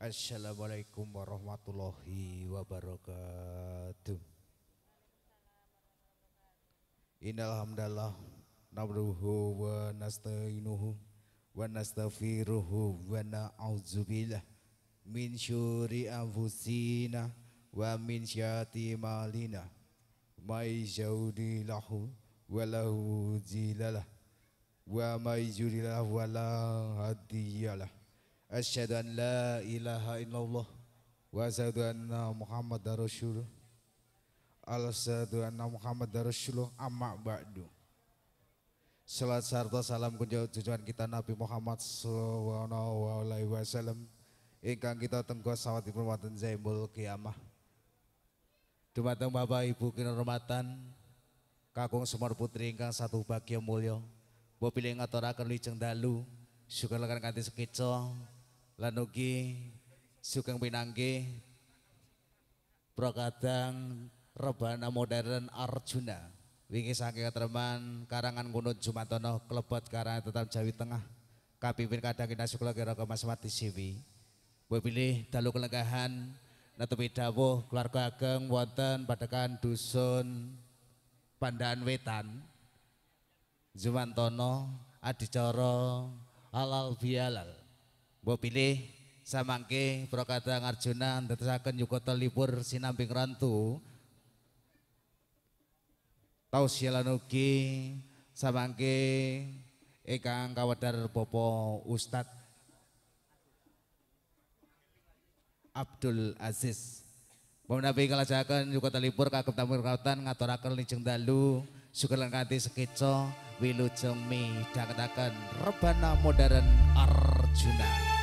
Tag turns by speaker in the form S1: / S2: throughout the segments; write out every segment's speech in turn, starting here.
S1: Assalamualaikum warahmatullahi wabarakatuh. Innal hamdalillah nahmaduhu wa nasta'inuhu wa nastaghfiruhu wa na'udzubillah min syururi anfusina wa min syarri malina may yahdihillahu wa lahu zilalah wa may yudlil wa la hadiyalah. Asyhadu an la ilaha illallah wa asyhadu anna Muhammadar Rasulullah. Asyhadu anna Muhammadar Rasulullah amma ba'du. Salat sarta salam kunjung tujuan kita Nabi Muhammad sallallahu alaihi wasallam ingkang kita tenggo sawatipun wonten zaimul kiamah. Dumateng Bapak Ibu kinurmatan kakung Semar Putri ingkang satu bagya mulya, mbok pilih ngaturaken lijeng dalu syukur lekan kanthi sekeca lan ugi sugeng pinanggih prokadang rebana modern Arjuna wingi saking katreman karangan Gunung Jumatono klebet karangan tetap Jawi Tengah kapimpin kadang kita syukur kira Mas Mati Siwi mbok pilih dalu kelenggahan netepi dawuh keluarga ageng wonten padekan dusun Pandaan Wetan Jumantono adicara halal bihalal. Mbok pilih samangke prokadang Arjuna ndadosaken yukata libur sinamping rantu tausiah lan ugi samangke ingkang kawedhar Bapak Ustad Abdul Aziz menawi kalajaken yukata libur kagem tamu kawatan ngaturaken lijeng dalu syukur lan kanthi sekeca wilujeng midhangetaken rebana modern Arjuna.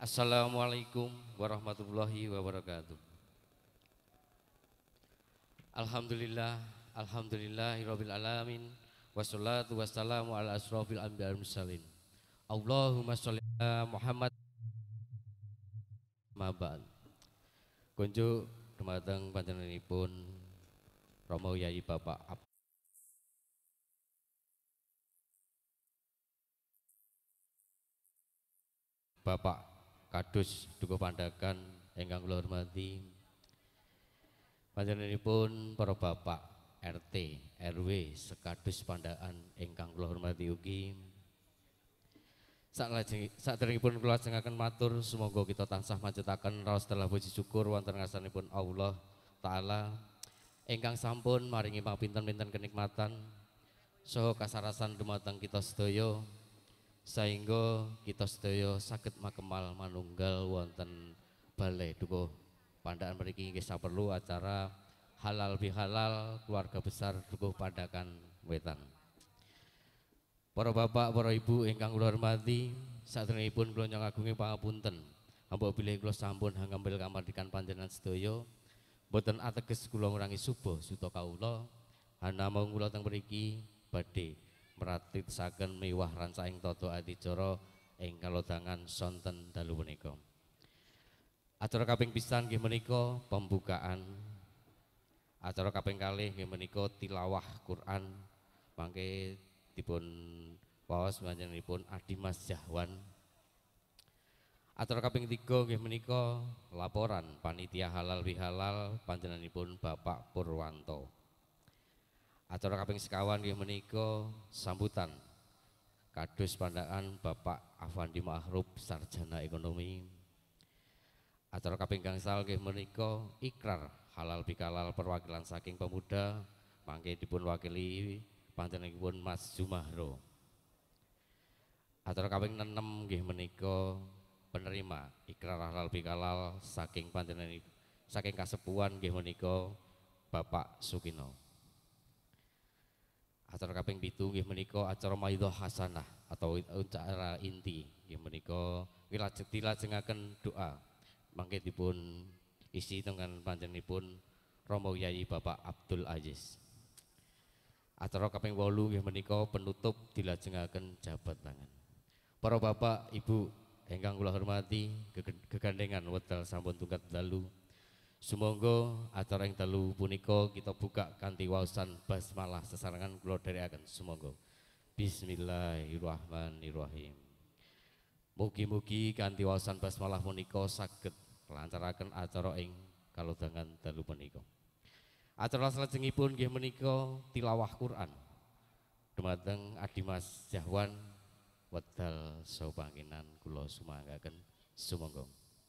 S2: Assalamualaikum warahmatullahi wabarakatuh. Alhamdulillah, alhamdulillahirabbil alamin. Wassalatu wassalamu ala asrofil anbiya'i wal mursalin. Allahumma sholli ala Muhammad ma ba'd. Kunjuk dumateng panjenenganipun Romo Yai Bapak Kadus Dukuh Pandakan ingkang kula hormati. Panjenenganipun para bapak RT, RW, sekadus Pandakan ingkang kula hormati ugi. Saderengipun kula lajengaken matur sumangga kita tansah majetaken raos telah puji syukur wonten ngarsanipun Allah taala ingkang sampun maringi pangpinten-pinten kenikmatan saha kasarasan dumateng kita sedaya sehingga kita sedaya saged makemal manunggal wonten balai Dukuh Pandakan mriki nggih saperlu acara halal bihalal keluarga besar Dukuh Pandakan Wetan. Para bapak, para ibu ingkang kula hormati, saderengipun kula nyangagungi pangapunten. Hamba bilih kula sampun ngambil kamardikan panjenengan sedaya. Mboten ateges kula ngurangi subuh suta kawula. Hanamung kula teng mriki badhe mratitaken miwah rancahing tata adicara ing kalodhangan sonten dalu punika. Acara kaping pisan nggih menika pembukaan. Acara kaping kalih nggih menika tilawah Quran. Mangke dipun waos panjenenganipun Adimas Jahwan. Acara kaping 3 nggih menika laporan panitia halal bihalal panjenenganipun Bapak Purwanto. Acara kaping sekawan nggih menika sambutan Kadus Pandakan Bapak Afandi Ma'ruf Sarjana Ekonomi. Acara kaping gangsal nggih menika ikrar halal bihalal perwakilan saking pemuda mangke dipun wakili panjenenganipun Mas Jumahro. Acara kaping 6 nggih menika penerima ikrar halal bihalal saking panjenenganipun saking kasepuhan nggih menika Bapak Sukino. Acara kaping 7 nggih menika acara Maidhah Hasanah atau acara inti nggih menika dilajengaken doa. Mangke dipun isi dengan panjenenganipun Romo Yai Bapak Abdul Aziz. Acara kaping 8 nggih menika penutup dilajengaken jabat tangan. Para bapak, ibu ingkang kula hormati, gegandengan wedal sampun tungkat dalu. Sumangga acara ing dalu punika kita buka kanthi waosan basmalah sesarengan kula dherekaken sumangga. Bismillahirrahmanirrahim. Mugi-mugi kanthi waosan basmalah punika saged nglancaraken acara ing kalodhangan dalu punika. Acara salajengipun nggih menika tilawah Quran. Dumateng Adimas Jahwan wedal saha panginan kula sumanggaken sumangga.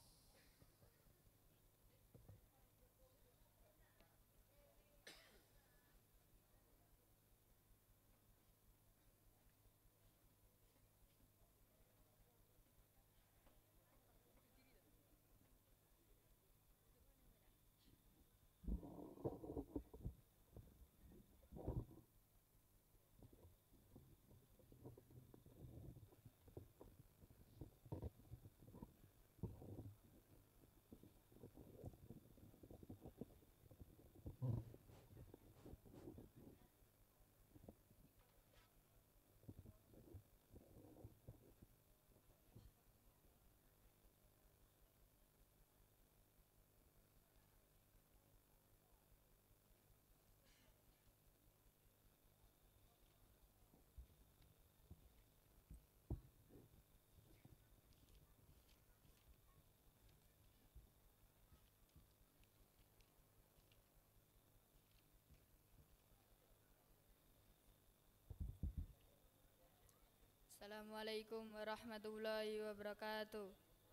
S3: Assalamualaikum warahmatullahi wabarakatuh.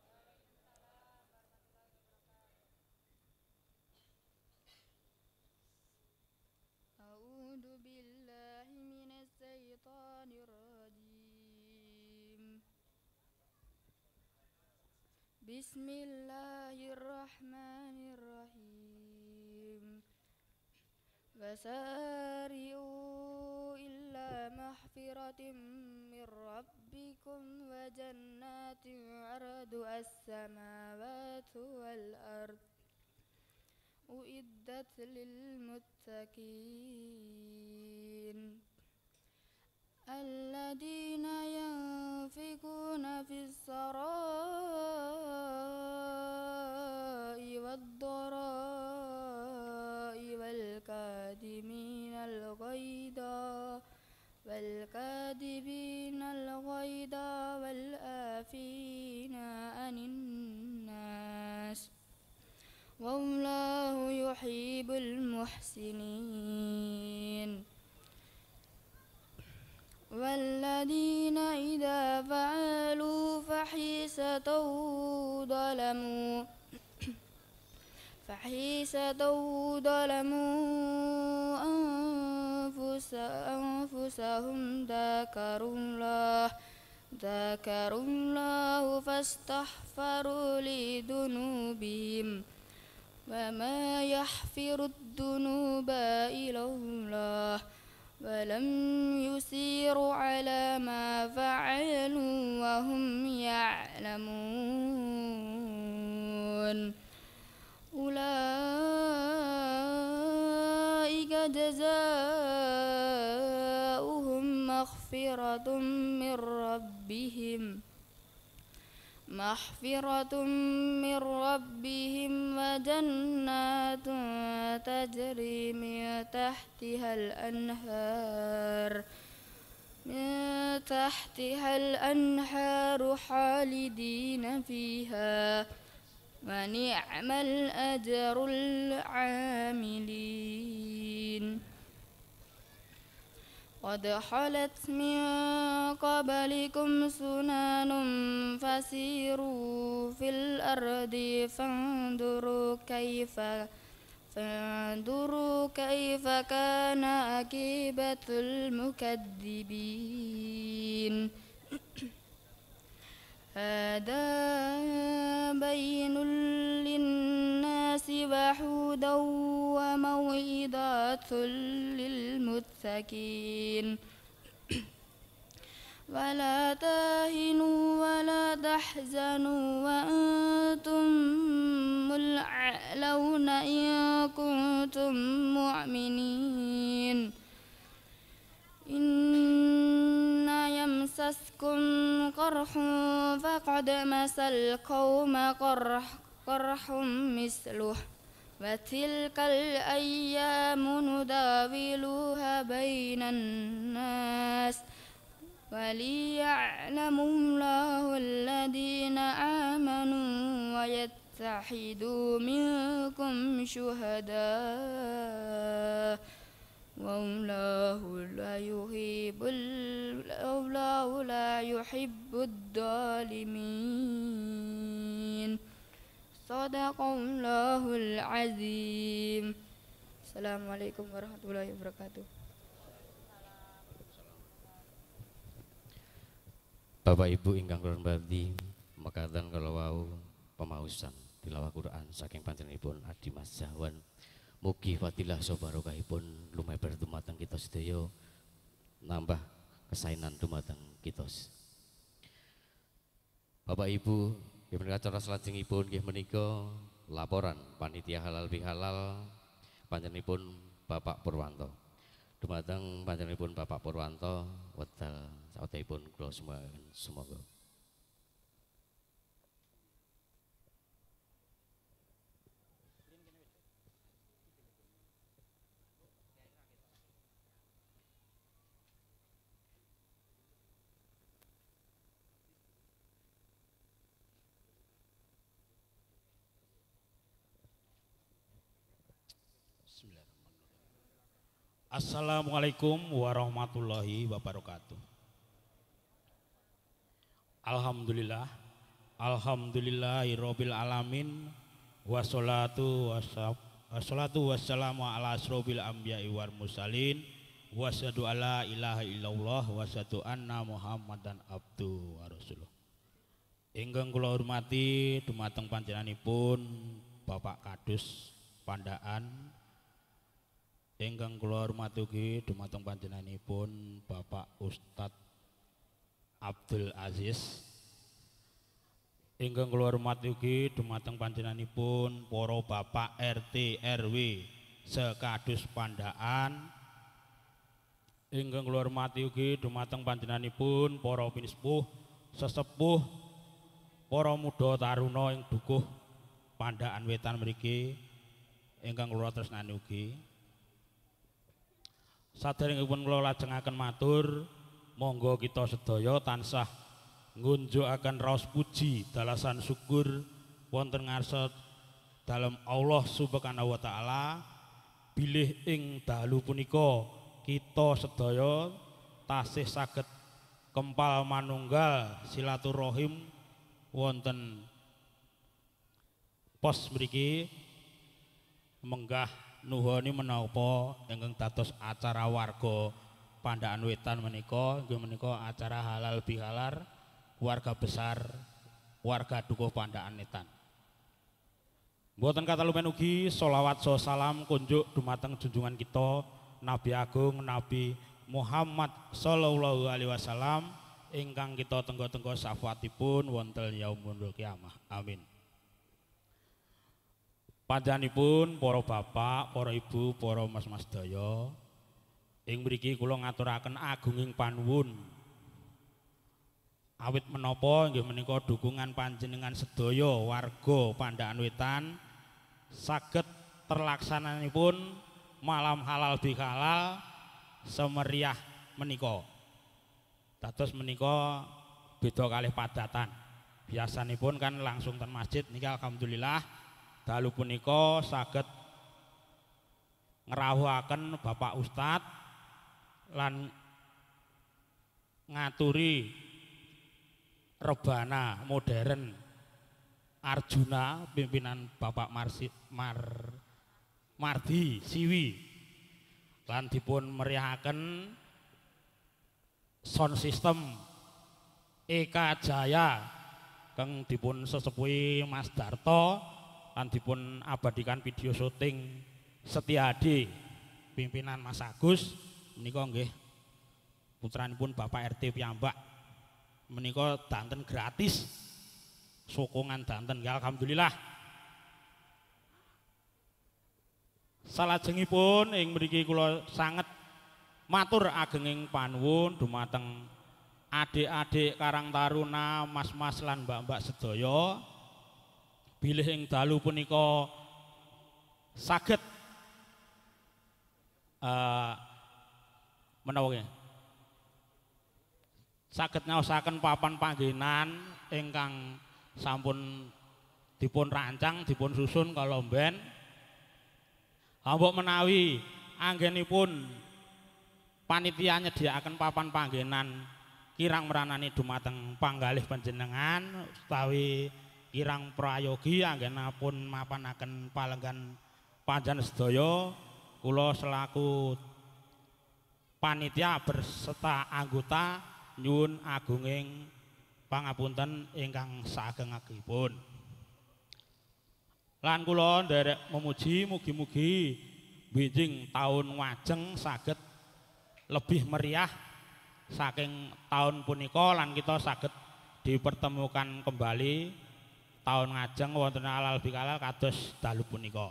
S3: A'udzu billahi minas syaitonir rajim. Bismillahirrahmanirrahim. Wasari'u illa مغفرة من ربكم وجنات عرضها السماوات والأرض أعدت للمتقين الذين ينفقون في السراء والضراء والكاذبين الغيظ والعافين عن الناس والله يحب المحسنين والذين إذا فعلوا ظلموا أنفسهم ذكروا الله فاستغفروا لذنوبهم وما يغفر الذنوب إلا الله ولم يصروا على ما فعلوا وهم يعلمون أولئك جزاؤهم مغفرة من ربهم وجنات تجري من تحتها الأنهار خالدين فيها ونعم الأجر العاملين قد خلت من قبلكم سنن فسيروا في الأرض فانظروا كيف كان عاقبة المكذبين هذا بين للناس وهدى وموعظة للمتقين ولا تهنوا ولا تحزنوا وأنتم الأعلون إن كنتم مؤمنين إن يمسسكم قرح فقد مس القوم قرح مثله وتلك الأيام نداولها بين الناس وليعلم الله الذين آمنوا ويتخذوا منكم شهداء والله لا يحب الظالمين صدق الله العظيم. Assalamualaikum warahmatullahi wabarakatuh.
S2: Bapak Ibu ingkang kula hormati, mekaten kala wau pemausan tilawah Quran saking panjenenganipun Adi Mas Jahwan. Mugi fadilah sabarokahipun lumeber dumateng kita sedaya, nambah kesainan dumateng kita. Bapak Ibu, nggih menika cara salajengipun nggih menika laporan panitia halal bihalal panjenenganipun Bapak Purwanto. Dumateng panjenenganipun Bapak Purwanto wedal sautipun kula semoga.
S4: Assalamualaikum warahmatullahi wabarakatuh. Alhamdulillahirabbil alamin wassalatu wassalamu ala asrofil anbiya'i wal mursalin wa asyhadu alla ilaha illallah wa asyhadu anna muhammadan abduhu wa rasuluh. Ingkang kula hormati dumateng panjenenganipun Bapak Kadus Pandaan, ingkang kula hormati ugi dumateng panjenenganipun Bapak Ustadz Abdul Aziz. Ingkang kula hormati ugi dumateng panjenenganipun para bapak RT RW sekados Pandaan. Ingkang kula hormati ugi dumateng panjenenganipun para pinispuh sesepuh para muda taruna ing dukuh Pandaan Wetan mriki ingkang kula tresnani ugi. Saderengipun kula lajengaken matur, monggo kita sedaya tansah ngunjukaken raos puji dalasan syukur wonten ngarsa dalem Allah Subhanahu wa taala. Bilih ing dalu punika kita sedaya tasih saged kempal manunggal silaturahim wonten pos mriki menggah nuhoni menapa ingkang dados acara warga Pandaan Wetan menika inggih menika acara halal bihalal warga besar warga dukuh Pandaan Wetan. Mboten katalumen ugi sholawat salam kunjuk dumateng junjungan kita Nabi Agung Nabi Muhammad sallallahu alaihi wasallam ingkang kita tenggo-tenggo syafaatipun wonten yaumul kiamah. Amin. Panjenenganipun para bapak, para ibu, para mas-mas daya ing mriki kula ngaturaken agunging panuwun awit menapa inggih menika dukungan panjenengan sedaya warga Pandaan Wetan saged terlaksananipun malam halal bihalal semeriah menika. Dados menika beda kalih padatan. Biasanipun kan langsung ten masjid niki alhamdulillah dalu punika saged ngrawuhaken Bapak Ustadz lan ngaturi rebana modern Arjuna pimpinan Bapak Mardi Siwi lan dipun meriahaken sound system Eka Jaya kang dipun sesepuhi Mas Darto lan dipun abadikan video syuting Setiadi pimpinan Mas Agus menika nggih putranipun Bapak RT piyambak menika danten gratis sokongan danten ya alhamdulillah. Salajengipun ing mriki kula sanget matur agenging panuwun dumateng adik-adik Karang Taruna, mas-mas lan mbak-mbak sedaya bilih ing dalu punika saged menawa saged ngaosaken papan panggenan ingkang sampun dipun rancang, dipun susun kala mben. Mbok menawi anggenipun panitia nyediakaken papan panggenan kirang meranani dumateng panggalih panjenengan utawi kirang prayogi anggenipun mapanaken palenggan panjenengan sedaya, kula selaku panitia berserta anggota nyuwun agunging pangapunten ingkang saageng-agengipun. Lan kula nderek memuji mugi-mugi benjing taun ngajeng saged lebih meriah saking tahun punika lan kita saged dipertemukan kembali tahun ngajeng wonten halal bihalal kados dalu punika.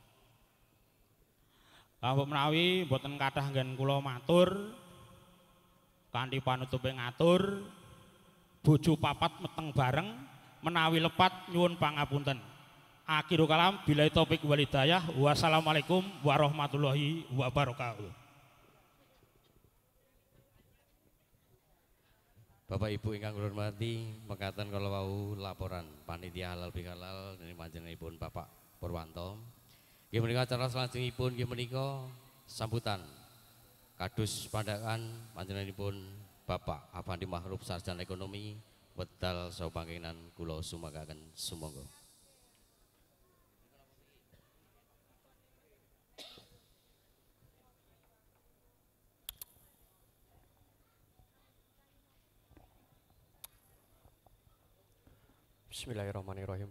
S4: Mbok menawi mboten kathah nggen kula matur kanthi panutupe ngatur bojo papat meteng bareng menawi lepat nyuwun pangapunten. Akhirul kalam billahi taufik wal hidayah. Wassalamualaikum warahmatullahi wabarakatuh.
S2: Bapak Ibu ingkang kula hormati, mekaten kala wau laporan panitia halal bihalal dening panjenenganipun Bapak Purwanto. Nggih menika acara salajengipun nggih menika sambutan kados pandangan panjenenganipun Bapak Afandi Mahruf Sarjana Ekonomi wedal saha panggenan kula sumanggaken sumangga.
S5: Bismillahirrahmanirrahim.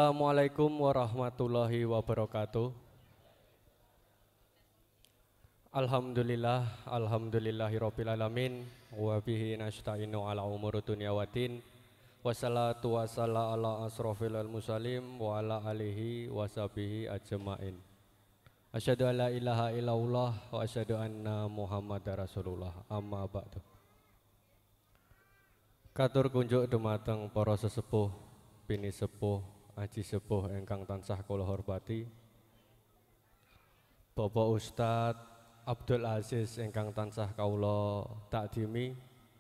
S5: Assalamualaikum warahmatullahi wabarakatuh. Alhamdulillah, alhamdulillahirabbil alamin wa bihi nasta'inu ala umuri dunya waddin. Wassalatu wassalamu ala asrofil mursalin wa ala alihi wa sahbihi ajmain. Asyhadu an la ilaha illallah wa asyhadu anna Muhammadar Rasulullah. Amma ba'du. Katur kunjuk dumateng para sesepuh, bini sepuh, aji sepuh ingkang tansah kula hormati. Bapak Ustadz Abdul Aziz ingkang tansah kawula takdimi.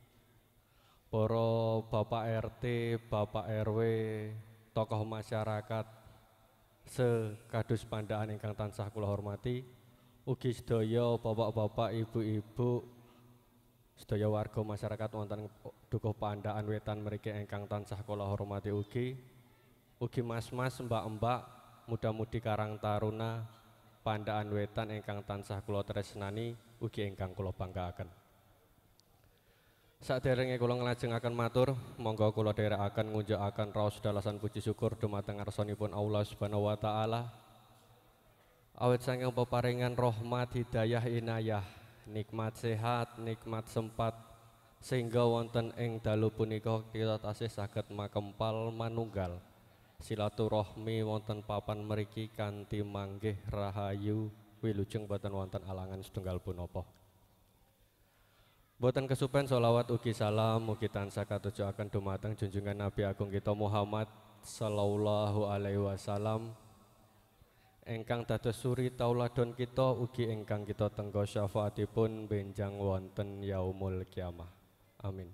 S5: Para Bapak RT, Bapak RW, tokoh masyarakat sekadus pandaan ingkang tansah kula hormati, ugi sedaya bapak-bapak, ibu-ibu, sedaya warga masyarakat wonten dukuh pandaan wetan mriki ingkang tansah kula hormati ugi mas-mas, mbak-mbak, muda-mudi karang taruna pandaan wetan ingkang tansah kula tresnani ugi ingkang kula banggaaken. Saderenge kula nglajengaken matur, monggo kula dherekaken ngunjukaken raos dalasan puji syukur dumateng ngarsanipun Allah Subhanahu wa taala. Awit saking peparingan rahmat, hidayah, inayah, nikmat sehat, nikmat sempat sehingga wonten ing dalu punika kita tasih saged makempal manunggal silaturahmi wonten papan mriki kanthi manggih rahayu wilujeng boten wonten alangan setunggal punapa. Boten kesupen sholawat ugi salam mugi tansah katujuaken dumateng junjungan Nabi Agung kita Muhammad sallallahu alaihi wasallam ingkang dados suri tauladon kita ugi ingkang kita tenggo syafaatipun benjang wonten yaumul kiamah. Amin.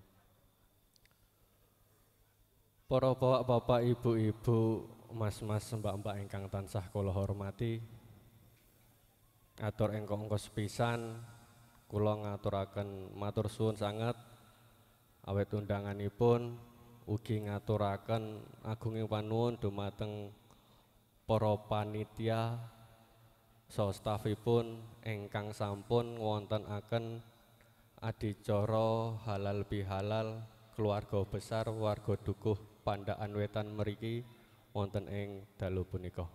S5: Para bapak, ibu-ibu, mas-mas, mbak-mbak ingkang tansah kula hormati, atur engkong sepisan kula ngaturaken matur suwun sanget awet undanganipun ugi ngaturaken agunging panuwun dumateng para panitia saha stafipun ingkang sampun ngwontenaken adicara halal bihalal keluarga besar warga dukuh pandaan wetan mriki wonten ing dalu punika.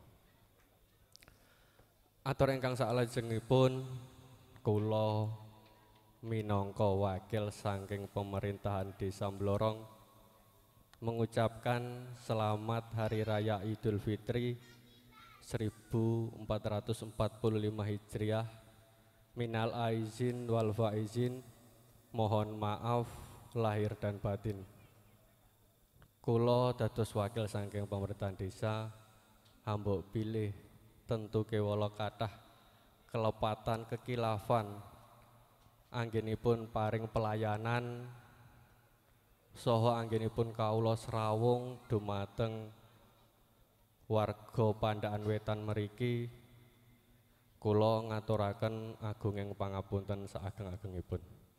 S5: Atur ingkang salajengipun kula minangka wakil saking pemerintahan Desa Blorong mengucapkan selamat Hari Raya Idul Fitri 1445 Hijriah. Minal aizin wal faizin, mohon maaf lahir dan batin. Kula dados wakil saking pemerintahan desa hambuk pilih tentu kewala kathah kelepatan kekilafan anggenipun paring pelayanan saha anggenipun kawula srawung dumateng warga pandaan wetan mriki. Kula ngaturaken agunging pangapunten saageng-agengipun.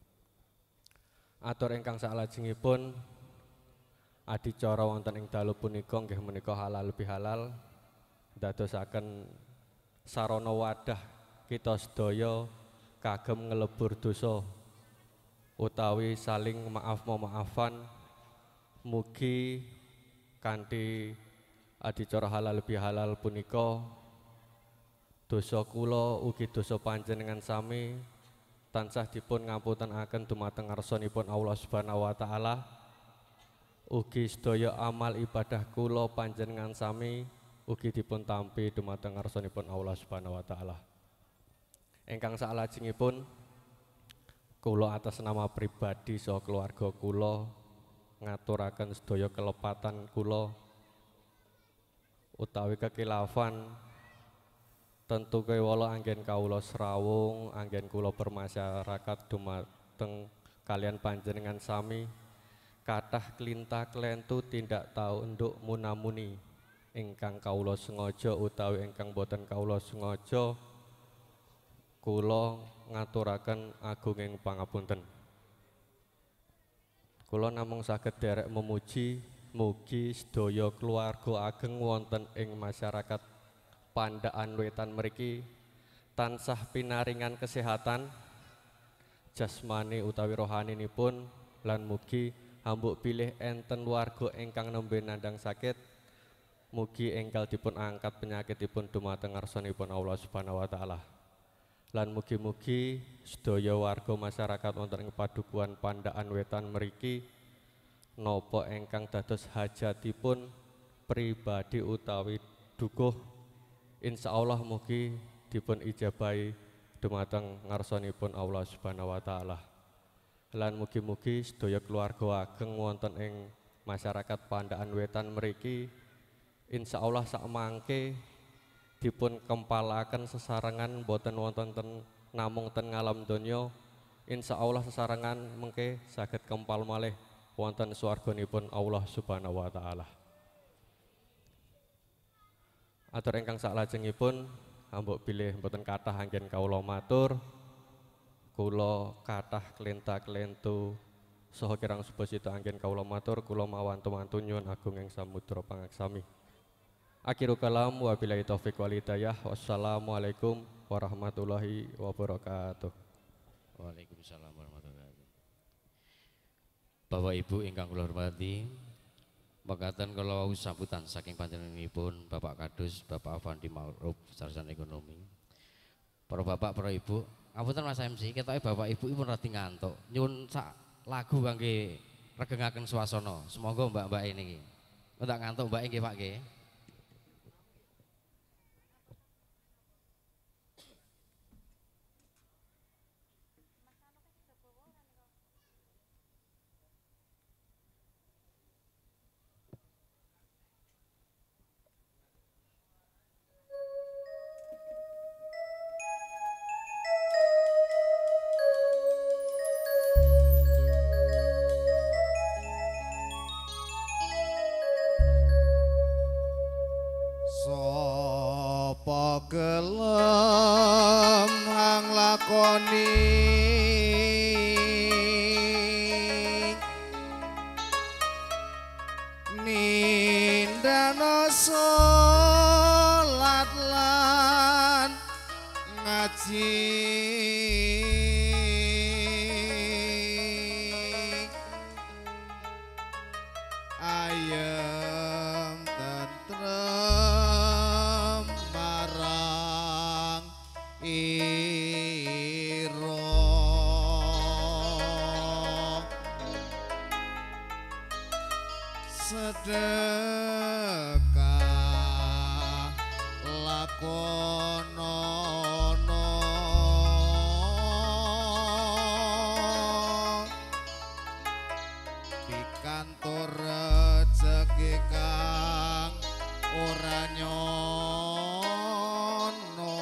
S5: Atur ingkang salajengipun adicara wonten ing dalu punika nggih menika halal bihalal dadosaken sarana wadah kita sedaya kagem ngelebur dosa utawi saling maaf-maafan. Mugi kanthi adicara halal bihalal punika dosa kula ugi dosa panjenengan sami tansah dipun ngapuntenaken dumateng ngarsanipun Allah Subhanahu wa taala. Ugi sedaya amal ibadah kula panjenengan sami ugi dipun tampi dumateng ngarsanipun Allah Subhanahu wa taala. Ingkang salajengipun kula atas nama pribadi saha keluarga kula ngaturaken sedaya kelepatan kula utawi kekilafan tentu kewala anggen kawula srawung, anggen kula bermasyarakat dumateng kalian panjenengan sami kathah klinta klentu tindak tahu nduk munamuni ingkang kawula sengaja utawi ingkang boten kawula sengaja kula ngaturaken agunging pangapunten. Kula namung saged derek memuji mugi sedaya keluarga ageng wonten ing masyarakat pandaan wetan mriki tansah pinaringan kesehatan jasmani utawi rohaninipun lan mugi hambuk pilih enten warga ingkang nembe nandhang sakit mugi enggal dipun angkat penyakitipun dumateng ngarsanipun Allah Subhanahu wa taala. Lan mugi-mugi sedaya warga masyarakat wonten ing padukuhan Pandaan Wetan mriki napa ingkang dados hajatipun pribadi utawi dukuh insyaallah mugi dipun ijabahi dumateng ngarsanipun Allah Subhanahu wa taala. Lan mugi-mugi sedaya keluarga ageng wonten ing masyarakat Pandaan Wetan mriki insyaallah sak mangke dipun kempalaken sesarengan boten wonten namung ten ngalam donya. Insyaallah sesarengan mengke saged kempal malih wonten swarganipun Allah Subhanahu wa taala. Atur ingkang saklajengipun ambok bilih boten kathah anggen kawula matur. Kula kathah klenta-klentu saha kirang supasita anggen kawula matur kula mawantu-wantu nyuwun agung ing samudra pangaksami. Akhirul kalam wa billahi taufik wal hidayah. Wassalamualaikum warahmatullahi wabarakatuh.
S2: Waalaikumsalam warahmatullahi wabarakatuh. Bapak Ibu ingkang kula hormati, mekaten kala wau sambutan saking panjenenganipun Bapak Kadus, Bapak Afandi Ma'ruf sarjana ekonomi. Para bapak, para ibu, ngapunten Mas MC, ketoke Bapak Ibu pun radi ngantuk. Nyuwun sak lagu kangge regengaken swasana. Semoga mbak-mbak niki. Entak ngantuk mbak nggih Pak nggih.
S1: Sapa gelem hang lakoni nindana salat lan ngaji ayem tentrem marang ira sedekah lakonono pikantur rezeki kang ora nyono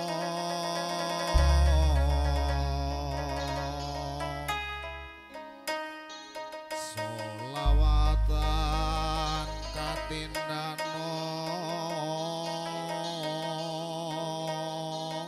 S1: solawatan katindano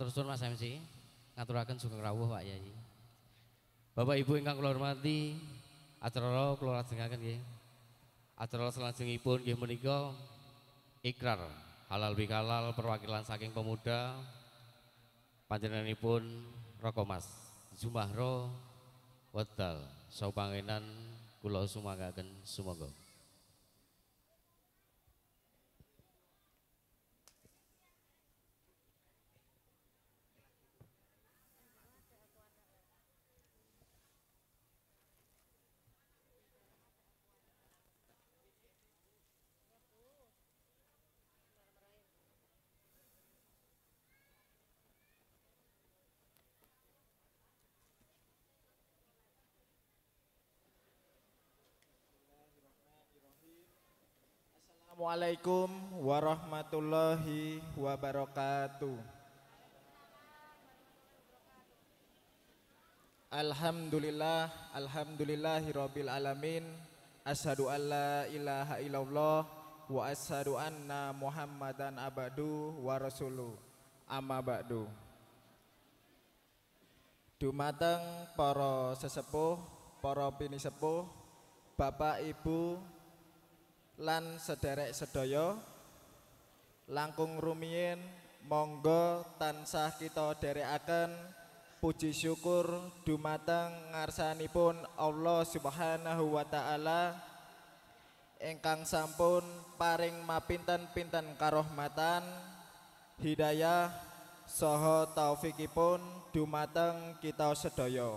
S2: Matur suwun Mas MC. Ngaturaken sugeng rawuh Pak Yai. Bapak Ibu ingkang kula hormati, acara kula lajengaken nggih. Acara salajengipun nggih menika ikrar halal bihalal perwakilan saking pemuda panjenenganipun Roko Mas Zumahro Wedal saupangenan kula sumanggaken sumangga.
S6: Assalamualaikum warahmatullahi wabarakatuh. Alhamdulillah, alhamdulillahirabbil alamin. Asyhadu an la ilaha illallah wa asyhadu anna Muhammadan abdu wa rasuluh. Amma ba'du. Dumateng para sesepuh, para pinisepuh, Bapak Ibu lan sederek sedaya langkung rumiyin monggo tansah kita dherekaken puji syukur dumateng ngarsanipun Allah Subhanahu wa taala ingkang sampun paring mapinten-pinten karahmatan hidayah saha taufikipun dumateng kita sedaya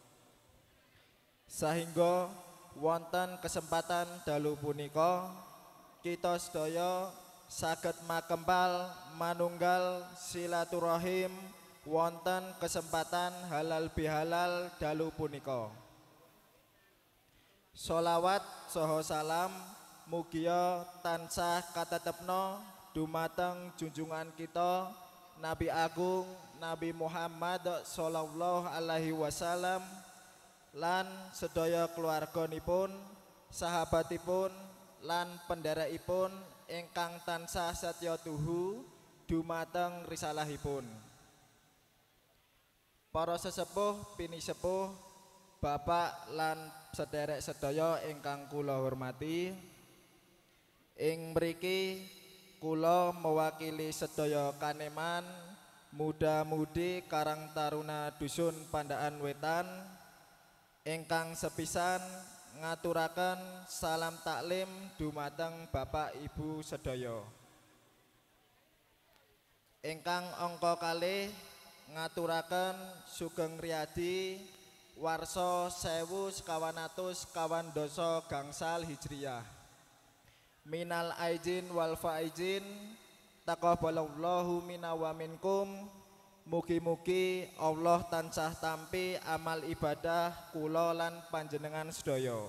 S6: sehingga wonten kesempatan dalu punika kita sedaya saged makempal manunggal silaturahim wonten kesempatan halal bihalal dalu punika. Sholawat saha salam mugia tansah katetepna dumateng junjungan kita Nabi Agung Nabi Muhammad sallallahu alaihi wasallam lan sedaya keluarganipun, sahabatipun lan pendherekipun ingkang tansah setya tuhu dumateng risalahipun. Para sesepuh pinisepuh, bapak lan sederek sedaya ingkang kula hormati, ing mriki kula mewakili sedaya kaneman muda-mudi Karang Taruna Dusun Pandaan Wetan ingkang sepisan ngaturaken salam taklim dumateng Bapak Ibu sedaya. Ingkang angka kalih ngaturaken sugeng riyadi warsa 1112 gangsal Hijriyah. Minal aijin wal faizin taqabbalallahu minna wa minkum. Mugi-mugi Allah tansah tampi amal ibadah kula lan panjenengan sedaya.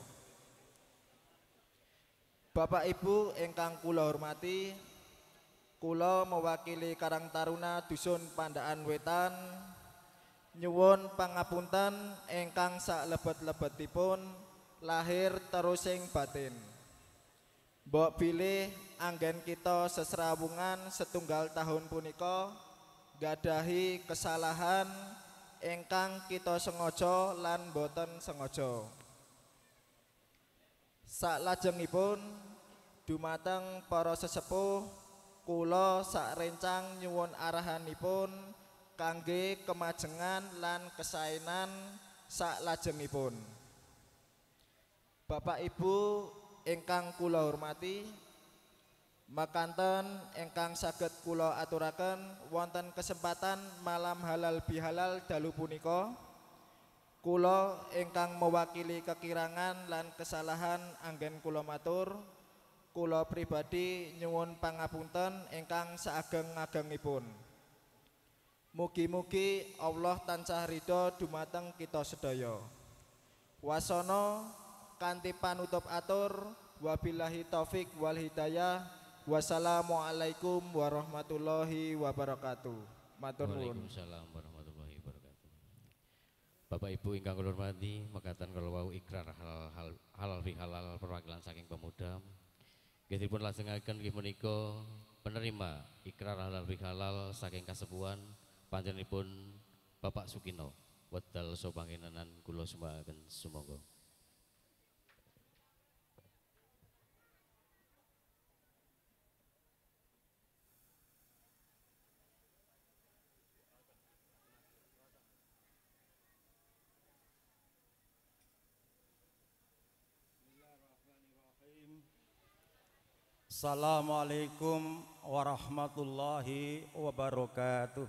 S6: Bapak Ibu ingkang kula hormati, kula mewakili Karang Taruna Dusun Pandaan Wetan nyuwun pangapunten ingkang salebet-lebetipun lahir terusing batin. Mbok bilih anggen kita sesrawungan setunggal tahun punika gadahi kesalahan ingkang kita sengaja lan boten sengaja. Salajengipun dumateng para sesepuh kula sakrencang nyuwun arahanipun kangge kemajengan lan kesaenan salajengipun. Bapak Ibu ingkang kula hormati, makanten ingkang saged kula aturaken wonten kesempatan malam halal bihalal dalu punika kula ingkang mewakili kekirangan lan kesalahan anggen kula matur kula pribadi nyuwun pangapunten ingkang saageng-agengipun. Mugi-mugi Allah tansah ridho dumateng kita sedaya. Wasana kanthi panutup atur wabillahi taufik wal hidayah. Wassalamualaikum warahmatullahi wabarakatuh. Matur nuwun.
S2: Waalaikumsalam warahmatullahi wabarakatuh. Bapak Ibu ingkang kula hormati, mekaten kula wau ikrar halal bihalal perwakilan saking pemuda. Nggih dipun lajengaken nggih menika penerima ikrar halal bihalal saking kasepuhan panjenenganipun Bapak Sukino wedal sopangenanan kula sembahken sumangga.
S7: Assalamualaikum warahmatullahi wabarakatuh.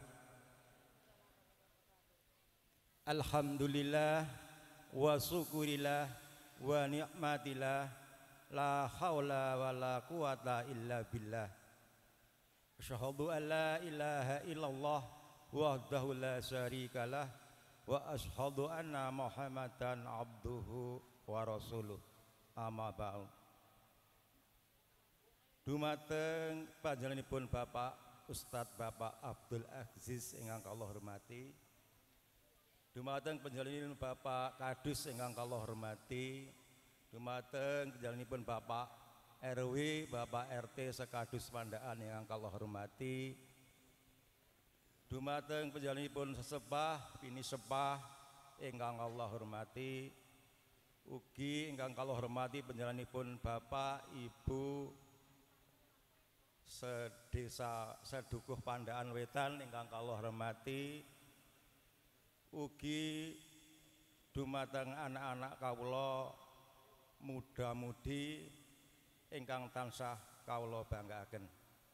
S7: Alhamdulillah wa syukurillah wa ni'matillah la haula wa la quwata illa billah. Asyhadu an la ilaha illallah wahdahu la syarikalah wa asyhadu anna Muhammadan abduhu wa rasuluh. Amma ba'du. Dumateng panjenenganipun Bapak Ustadz Bapak Abdul Aziz ingkang kula hormati. Dumateng panjenenganipun Bapak Kadus ingkang kula hormati. Dumateng panjenenganipun Bapak RW, Bapak RT sekadus Pandaan ingkang kula hormati. Dumateng panjenenganipun sesepah, pini sepah ingkang kula hormati. Ugi ingkang kula hormati panjenenganipun Bapak Ibu sedesa sedukuh Pandaan Wetan ingkang kula hormati, ugi dumateng anak-anak kawula muda-mudi ingkang tansah kawula banggaken.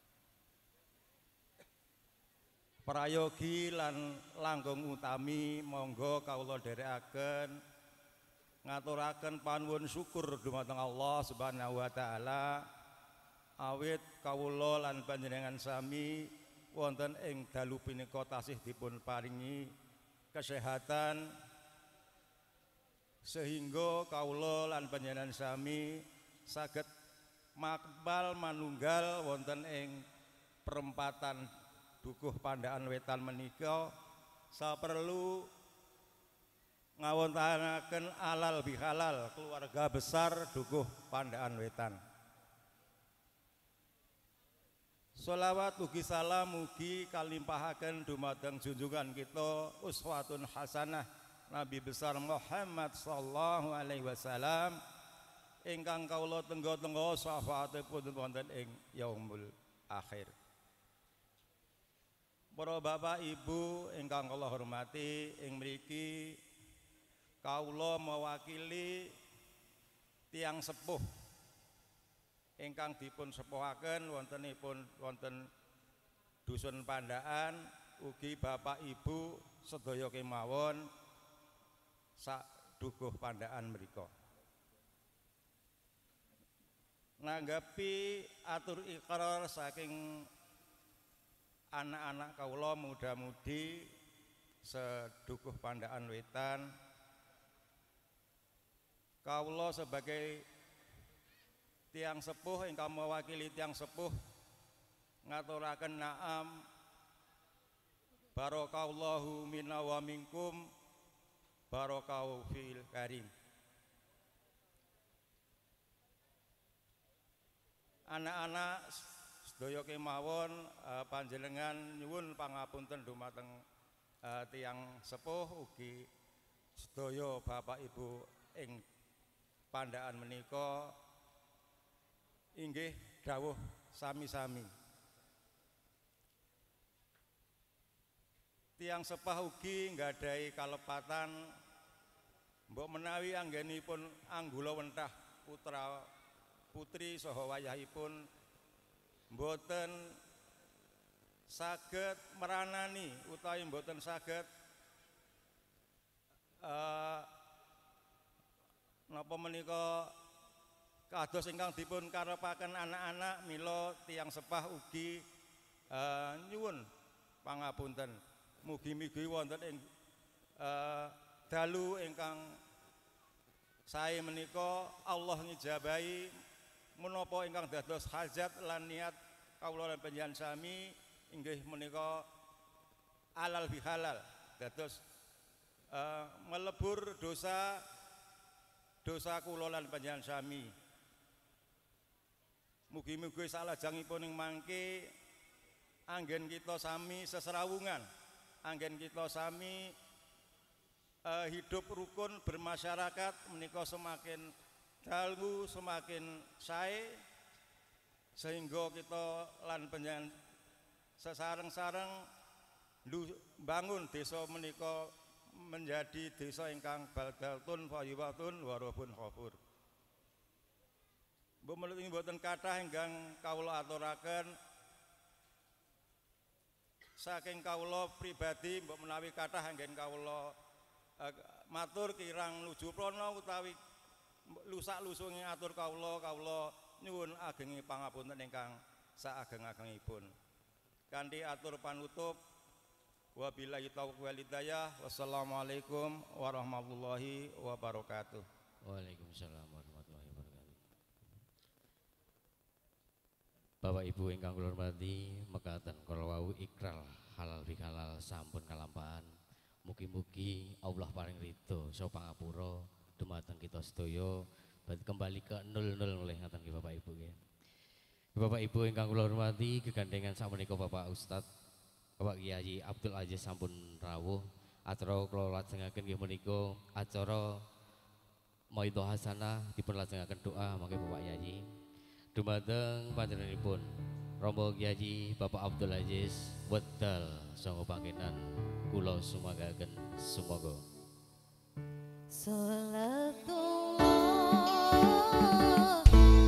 S7: Prayogi lan langkung utami monggo kawula dherekaken ngaturaken panuwun syukur dumateng Allah Subhanahu wa taala. Awit kawula lan panjenengan sami wonten ing dalu punika tasih dipun paringi kesehatan sehingga kawula lan panjenengan sami saged makbal manunggal wonten ing perempatan dukuh Pandaan Wetan menika saperlu ngawontanaken alal bihalal keluarga besar dukuh Pandaan Wetan. Sholawat ugi salam ugi kalimpahaken dumateng junjungan kita uswatun hasanah Nabi besar Muhammad sallallahu alaihi wasallam ingkang kawula tenggo-tenggo syafaatipun wonten ing yaumul akhir. Para bapak ibu ingkang kula hormati, ing mriki kawula mewakili tiang sepuh ingkang dipun sepuhaken wonten dusun Pandaan, ugi bapak ibu sedaya kemawon sak dukuh Pandaan mriku. Nanggapi atur ikrar saking anak-anak kawula muda-mudi sedukuh Pandaan Wetan, kawula sebagai tiang sepuh ingkang mewakili tiang sepuh ngaturaken na'am barakallahu minna wa minkum barokahu fil karim. Anak-anak sedaya kemawon panjenengan nyuwun pangapunten dumateng tiang sepuh ugi sedaya bapak ibu ing Pandaan menika inggih dawuh sami-sami. Tiang sepah ugi nggadahi kalepatan mbok menawi anggenipun anggula wentah putra putri saha wayahipun mboten saged meranani utawi mboten saged napa menika kados ingkang dipun karepaken anak-anak, mila tiang sepah ugi nyuwun pangapunten. Mugi-mugi wonten ing dalu ingkang sae menika Allah ngijabahi menapa ingkang dados hajat lan niat kawula lan panjenengan sami inggih menika alal bihalal dados melebur dosa kula lan panjenengan sami. Mugi-mugi salajengipun ing mangke anggen kita sami seserawungan anggen kita sami hidup rukun bermasyarakat menika semakin dalu semakin sae sehingga kita lan panjenengan sesareng-sareng bangun desa menika menjadi desa ingkang baldatun thayyibatun wa rabbun ghafur. Menawi mboten kathah ingkang kawula aturaken saking kawula pribadi mbok menawi kathah anggen kawula matur kirang nuju prana utawi lusak lusunge atur kawula nyuwun ageng pangapunten ingkang saageng-agengipun. Kanthi atur panutup wabillahi taufiq wal hidayah. Wassalamualaikum warahmatullahi wabarakatuh.
S2: Waalaikumsalam warahmatullahi wabarakatuh. Bapak Ibu ingkang kula hormati, mekaten kala wau ikrar halal bihalal sampun kalampahan. Mugi-mugi Allah paring ridho saha pangapura dumateng kita sedaya. Berarti kembali ke 00 oleh ngaten nggih Bapak Ibu nggih. Bapak Ibu ingkang kula hormati, gegandengan sakmenika Bapak Ustadz Bapak Kiai Abdul Aziz sampun rawuh. Acara kula lajengaken nggih menika acara Maidhah Hasanah dipun lajengaken doa mangke Bapak Kiai. Dumateng panjenenganipun Romo Kiai Bapak Abdul Aziz wedal sanga panggenan kula sumanggaken sumoga.
S8: Salatullah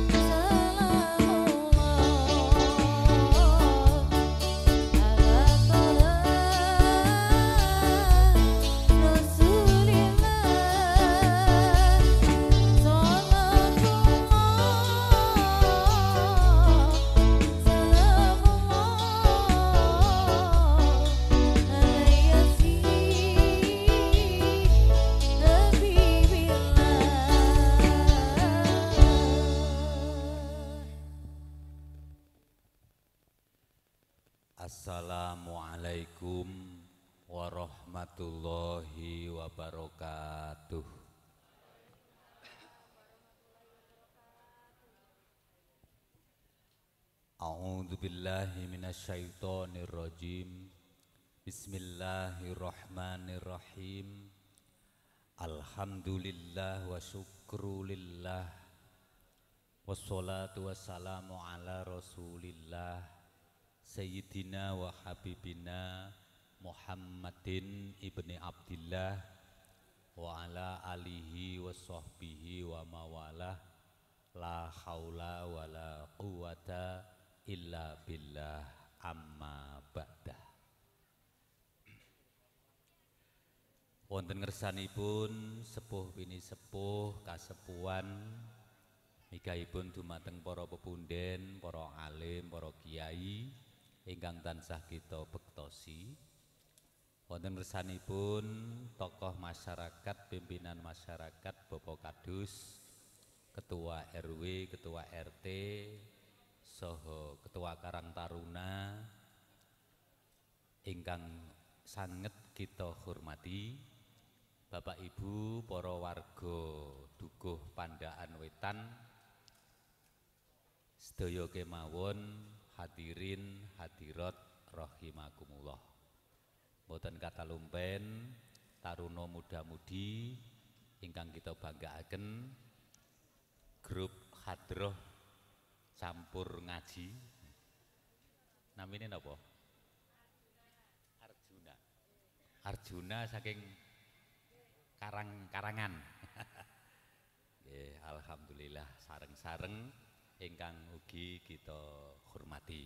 S9: Assalamualaikum warahmatullahi wabarakatuh. A'udzu billahi minasyaitonir rajim. Bismillahirrahmanirrahim. Alhamdulillah wa syukrulillah. Wassalatu wassalamu ala Rasulillah Sayyidina wa Habibina Muhammadin ibni Abdillah wa ala alihi wa sahbihi wa mawalah. La haula wa la quwata illa billah amma ba'dah. Wonten ngersanipun sepuh bini sepuh kasepuhan mikahipun dumateng para pepunden, para alim, para kiai ingkang tansah kita bektosi. Wonten ngersanipun tokoh masyarakat, pimpinan masyarakat, Bapak Kadus, Ketua RW, Ketua RT, saha Ketua Karang Taruna ingkang sanget kita hormati, Bapak Ibu, para warga Dukuh Pandaan Wetan, sedaya kemawon hadirin hadirat rahimakumullah. Mboten kata lumpen taruna muda-mudi ingkang kita banggaaken, grup hadroh campur ngaji. Namine napa? Arjuna. Arjuna saking Karangan. Alhamdulillah sareng-sareng ingkang ugi kita hormati.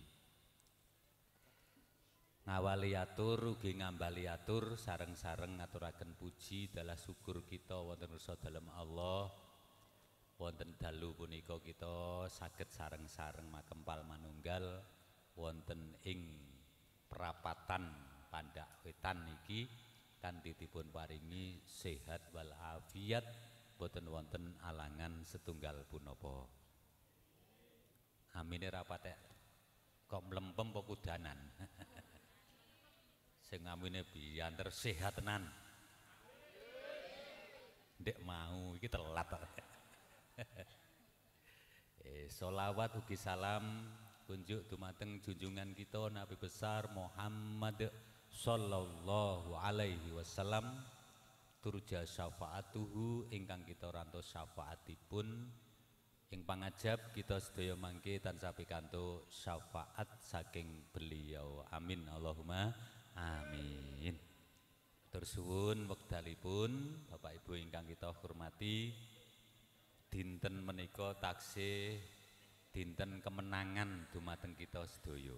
S9: Ngawali atur ugi ngambali atur sareng-sareng ngaturaken puji dalah syukur kita wonten rasa dalem Allah. Wonten dalu punika kita saged sareng-sareng makempal manunggal wonten ing perapatan Pandak Wetan niki kanthi dipun paringi sehat wal afiat, boten wonten alangan setunggal punapa. Amine rapate kok mlempem apa kudanan. Sing amine biyanter sehat tenan. Ndek mau iki telat. Sholawat ugi salam kunjuk dumateng junjungan kita Nabi besar Muhammad sallallahu alaihi wasallam turja syafaatuhu ingkang kita rantos syafaatipun ing pangajab kita sedaya mangke tansah pikantuk syafaat saking beliau. Amin Allahumma amin. Matur suwun wekdalipun Bapak Ibu ingkang kita hormati, dinten menika taksih dinten kemenangan dumateng kita sedaya.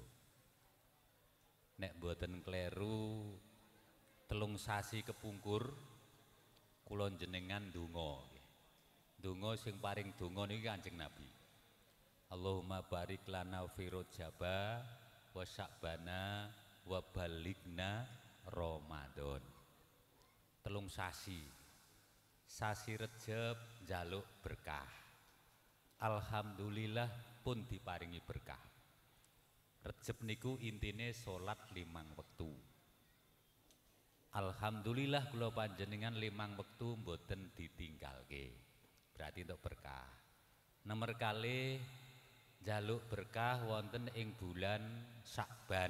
S9: Nek mboten kleru telung sasi kepungkur kula jenengan ndonga. Ndonga sing paring donga niki Kanjeng Nabi. Allahumma barik lana fi Rajaba wa Sya'bana wa baligna Ramadan. Telung sasi. Sasi Rejab njaluk berkah. Alhamdulillah pun diparingi berkah. Rejab niku intine salat 5 wektu. Alhamdulillah kula panjenengan 5 wektu mboten ditinggalke. Berarti untuk berkah. Nomor kali njaluk berkah wonten ing bulan Sya'ban.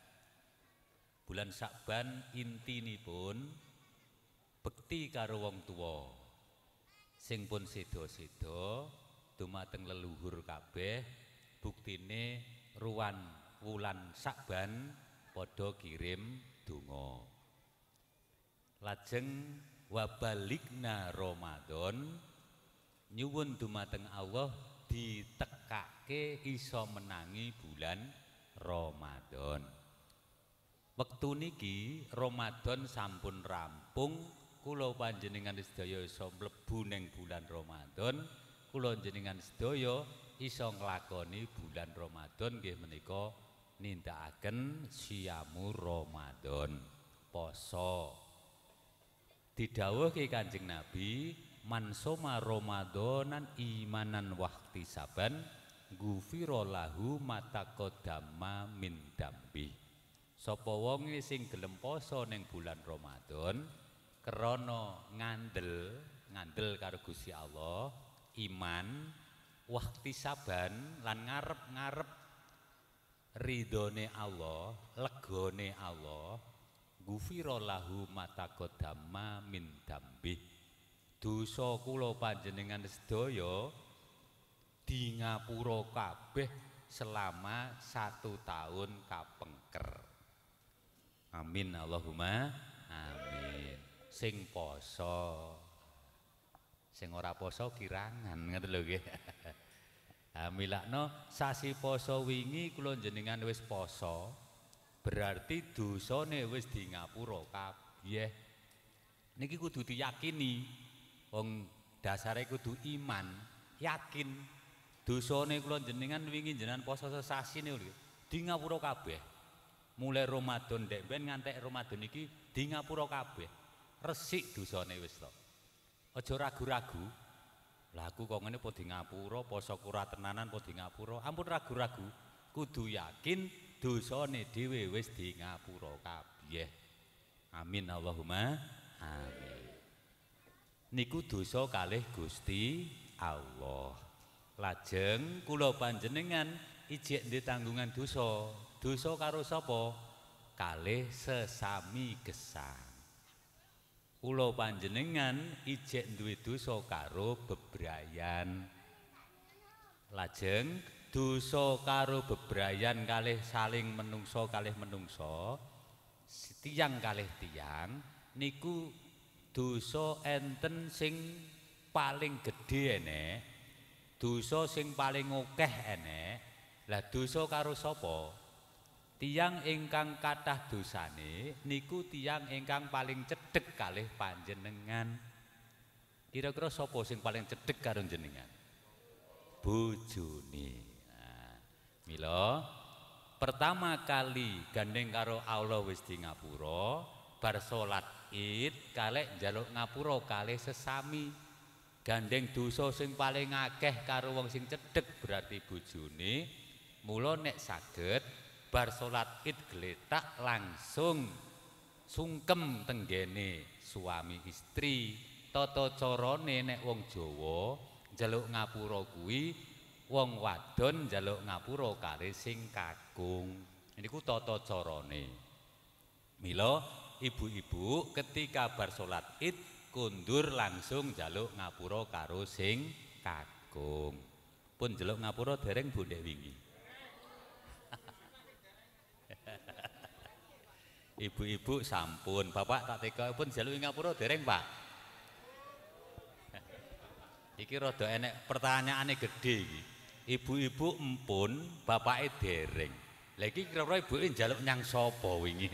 S9: Bulan Sya'ban intinipun bekti karo wong tuwa. Sing pun sedo-sedo dumateng leluhur kabeh, buktine ruwan wulan Sya'ban padha kirim donga. Lajeng wabalikna Ramadan nyuwun dumateng Allah ditekake iso menangi bulan Ramadan. Wektu niki Ramadan sampun rampung, kula panjenengan sedaya iso mlebu ning bulan Ramadan, kula jenengan sedaya iso nglakoni bulan Ramadan nggih menika nindakaken siyamu Ramadan, poso. Didhawuhke Kanjeng Nabi, man soma Ramadanan imanan wahtisaban ghufira lahu ma taqaddama min dambi. Sapa wonge sing gelem poso ning bulan Ramadan krana ngandel karo Gusti Allah, iman, wahtisaban lan ngarep-ngarep ridhone Allah, legane Allah, ghufira lahu ma taqaddama min dambi. Dosa kula panjenengan sedaya di ngapura kabeh selama 1 tahun kapengker. Amin Allahumma amin. Sing poso, sing ora poso kirangan ngoten lho nggih. Milakno sasi poso wingi kula jenengan wis poso, berarti dosane wis di ngapura kabeh. Niki kudu diyakini. Wong dasare kudu iman, yakin. Dosane kula jenengan wingi jenengan poso sesasi niku di ngapura kabeh. Mulai Ramadan ndek ben ngantek Ramadan iki di ngapura kabeh. Resik dosane wis to. Aja ragu-ragu. Lah aku kok ngene po di ngapura, poso ora tenanan po di ngapura. Ampun ragu-ragu. Kudu yakin dosane dhewe wis di ngapura kabeh. Amin Allahumma amin. Niku dosa kalih Gusti Allah. Lajeng kula panjenengan ijek ndek tanggungan dosa. Dosa karo sapa? Kalih sesami gesang. Kula panjenengan ijek duwe dosa karo bebrayan. Lajeng dosa karo bebrayan kalih saling menungso kalih menungso, tiyang kalih tiyang niku dosa enten sing paling gedhe enek, dosa sing paling akeh enek. Lah dosa karo sapa? Tiyang ingkang kathah dosane niku tiyang ingkang paling cedhek kalih panjenengan. Kira-kira sapa sing paling cedhek karo jenengan? Bojone. Nah, mila pertama kali gandeng karo Allah wis di ngapura, bar salat Id kalih njaluk ngapura kalih sesami. Gandeng dosa sing paling akeh karo wong sing cedhek berarti bojone. Mula nek saged bar salat Id gletak langsung sungkem tenggene suami istri. Tata carane nek wong Jawa njaluk ngapura kuwi wong wadon njaluk ngapura kali sing kakung. Niku tata carane. Mila ibu-ibu ketika bar salat Id kundur langsung njaluk ngapura karo sing kakung. Pun njaluk ngapura dereng Bu Ndek wingi. Ibu-ibu sampun, Bapak tak teka pun njaluk ngapura dereng, Pak. Iki rada enek pertanyaane gedhe iki. Ibu-ibu empun, bapake dereng. Lah iki kira-kira ibuke njaluk nyang sapa wingi?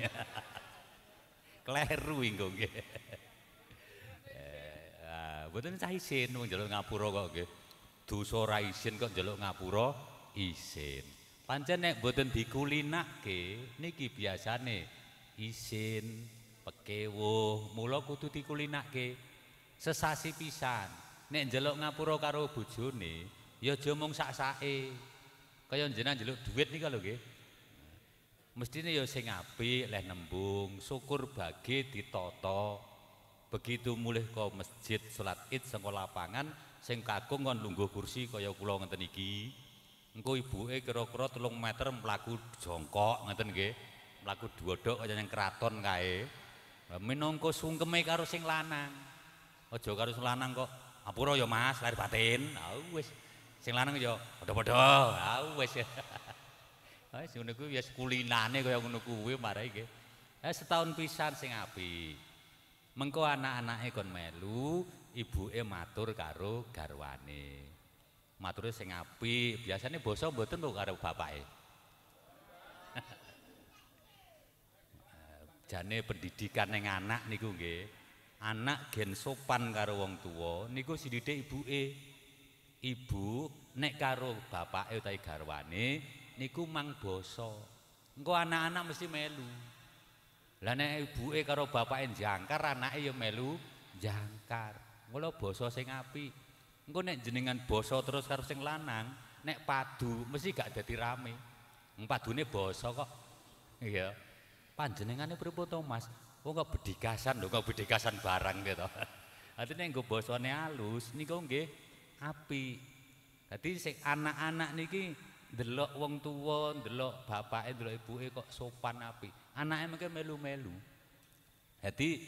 S9: Kleru engko nggih. Mboten cah isin wong njaluk ngapura kok nggih. Dosa ora isin kok njaluk ngapura isin. Pancen nek mboten dikulinakke niki biasane isin, pekewuh, mula kudu dikulinakke sesasi pisan. Nek njaluk ngapura karo bojone ya aja mung sak-sake. Kaya jenengan njaluk dhuwit nika lho nggih. Mestine ya sing apik, leh nembung, syukur bage ditata. Begitu mulih ke masjid salat Id saka lapangan sing kakung kon lungguh kursi kaya kula ngeten iki. Engko ibuke kira-kira 3 meter mlaku jongkok ngeten nggih. Mlaku duodok kaya nang kraton kae. Minangka sungkeme karo sing lanang. Aja karo sing lanang kok apura ya Mas, lahir batin. Wis. Sing lanang ya padha-padha. Wis. Wis ngono kuwi wis kulinane kaya ngono kuwi marai nggih. Setahun pisan sing apik. Mengko anak-anake kon melu, ibuke matur karo garwane. Mature sing apik, biasane basa mboten kok karo bapake. Jane pendidikan ning anak niku nggih. Anak gen sopan karo wong tuwa niku sithik ibuke. Ibu nek karo bapake utawi garwane niku mang basa. Engko anak-anak mesti melu. Lah nek ibuke karo bapake jangkar, anake ya melu jangkar. Mula basa sing apik. Engko nek jenengan basa terus karo sing lanang, nek padu mesti gak dadi rame. Padune basa kok. Iya. Panjenengane pripun to, Mas? Wong kok bedikasan lho, kok bedikasan barang gitu. Artine nggo basane halus niku nggih apik. Dadi sing anak-anak niki ndelok wong tuwa, ndelok bapake, ndelok ibuke kok sopan apik. Anake mengke melu-melu. Dadi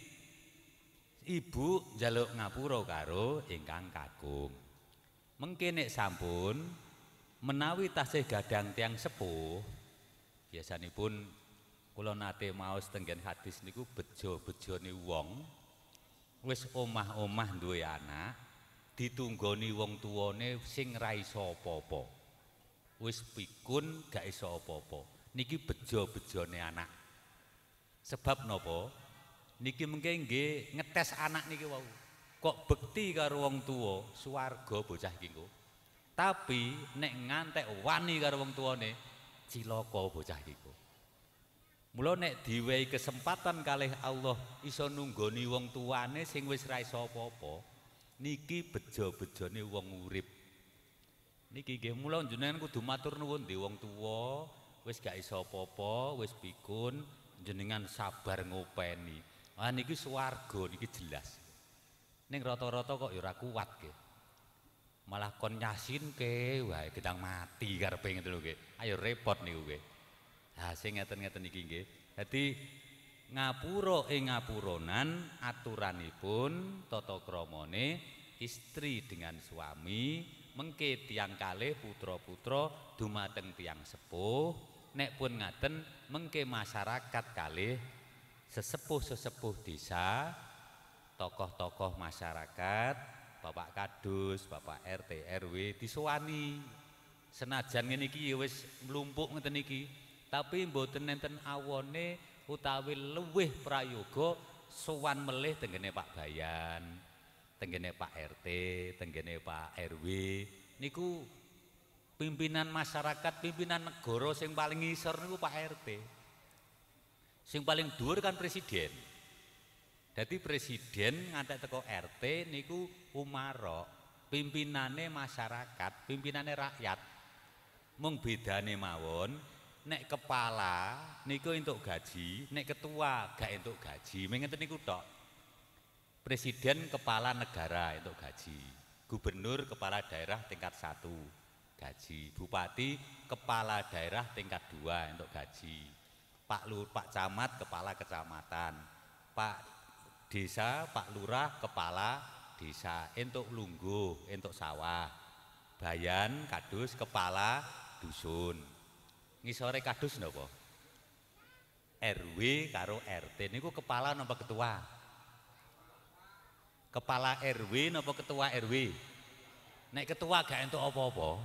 S9: ibu njaluk ngapura karo ingkang kakung. Mengke nek sampun menawi tasih gadang tiang sepuh, biasanipun kula nate maos tenggen hadis niku bejo-bejone wong wis omah-omah duwe anak ditunggoni wong tuwane sing ra iso apa-apa. Wis pikun gak iso apa-apa. Niki bejo-bejone anak. Sebab napa? Niki mengke nggih ngetes anak niki wau. Kok bekti karo wong tuwa, swarga bocah iki engko. Tapi nek ngantek wani karo wong tuwane, cilaka bocah iki. Mula nek diwehi kesempatan kalih Allah iso nunggoni wong tuane sing wis ra iso apa-apa, niki bejo-bejone wong urip. Niki nggih mula jenengan kudu matur nuwun nggih wong tuwa, wis gak iso apa-apa, wis pikun, jenengan sabar ngopeni. Ah niki swarga niki jelas. Ning rata-rata kok ya ora kuat nggih. Malah kon nyasinke wae gedang mati karepe ngoten lho nggih. Ayo repot niku nggih. Nah, sing ngeten-ngeten iki nggih. Dadi ngapura ing ngapuronan aturanipun tata kramane istri dengan suami, mengke tiyang kalih putra-putra dumateng tiyang sepuh, nek pun ngaten mengke masyarakat kalih sesepuh-sesepuh desa, tokoh-tokoh masyarakat, Bapak Kadus, Bapak RT RW disowani. Senajan ngene iki wis mlumpuk ngeten iki. Tapi mboten nenten awone utawi luwih prayoga sowan melih tenggene Pak Bayan, tenggene Pak RT, tenggene Pak RW niku pimpinan masyarakat, pimpinan negara sing paling ngisor niku Pak RT. Sing paling dhuwur kan presiden. Dadi presiden ngantek teko RT niku umara, pimpinane masyarakat, pimpinane rakyat. Mung bedane mawon nek kepala niku entuk gaji, nek ketua gak entuk gaji. Mengeten niku tok. Presiden kepala negara entuk gaji. Gubernur kepala daerah tingkat 1 gaji. Bupati kepala daerah tingkat 2 entuk gaji. Pak Camat kepala kecamatan, Pak Desa, Pak Lurah kepala desa, entuk lungguh, entuk sawah. Bayan kadus kepala dusun. Ngisore kadus napa? RW karo RT niku kepala napa ketua? Kepala RW napa ketua RW? Nek ketua gak entuk apa-apa.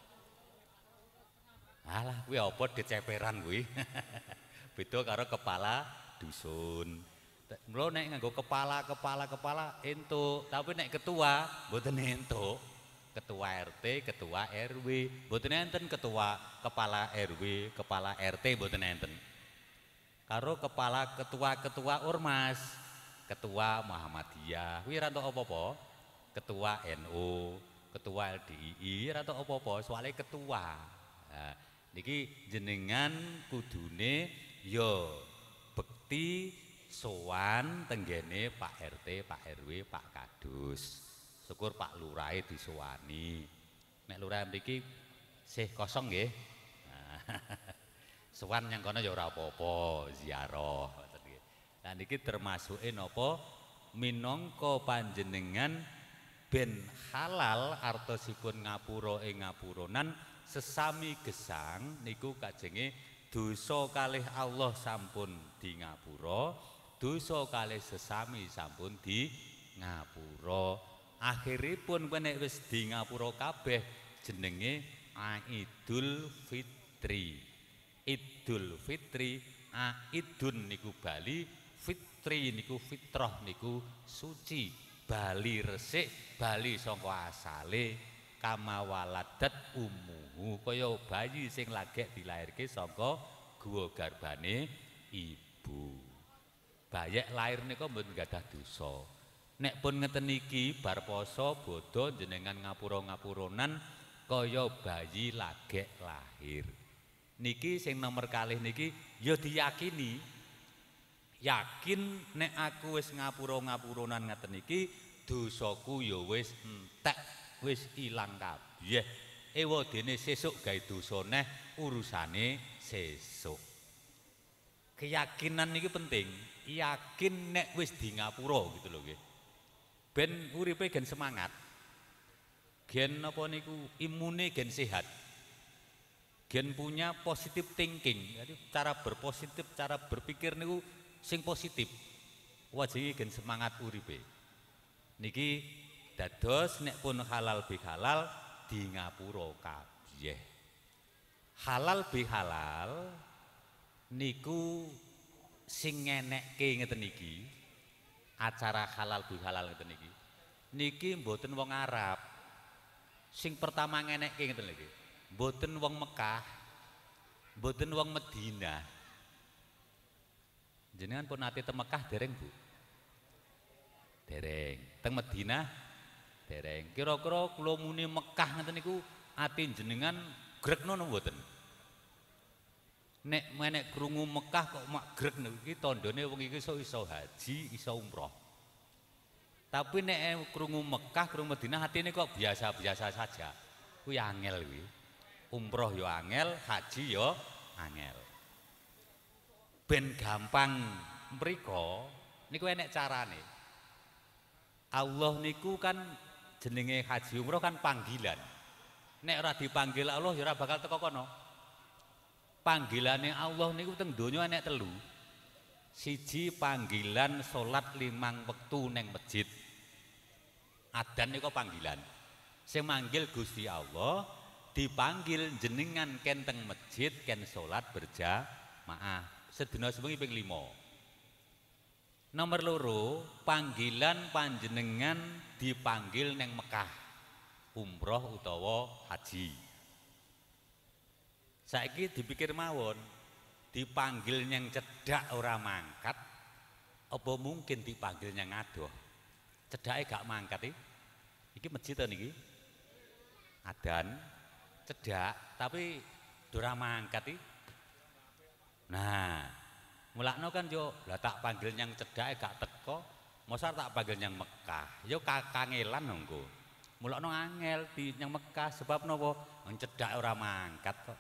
S9: Alah kuwi apa deceperan kuwi. Beda karo kepala dusun. Mula nek nganggo kepala entuk, tapi nek ketua mboten entuk. Ketua RT, ketua RW, mboten enten ketua kepala RW, kepala RT mboten enten. Karo ketua ormas, ketua Muhammadiyah, kuwi ora entuk apa-apa. Ketua NU, ketua LDII ora entuk apa-apa, soalé ketua. Nah, niki jenengan kudune ya bekti sowan tenggene Pak RT, Pak RW, Pak Kadus. Syukur Pak Lurahe disowani. Nek lurah mriki sih kosong nggih. Nah, sowan yang kono ya ora apa-apa, ziarah ngoten nggih. Lah niki termasuke napa minangka panjenengan ben halal artosipun ngapura ing ngapuronan sesami gesang niku kajenge dosa kalih Allah sampun di ngapura, dosa kalih sesami sampun di ngapura. Akhiripun nek wis di ngapura kabeh jenenge Idul Fitri. Idul Fitri, Aidun niku Bali, Fitri niku fitrah niku suci. Bali resik, Bali saka asale kama waladat ummuhu, kaya bayi sing lagek dilairke saka guwa garbane ibu. Bayek lair nika mboten gadah dosa. Nek pun ngeten iki bar poso bodho jenengan ngapura-ngapuronan kaya bayi lagek lahir. Niki sing nomor kalih niki ya diyakini. Yakin nek aku wis ngapura-ngapuronan ngeten iki dosaku ya wis entek, wis ilang kabeh. Ewadene sesuk gawe dosa neh urusane sesuk. Keyakinan niki penting. Yakin nek wis di ngapura gitu lho nggih. Ben uripe gen semangat. Gen apa niku imune gen sehat. Gen punya positive thinking. Jadi cara berpositif, cara berpikir niku sing positif. Wajib gen semangat uripe. Niki dados nek pun halal bihalal di ngapura kabeh. Halal bihalal niku sing ngenekke ngeten iki. Acara halal bihalal ngeten iki. Niki mboten wong Arab. Sing pertama ngenekke ngeten iki. Mboten wong Mekah. Mboten wong Madinah. Jenengan pun nate teng Mekah dereng, Bu? Dereng. Teng Madinah dereng. Kira-kira kula muni Mekah ngeten niku ati jenengan grekno napa mboten? Nek menek krungu Mekah kok mak grek niku iki tandane wong iki iso haji, iso umroh. Tapi nek krungu Mekah, krungu Madinah atine kok biasa-biasa saja. Kuwi angel kuwi. Umroh ya angel, haji ya angel. Ben gampang mriko niku enek carane. Allah niku kan jenenge haji umroh kan panggilan. Nek ora dipanggil Allah ya ora bakal teko kono. Panggilane Allah niku teng donya enek telu. Siji panggilan salat 5 wektu neng masjid. Adzan niku panggilan. Sing manggil Gusti Allah dipanggil jenengan ken teng masjid ken salat berjamaah. Sedina sewengi ping 5. Nomor loro, panggilan panjenengan dipanggil neng Mekah. Umroh utawa haji. Saiki dipikir mawon, dipanggil yang cedak ora mangkat, apa mungkin dipanggil yang adoh? Cedake gak mangkat iki masjid niki. Adan cedak tapi ora mangkat iki. Nah, mulakno kan yo lah tak panggil yang cedake gak teko, mosar tak panggil yang Mekah. Yo kangelan nggo. Mulakno angel di yang Mekah sebab napa? Wong cedak ora mangkat kok.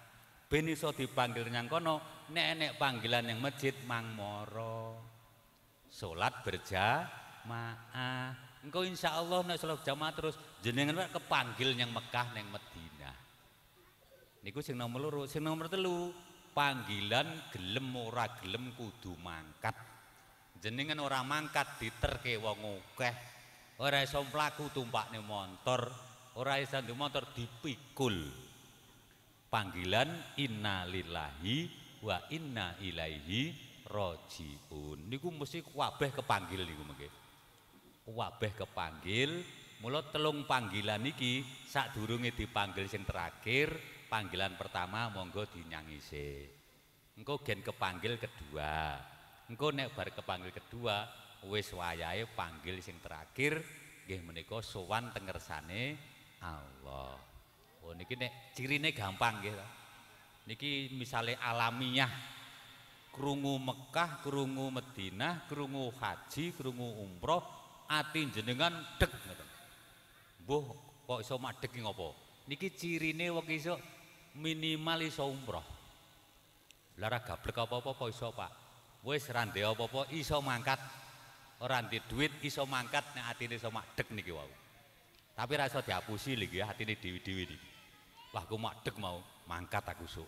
S9: Ben iso dipanggil nyang kono, nek panggilan yang masjid mang moro. Salat berjamaah. Engko insyaallah nek salat jamaah terus jenengan kepanggil nyang Mekah neng Madinah. Niku sing nomor loro, sing nomor telu, panggilan gelem ora gelem kudu mangkat. Jenengan ora mangkat diterke wong akeh. Ora iso mlaku tumpakne motor, ora iso ndek motor dipikul. Panggilan innalillahi wa inna ilaihi rajiun. Niku mesti kabeh kepanggil niku mengke. Kabeh kepanggil, mula telung panggilan niki sadurunge dipanggil sing terakhir, panggilan pertama monggo dinyangise. Engko gen kepanggil kedua. Engko nek bar kepanggil kedua wis wayahe panggil sing terakhir nggih menika sowan teng ngersane Allah. Oh niki nek cirine gampang nggih to. Niki misale alamiah krungu Mekah, krungu Madinah, krungu haji, krungu umroh, ati jenengan deg ngoten. Mbuh kok iso madeg ki ngopo? Niki cirine wong iso minimal iso umroh. Lah ora gablek apa-apa iso, Pak. Wis ra ndek apa-apa iso mangkat. Ora ndek duit iso mangkat nek atine iso madeg niki wau. Tapi ra iso diapusi lho nggih atine dewi-dewi niki. Wah aku madeg mau mangkat aku sok.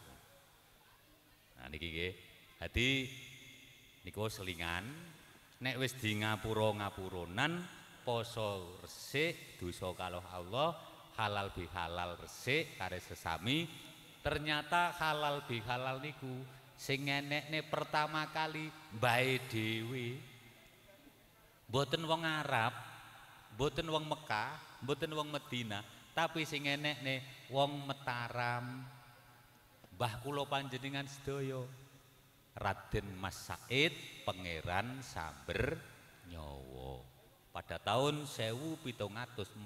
S9: Nah niki nggih. Dadi niku selingan nek wis di ngapura-ngapuronan poso resik dosa kalih Allah halal bihalal resik kare sesami ternyata halal bihalal niku sing enekne pertama kali mbae dhewe mboten wong Arab mboten wong Mekah mboten wong Madinah tapi sing enekne wong Mataram mbah kula panjenengan sedaya Raden Mas Said Pangeran Samber Nyawa pada tahun 1740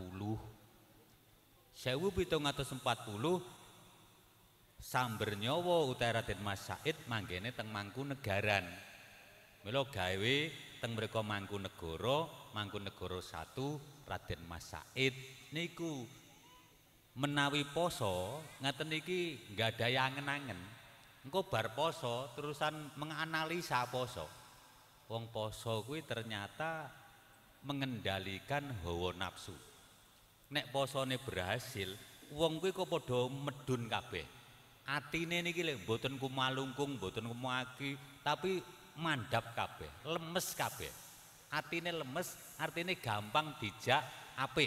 S9: Samber Nyawa utawi Raden Mas Said manggene teng Mangkunegaran mila gawe teng mriko Mangkunegara 1 Raden Mas Said niku menawi poso ngaten iki nggadahi angen-angen engko bar poso terusan menganalisa poso. Wong poso kuwi ternyata mengendalikan hawa nafsu. Nek posone berhasil, wong kuwi kok padha medun kabeh. Atine niki lek mboten kumalungkung, mboten kumaki, tapi mandhap kabeh, lemes kabeh. Atine lemes, artine gampang dijak apik.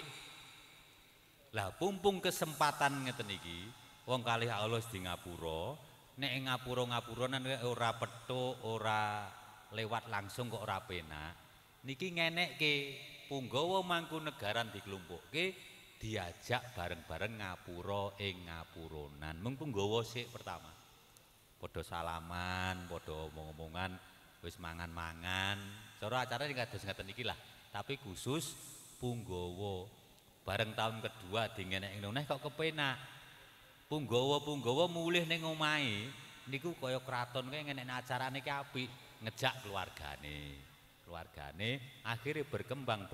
S9: Lah pumpung kesempatan ngeten iki, wong kalih Allah di ngapura nek ngapura-ngapuronan ora petuk, ora lewat langsung kok ora penak. Niki ngenekke Punggawa Mangkunegaran diklumpukke diajak bareng-bareng ngapura ing ngapuronan. Mung Punggawa sik pertama. Padha salaman, padha omong-omongan, wis mangan-mangan. Cara acara kados ngaten iki lah. Tapi khusus Punggawa bareng tahun kedua dingenek neh kok kepenak. Punggawa mulih ning omahe niku kaya kraton kae ngenek acarane ki apik, ngejak keluargane akhirnya berkembang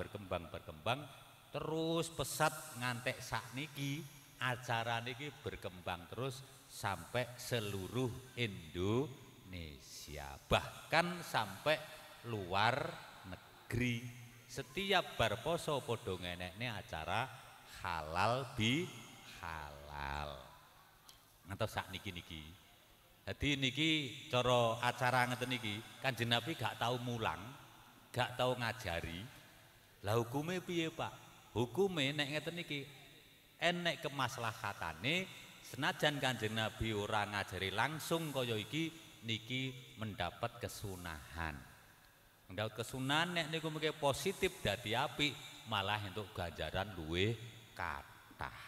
S9: terus pesat ngantek sakniki acara niki berkembang terus sampai seluruh Indonesia bahkan sampai luar negeri. Setiap bar poso padha ngenekne acara halal bi halal ngantos sakniki niki. Jadi niki cara acara ngeten niki Kanjeng Nabi gak tahu mulang, gak tahu ngajari. Lah hukume piye, Pak? Hukume nek ngeten niki enek kemaslahatane senajan Kanjeng Nabi ora ngajari langsung kaya iki niki mendapat kesunahan. Mendapat kesunahan nek niku mengke positif dadi apik malah entuk ganjaran luwih kathah.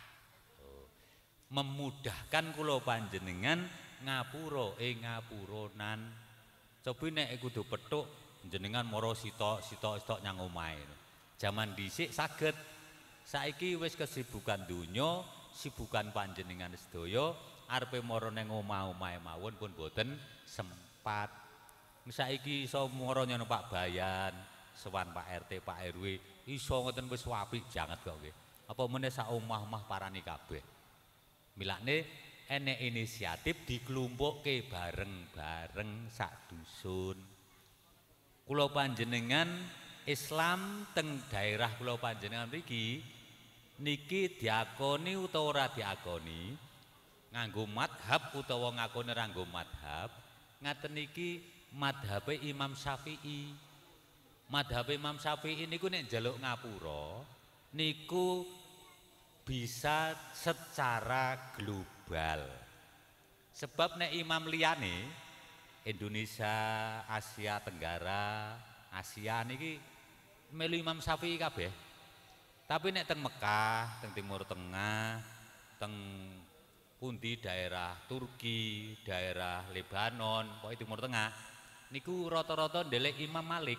S9: Memudahkan kula panjenengan ngapura ngapuronan. Cobi nek kudu petuk jenengan moro sitok nyang omahe. Jaman dhisik saged. Saiki wis kesibukan donya, sibukan panjenengan sedaya arepe moro ning omah-omahe mawon pun boten sempat. Saiki iso moro nyono Pak Bayan, sowan Pak RT, Pak RW, iso ngoten wis apik janget kok nggih. Apa meneh sak omah-omah parani kabeh. Milane enek inisiatif dikelumpukke bareng-bareng sak dusun. Kula panjenengan Islam teng daerah kula panjenengan mriki niki diakoni utawa ora diakoni, nganggo madhab utawa ngakoni ora nganggo madhab, ngaten niki madhabe Imam Syafi'i. Madhabe Imam Syafi'i niku nek njaluk ngapura niku bisa secara global. Sebab nek imam liyane Indonesia, Asia Tenggara, Asia niki melu Imam Syafi'i kabeh. Tapi nek teng Mekah, teng Timur Tengah, teng pundi daerah Turki, daerah Lebanon, pokoke Timur Tengah niku rata-rata ndelek Imam Malik.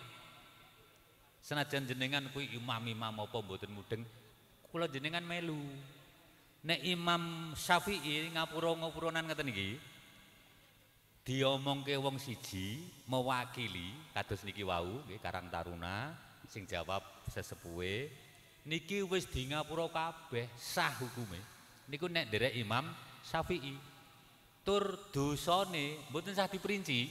S9: Senajan jenengan kuwi imam-imam apa mboten mudeng, kula jenengan melu. Nek Imam Syafi'i ngapura-ngapuronan ngeten iki diomongke wong siji mewakili kados niki wau nggih Karang Taruna sing jawab sesepuhe niki wis di ngapura kabeh sah hukume. Niku nek nderek Imam Syafi'i. Tur dosane mboten sah diperinci.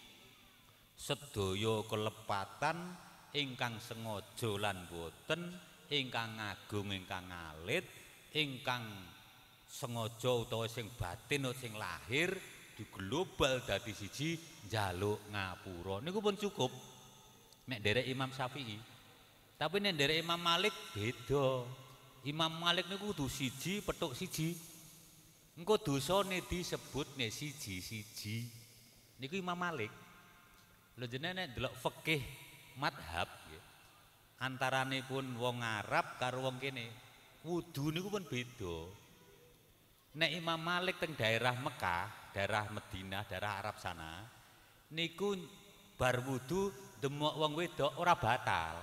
S9: Sedaya kelepatan ingkang sengaja lan boten, ingkang agung ingkang alit, ingkang sengaja utawa sing batin utawa sing lahir diglobal dadi siji njaluk ngapura niku pun cukup nek nderek Imam Syafi'i. Tapi nek nderek Imam Malik beda. Imam Malik niku kudu siji petuk siji. Engko dosane disebut nek siji-siji. Niku Imam Malik. Lho jenenge nek delok fikih madhab nggih. Antaranipun wong Arab karo wong kene wudu niku pun beda. Nek Imam Malik teng daerah Mekah, daerah Madinah, daerah Arab sana, niku bar wudu demok wong wedok ora batal.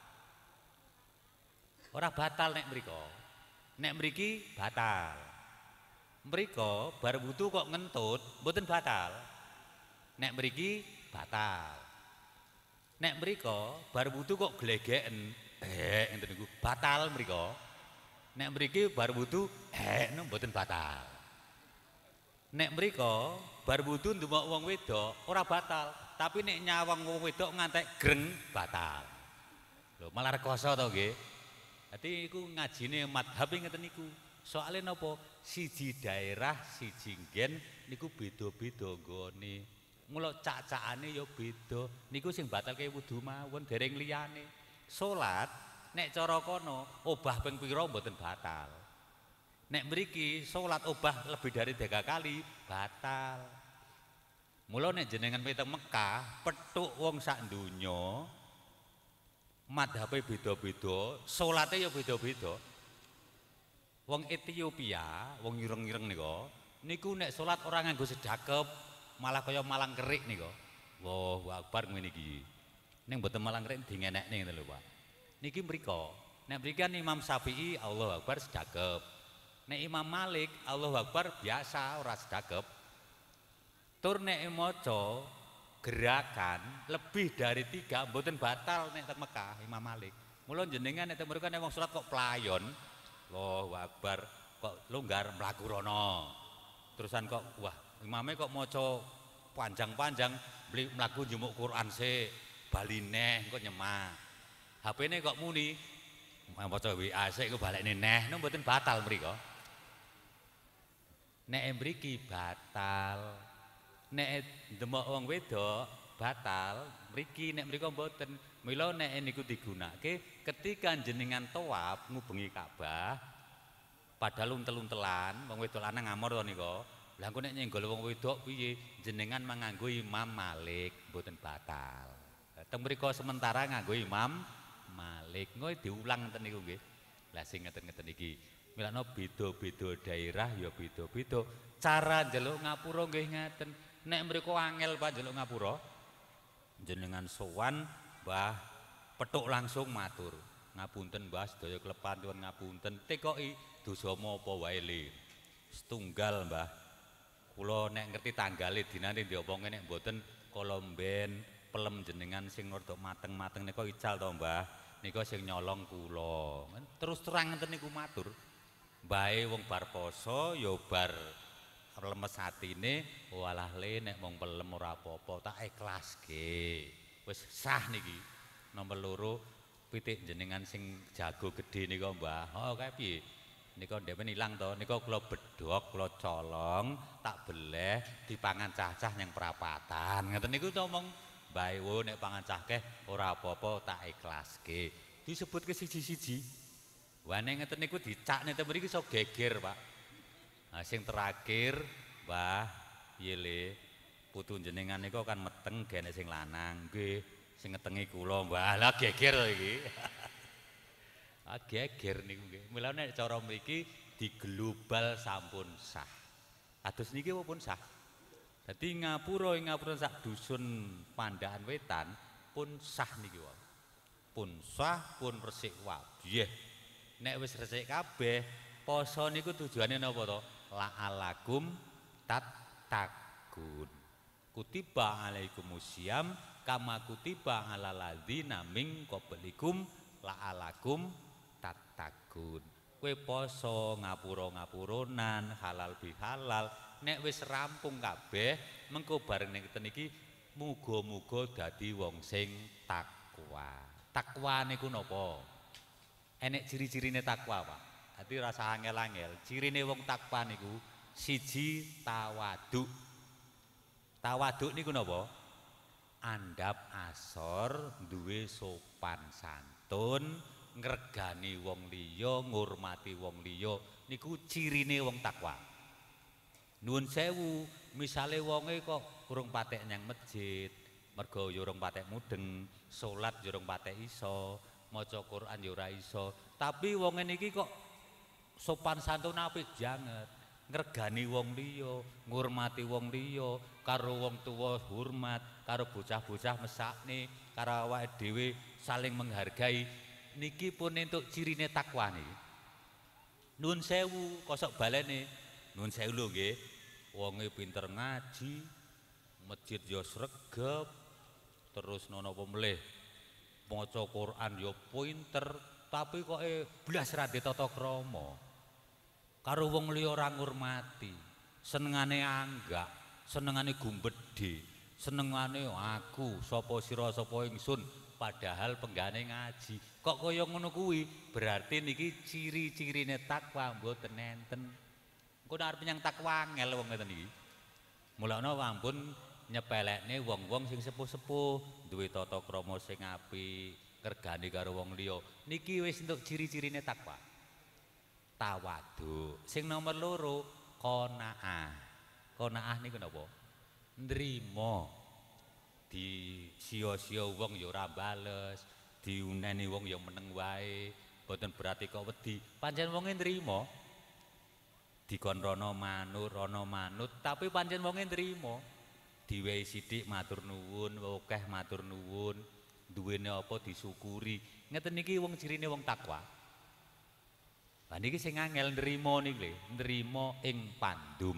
S9: Ora batal nek mriko. Nek mriki batal. Mriko bar wudu kok ngentut mboten batal. Nek mriki batal. Nek mriko bar wudu kok glegeken, ngenten niku batal mriko. Nek mriki bar wudu mboten batal. Nek mriko bar wudu ndemok wong wedok ora batal, tapi nek nyawang wong wedok ngantek greng batal. Lho malah rekoso to nggih. Dadi iku ngajine madhab ngeten niku. Soale napa? Siji daerah siji nggen niku beda-beda nggone. Mula cak-cakane ya beda. Niku sing batalke wudu mawon dereng liyane. Salat nek cara kono obah ping pira mboten batal. Nek mriki salat obah lebih dari 3 kali batal. Mula nek jenengan teng Mekah, petuk wong sak donya madhabe beda-beda, salate ya beda-beda. Wong Ethiopia, wong ireng-ireng niku nek salat ora nganggo sedakep, malah kaya malang kerik nika. Allahu Akbar ngene iki. Ning mboten malang kerik dingenekne ngoten lho, Pak. Niki mriko. Nek mriki kan Imam Syafi'i Allahu Akbar sedakep. Nek Imam Malik Allahu Akbar biasa ora sedakep. Tur nek maca gerakan lebih dari 3 mboten batal nek teng Mekah Imam Malik. Mula jenengan nek teng mriko nek wong salat kok playon, Allahu Akbar kok longgar mlaku rono. Terusan kok wah imame kok maca panjang-panjang beli mlaku njumuk Quran sik bali neh kok nyemah. HP-ne kok muni maca WA sik kok balekne neh niku mboten batal mriko. Nek mriki batal. Nek ndemok wong wedok batal, mriki nek mriko mboten. Mila nek niku digunakake ketika jenengan tawaf ngubengi Ka'bah padahal untel-untelan wong wedok lanang ngamor to nika. Lah engko nek nyenggol wong wedok piye jenengan manganggo Imam Malik mboten batal. Teng mriko sementara nganggo Imam Malik. Ngono diulang ngeten niku nggih. Lah sing ngeten-ngeten iki milano beda-beda daerah ya beda-beda. Cara njaluk ngapura nggih ngeten. Nek mriko angel Pak njaluk ngapura. Jenengan sowan Mbah petuk langsung matur. Ngapunten Mbah sedaya klepan nyuwun ngapunten. Tekoki dosa apa wae le. Setunggal Mbah. Kula nek ngerti tanggale dinane diomongke nek mboten kala mben pelem jenengan sing rada mateng-mateng nika ical to Mbah. Nika sing nyolong kula. Terus terang ngenten niku matur. Mbahe wong bar poso ya bar lemes atine walah le nek mung pelem ora apa-apa tak ikhlaske. Wis sah niki. Nomor loro pitik jenengan sing jago gedhe nika Mbah. Oh kae piye? Nika ndemen ilang to. Nika kula bedhok, kula colong, tak beleh dipangan cah-cah yang perapatan. Ngeten niku ngomong Mbah Ewo nek pangan cah keh ora apa-apa tak ikhlaske. Disebutke siji-siji. Wane ngeten niku dicakne ten mriki iso geger, Pak. Nah sing terakhir Mbah piye le putu jenengan niku kan meteng gene sing lanang. Nggih, sing ngetengi kula Mbah. Lah geger to iki. Ah geger niku nggih. Mula nek cara mriki diglobal sampun sah. Kados niki pun sah. Dadi ngapura sak dusun Pandaan Wetan pun sah niki wae. Pun sah, pun resik wae. Nek wis resik kabeh, poso niku tujuane napa to? La'alakum tattaqun. Kutiba alaikumusiyam kama kutiba alal ladzina min qablikum la'alakum tattaqun. Kowe poso ngapura-ngapuronan halal bihalal nek wis rampung kabeh mengko bareng ning keten iki muga-muga dadi wong sing takwa. Takwa niku napa? Enek ciri-cirine takwa, Pak. Dadi rasa angel-angel. Cirine wong takwa niku siji tawaduk. Tawaduk niku napa? Andhap asor, duwe sopan santun, ngregani wong liya, ngurmati wong liya. Niku cirine wong takwa. Nuwun sewu, misale wonge kok kurang patek nyang masjid, mergo ya urung patek mudeng, salat ya urung patek iso, maca Quran ya ora iso. Tapi wonge niki kok sopan santun apik banget. Ngregani wong liya, ngurmati wong liya, karo wong tuwa hormat, karo bocah-bocah mesakne, karo awake dhewe saling menghargai. Niki pun entuk cirine takwa niki. Nuwun sewu, kosok balene. Nuwun sewu lho nggih. Wonge pinter ngaji, masjid ya sregep, terus nono apa melih maca Quran ya pinter, tapi kok blas ra tata krama. Karo wong liya ora ngurmati, senengane anggak, senengane gumbedhe, senengane aku, sapa sira sapa ingsun, padahal penggane ngaji. Kok kaya ngono kuwi? Berarti niki ciri-cirine takwa mboten enten. Engko arep nyang takwa angel wong ngeten iki. Mulane ampun nyepelekne wong-wong sing sepuh-sepuh, duwe tata krama sing apik, ngregani karo wong liya. Niki wis entuk ciri-cirine takwa. Tawadhu. Sing nomor loro qanaah. Qanaah niku napa? Nrimo. Di sia-sia wong ya ora bales, diuneni wong ya meneng wae, boten berarti kok wedi. Pancen wonge nrimo. Dikon rono manut, tapi pancen wonge nrimo. Diwehi sithik matur nuwun, akeh matur nuwun, duwene apa disyukuri. Ngeten niki wong cirine wong takwa. Lah niki sing angel nrimo niki lho, nrimo ing pandum.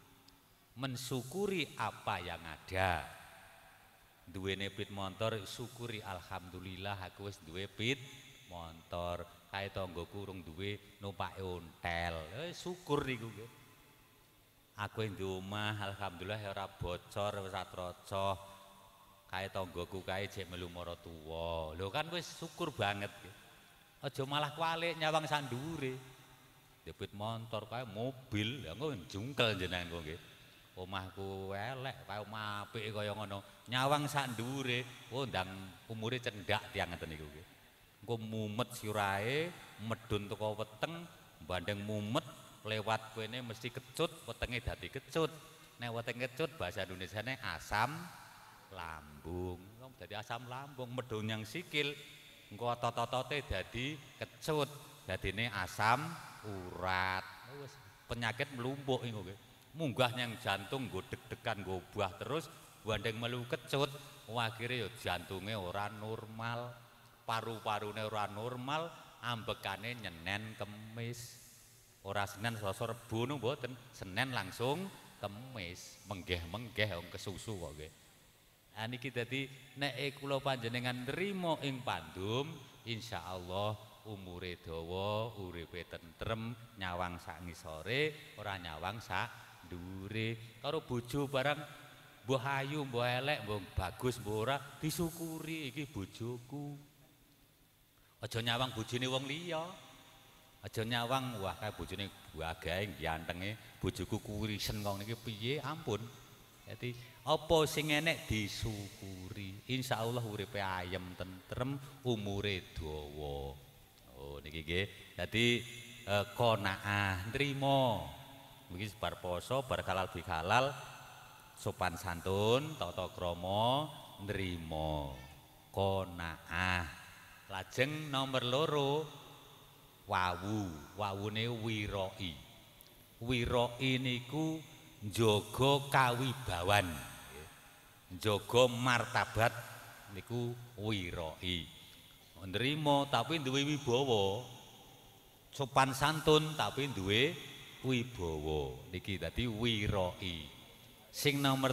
S9: Mensyukuri apa yang ada. Duwene pit motor syukuri alhamdulillah aku wis duwe pit motor. Kae tanggoku urung duwe numpake ontel. Syukur niku nggih. Aku ing omah alhamdulillah ora bocor wis atrocoh. Kae tanggoku kae jek melu maratuwa. Lho kan wis syukur banget. Aja malah kualik nyawang sandure. Debit motor kae mobil, ya engko jungkel jenengan kok nggih. Omahku elek, kae omah apik kaya ngono. Nyawang sak ndure, oh ndang umure cendak tiyang ngeten niku nggih. Engko mumet sirahe, medun teko weteng, bandeng mumet lewat kene mesti kecut, wetenge dadi kecut. Nek weteng kecut bahasa Indonesiane asam lambung. Dadi asam lambung, medun yang sikil. Engko otot-otote dadi kecut, dadine asam urat. Wis penyakit melumpuk iku nggih. Munggah yang jantung nggo deg-degan nggo buah terus bandeng melu kecut, akhire ya jantunge ora normal, paru-parune ora normal, ambekane Senin Kemis. Ora Senin Selasa Rebo nu mboten, Senin langsung Kemis, menggeh-menggeh wong kesusu kok nggih. Niki dadi nek kula panjenengan nrimo ing pandum, insyaallah umure dawa, uripe tentrem, nyawang sak ngisore, ora nyawang sak dure karo bojo barang mbah ayu mbah elek mbah bagus mbah ora disyukuri iki bojoku. Aja nyawang bojone wong liya. Aja nyawang wah kae bojone gagahe gantenge bojoku kurisen kok niki piye ampun. Dadi apa sing enek disyukuri. Insyaallah uripe ayem tentrem umure dawa. Oh niki nggih. Dadi qanaah nrimo. Iki bar poso bar halal bihalal sopan santun tata krama nrimo. Qanaah. Lajeng nomor loro wawune wiroi. Wiroi niku njaga kawibawan. Njaga martabat niku wiroi. Nrimo tapi duwe wibawa. Sopan santun tapi duwe wibawa. Niki dadi wiroi. Sing nomor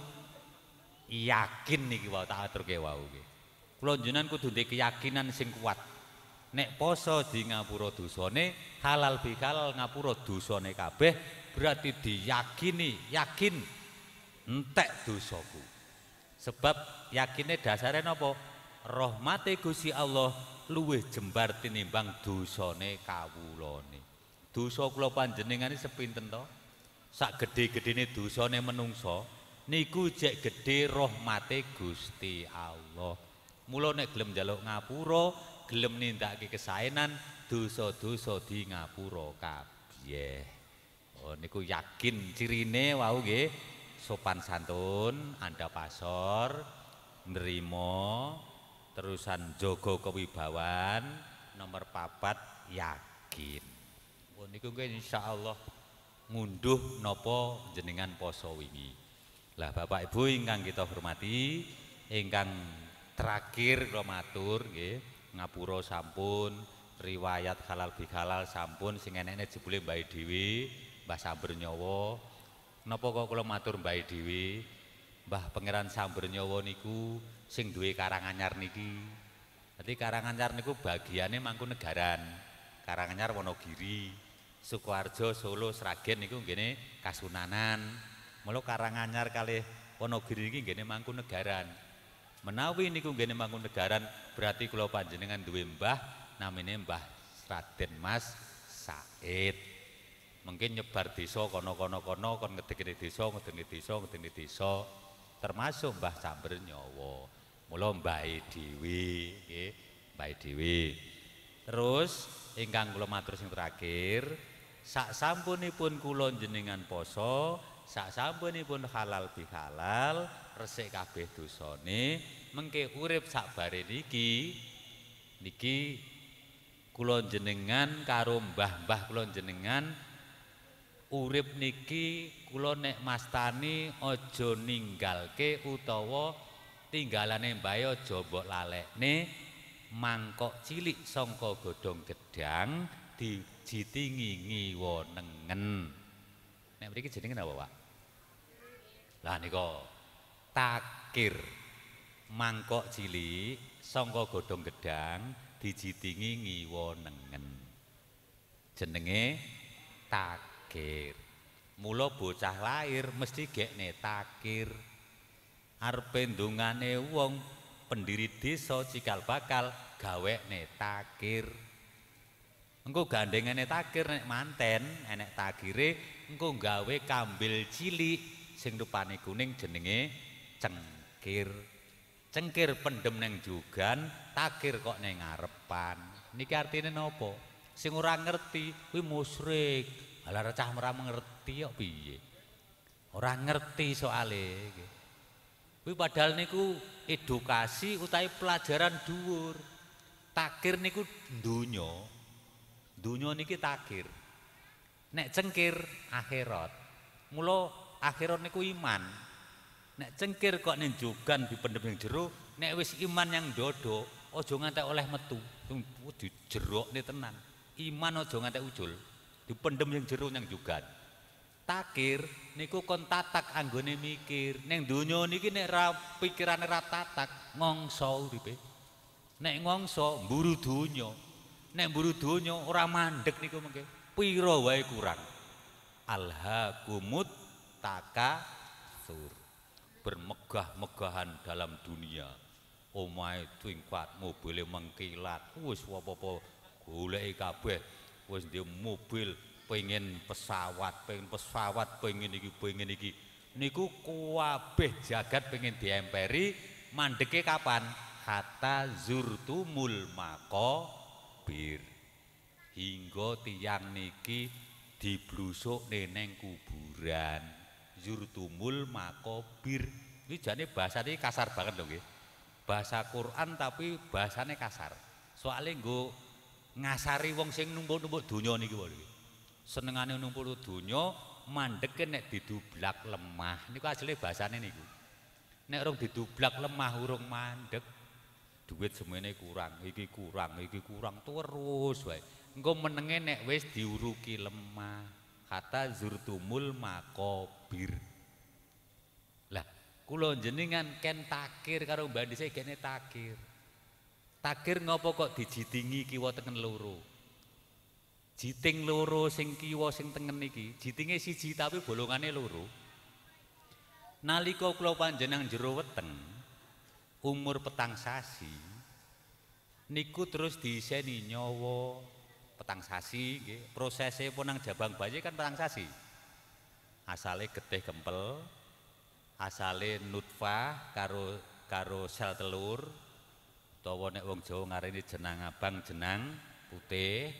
S9: 3 yakin niki wae tak aturke wau nggih. Kula njenengan kudu ndek keyakinan sing kuat. Nek poso di ngapura dosane, halal bihalal ngapura dosane kabeh, berarti diyakini, yakin entek dosaku. Sebab yakine dasare napa? Rahmate Gusti Allah luwih jembar tinimbang dosane kawulane. Dosa kula panjenengane sepinten to? Sak gedhe-gedhene dosane menungso niku jek gedhe rahmate Gusti Allah. Mula nek gelem njaluk ngapura, gelem nindakake kesaenan, dosa-dosa di ngapura kabeh. Oh niku yakin cirine wau nggih, sopan santun, andhap asor, nrimo, terusan jaga kewibawan, nomor 4 yakin. Oh niku nggih insyaallah ngunduh napa jenengan poso wingi. Lah Bapak Ibu ingkang kita hormati, ingkang terakhir kula matur nggih, ngapura sampun, riwayat halal bihalal sampun, sing enekne jebule mbahe dhewe, Mbah Samber Nyawa. Napa kok kula matur mbahe dhewe? Mbah Pangeran Samber Nyawa niku sing duwe Karanganyar niki. Dadi Karanganyar niku bagiane Mangkunegaran. Karanganyar Wonogiri, Sukoharjo, Solo, Sragen niku nggene Kasunanan. Mula Karanganyar kalih Wonogiri niki nggene Mangkunegaran. Menawi niku nggene Mangkunegaran berarti kula panjenengan duwe mbah namine Mbah Raden Mas Said. Mungkin nyebar desa kono-kono kon ngedekne desa, ngedekne desa, ngedekne desa termasuk Mbah Samber Nyawa. Mula mbahe dhewe nggih, mbahe dhewe. Terus ingkang kula matur sing terakhir, sak sampunipun kula njenengan poso, sak sampunipun halal bihalal, resik kabeh dosane, mengke urip sakbare niki kula njenengan karo mbah-mbah kula njenengan urip niki kula nek mastani aja ninggalke utawa tinggalane mbae aja mbok lalekne mangkok cilik sangka godhong gedang dijitingi ngiwa nengen. Nek mriki jenenge napa, Pak? Lah nika takir mangkok cilik sangka godhong gedang dijitingi ngiwa nengen. Jenenge takir. Mula bocah lahir mesti gekne takir. Arepe ndongane wong pendiri desa cikal bakal gawekne takir. Engko gandengane takir nek manten enek takire engko gawe kambil cilik sing rupane kuning jenenge cengkir. Cengkir pendem neng jugan, takir kok neng ngarepan. Niki artine napa? Sing ora ngerti kuwi musyrik. Lah cah ora mengerti kok piye? Ora ngerti soale iki. Kuwi padahal niku edukasi utawi pelajaran dhuwur. Takir niku donya. Donya niki takir. Nek cengkir akhirat. Mula akhirat niku iman. Nek cengkir kok ning jogan dipendhem ning jero, nek wis iman yang dodo, aja ngantek oleh metu. Dijerokne tenan. Iman aja ngantek ujul. Dipendhem ning jero nang jogan. Takir niku kon tatak anggone mikir. Ning donya niki nek ra pikirane ra tatak, ngongso uripe. Nek ngongso mburu donya. Nek mburu donya ora mandeg niku mengke. Pira wae kurang. Alhaakumut takatsur. Bermegah-megahan dalam dunia. Omahe tingkat, mobile mengkilat. Wis apa-apa goleki kabeh. Wis ndek mobil, pengen pesawat, pengen iki. Niku kabeh jagat pengen diemperi, mandeke kapan? Hatta zurtumul maqabir. Hingga tiyang niki diblusuk neneng kuburan. Zurtumul maqabir. Iki jane bahasane kasar banget lho nggih. Bahasa Quran tapi bahasane kasar. Soale nggo ngasari wong sing numpuk-numpuk donya niki wae. Senengane numpuk donya, mandeke nek didublak lemah. Niku asline bahasane niku. Nek urung didublak lemah urung mandek, duit semene kurang, iki kurang terus wae. Engko menenge nek wis diuruki lemah, kata zurtumul maqabir. Lah, kula jenengan ken takir karo Mbak Dise kene takir. Takir ngopo kok dijidingi kiwa tengen loro? Jiting loro sing kiwa sing tengen iki, jitinge siji tapi bolongane loro. Nalika kula panjenengan jero weteng, umur petang sasi, niku terus diiseni nyawa petang sasi, nggih. Prosese pun nang jabang bayi kan petang sasi. Asale getih kempel, asale nutfah karo sel telur. Utawa nek wong Jawa ngarani jenang abang, jenang putih.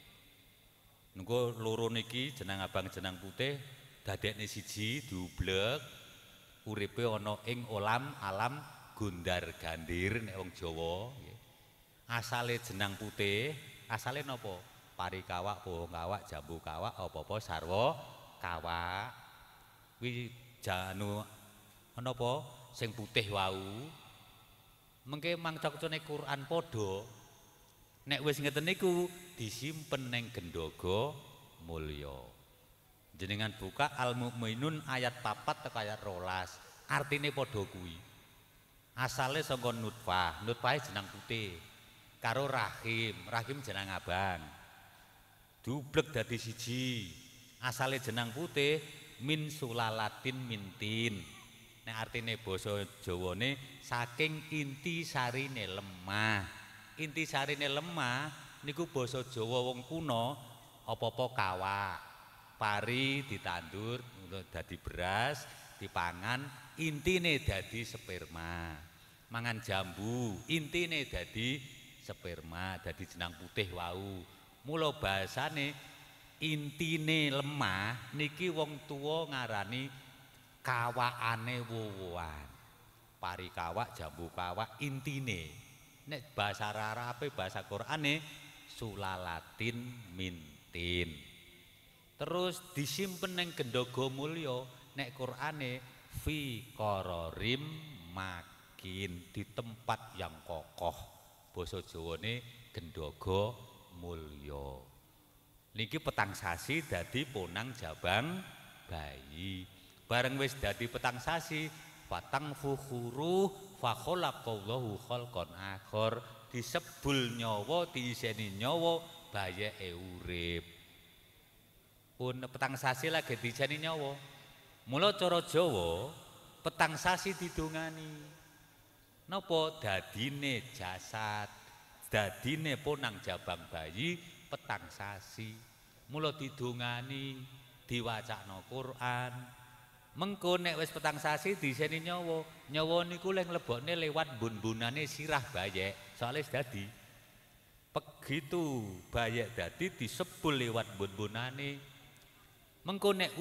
S9: Nunggu loro niki jenang abang, jenang putih dadekne siji diublek. Uripe ana ing alam gondar-gandir nek wong Jawa nggih. Asale jenang putih, asale napa? Pari kawak, pohon kawak, jambu kawak, apa-apa sarwa kawak. Kuwi janu napa sing putih wau. Mengke mangcocone Quran padha. Nek wis ngeten niku disimpen ning gendhaga mulya. Jenengan buka Al-Mu'minun ayat 4 tekan ayat 12. Artine padha kuwi. Asale saka nutfah, nutfahe jenang putih. Karo rahim, rahim jenang abang. Dublek dadi siji. Asale jenang putih min sulalatin mintin. Nek artine basa Jawane saking inti sarine lemah. Inti sarine lemah niku basa Jawa wong kuno apa-apa kawak. Pari ditandur dadi beras, dipangan, intine dadi sperma. Mangan jambu, intine dadi sperma, dadi jenang putih wau. Mula bahasane intine lemah niki wong tuwa ngarani kawakane wowoan. Pari kawak, jambu kawak intine. Nek bahasa Arabe, bahasa Qur'ane sulalatin mintin. Terus disimpen ning gendhaga mulya, nek Qur'ane fi qararim makin, di tempat yang kokoh. Basa Jawane gendhaga mulya. Niki petang sasi dadi ponang jabang bayi. Bareng wis dadi petang sasi, fatang fukhuru fa khalaqallahu khalqan akhar, disebul nyawa, diiseni nyawa, bayeke urip. Pun petang sasi lagi diiseni nyawa. Mula cara Jawa petang sasi didongani. Napa dadine jasad, dadine ponang jabang bayi petang sasi. Mula didongani, diwacakno Quran. Mengko nek wis petang sasi diseni nyawa. Nyawa niku lek mlebokne lewat bun-bunane sirah bayek. Soale dadi begitu bayek dadi disebul lewat bun-bunane. Mengko nek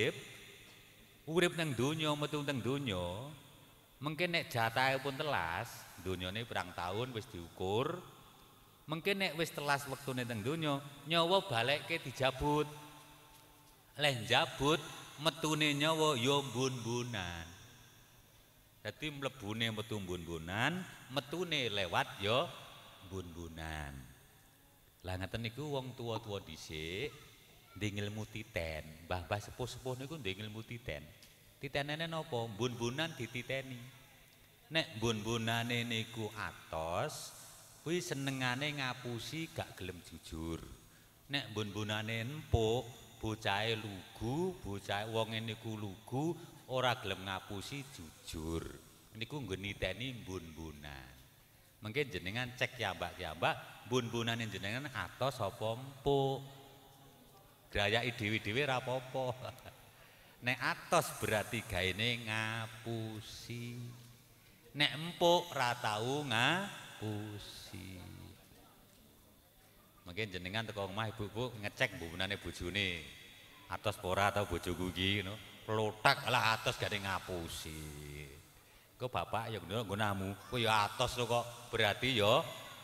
S9: urip nang donya, metu nang donya. Mengke nek jatahe pun telas, donyane pirang taun wis diukur. Mengke nek wis telas wektune nang donya, nyawa balekke dijabut. Leh njabut metune nyawa ya mbun-bunan. Dadi mlebune metu mbun-bunan, metune lewat ya mbun-bunan. Lah ngeten niku wong tuwa-tuwa dhisik ndek ilmu titen. Mbah-mbah sepuh-sepuh niku ndek ilmu titen. Titenene napa? Mbun-bunan dititeni. Nek mbun-bunane niku atos, kuwi senengane ngapusi gak gelem jujur. Nek mbun-bunane empuk, bocahe lugu, bocah wong niku lugu ora gelem ngapusi jujur. Niku nggo niteni mbun-mbunan. Mungkin jenengan cek kiambak-kiambak, mbun-mbunane jenengan atos apa empuk. Grayake dhewe-dhewe ra apa-apa. Nek atos berarti gaene ngapusi. Nek empuk ra tau ngapusi. Mungkin jenengan teko omah ibu-ibu ngecek mbunane bojone. Atos ora tau bojoku iki ngono. Lotak lah atos gane ngapusi. Kok bapak ya nggo namu, kok ya atos lho kok. Berarti ya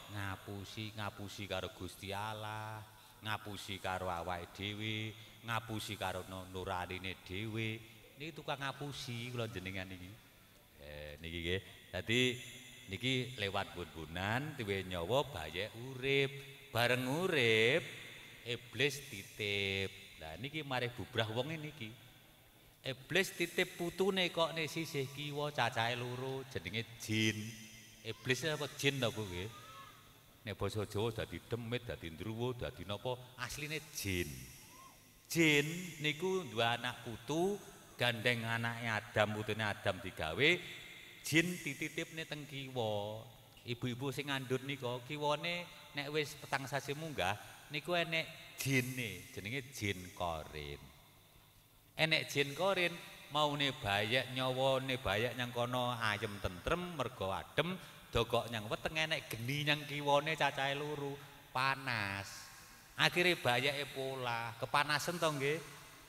S9: ngapusi karo Gusti Allah, ngapusi karo awake dhewe, ngapusi karo nurane dhewe. Niki tukang ngapusi kula jenengan niki. Niki nggih. Dadi niki lewat bun-bunan duwe nyawa bayek urip. Bareng urip iblis titip. Lah niki marih bubrah wong niki. Iblis titip putune kok nek sisih kiwa cacahe loro jenenge jin. Iblis apa jin ta Bu nggih? Nek basa Jawa dadi demit, dadi ndruwo, dadi napa asline jin. Jin niku duwe anak putu, gandeng anake Adam, putune Adam digawe, jin dititipne teng kiwa. Ibu-ibu sing ngandhut nika kiwane nek wis petang sasi munggah niku enek jinne, jenenge jin korin. Enek jin korin maune bayek nyawane bayek nyang kono ayem tentrem mergo adem, dogok nyang weteng enek geni nyang kiwane cacahe loro, panas. Akhire bayeke polah, kepanasan to nggih.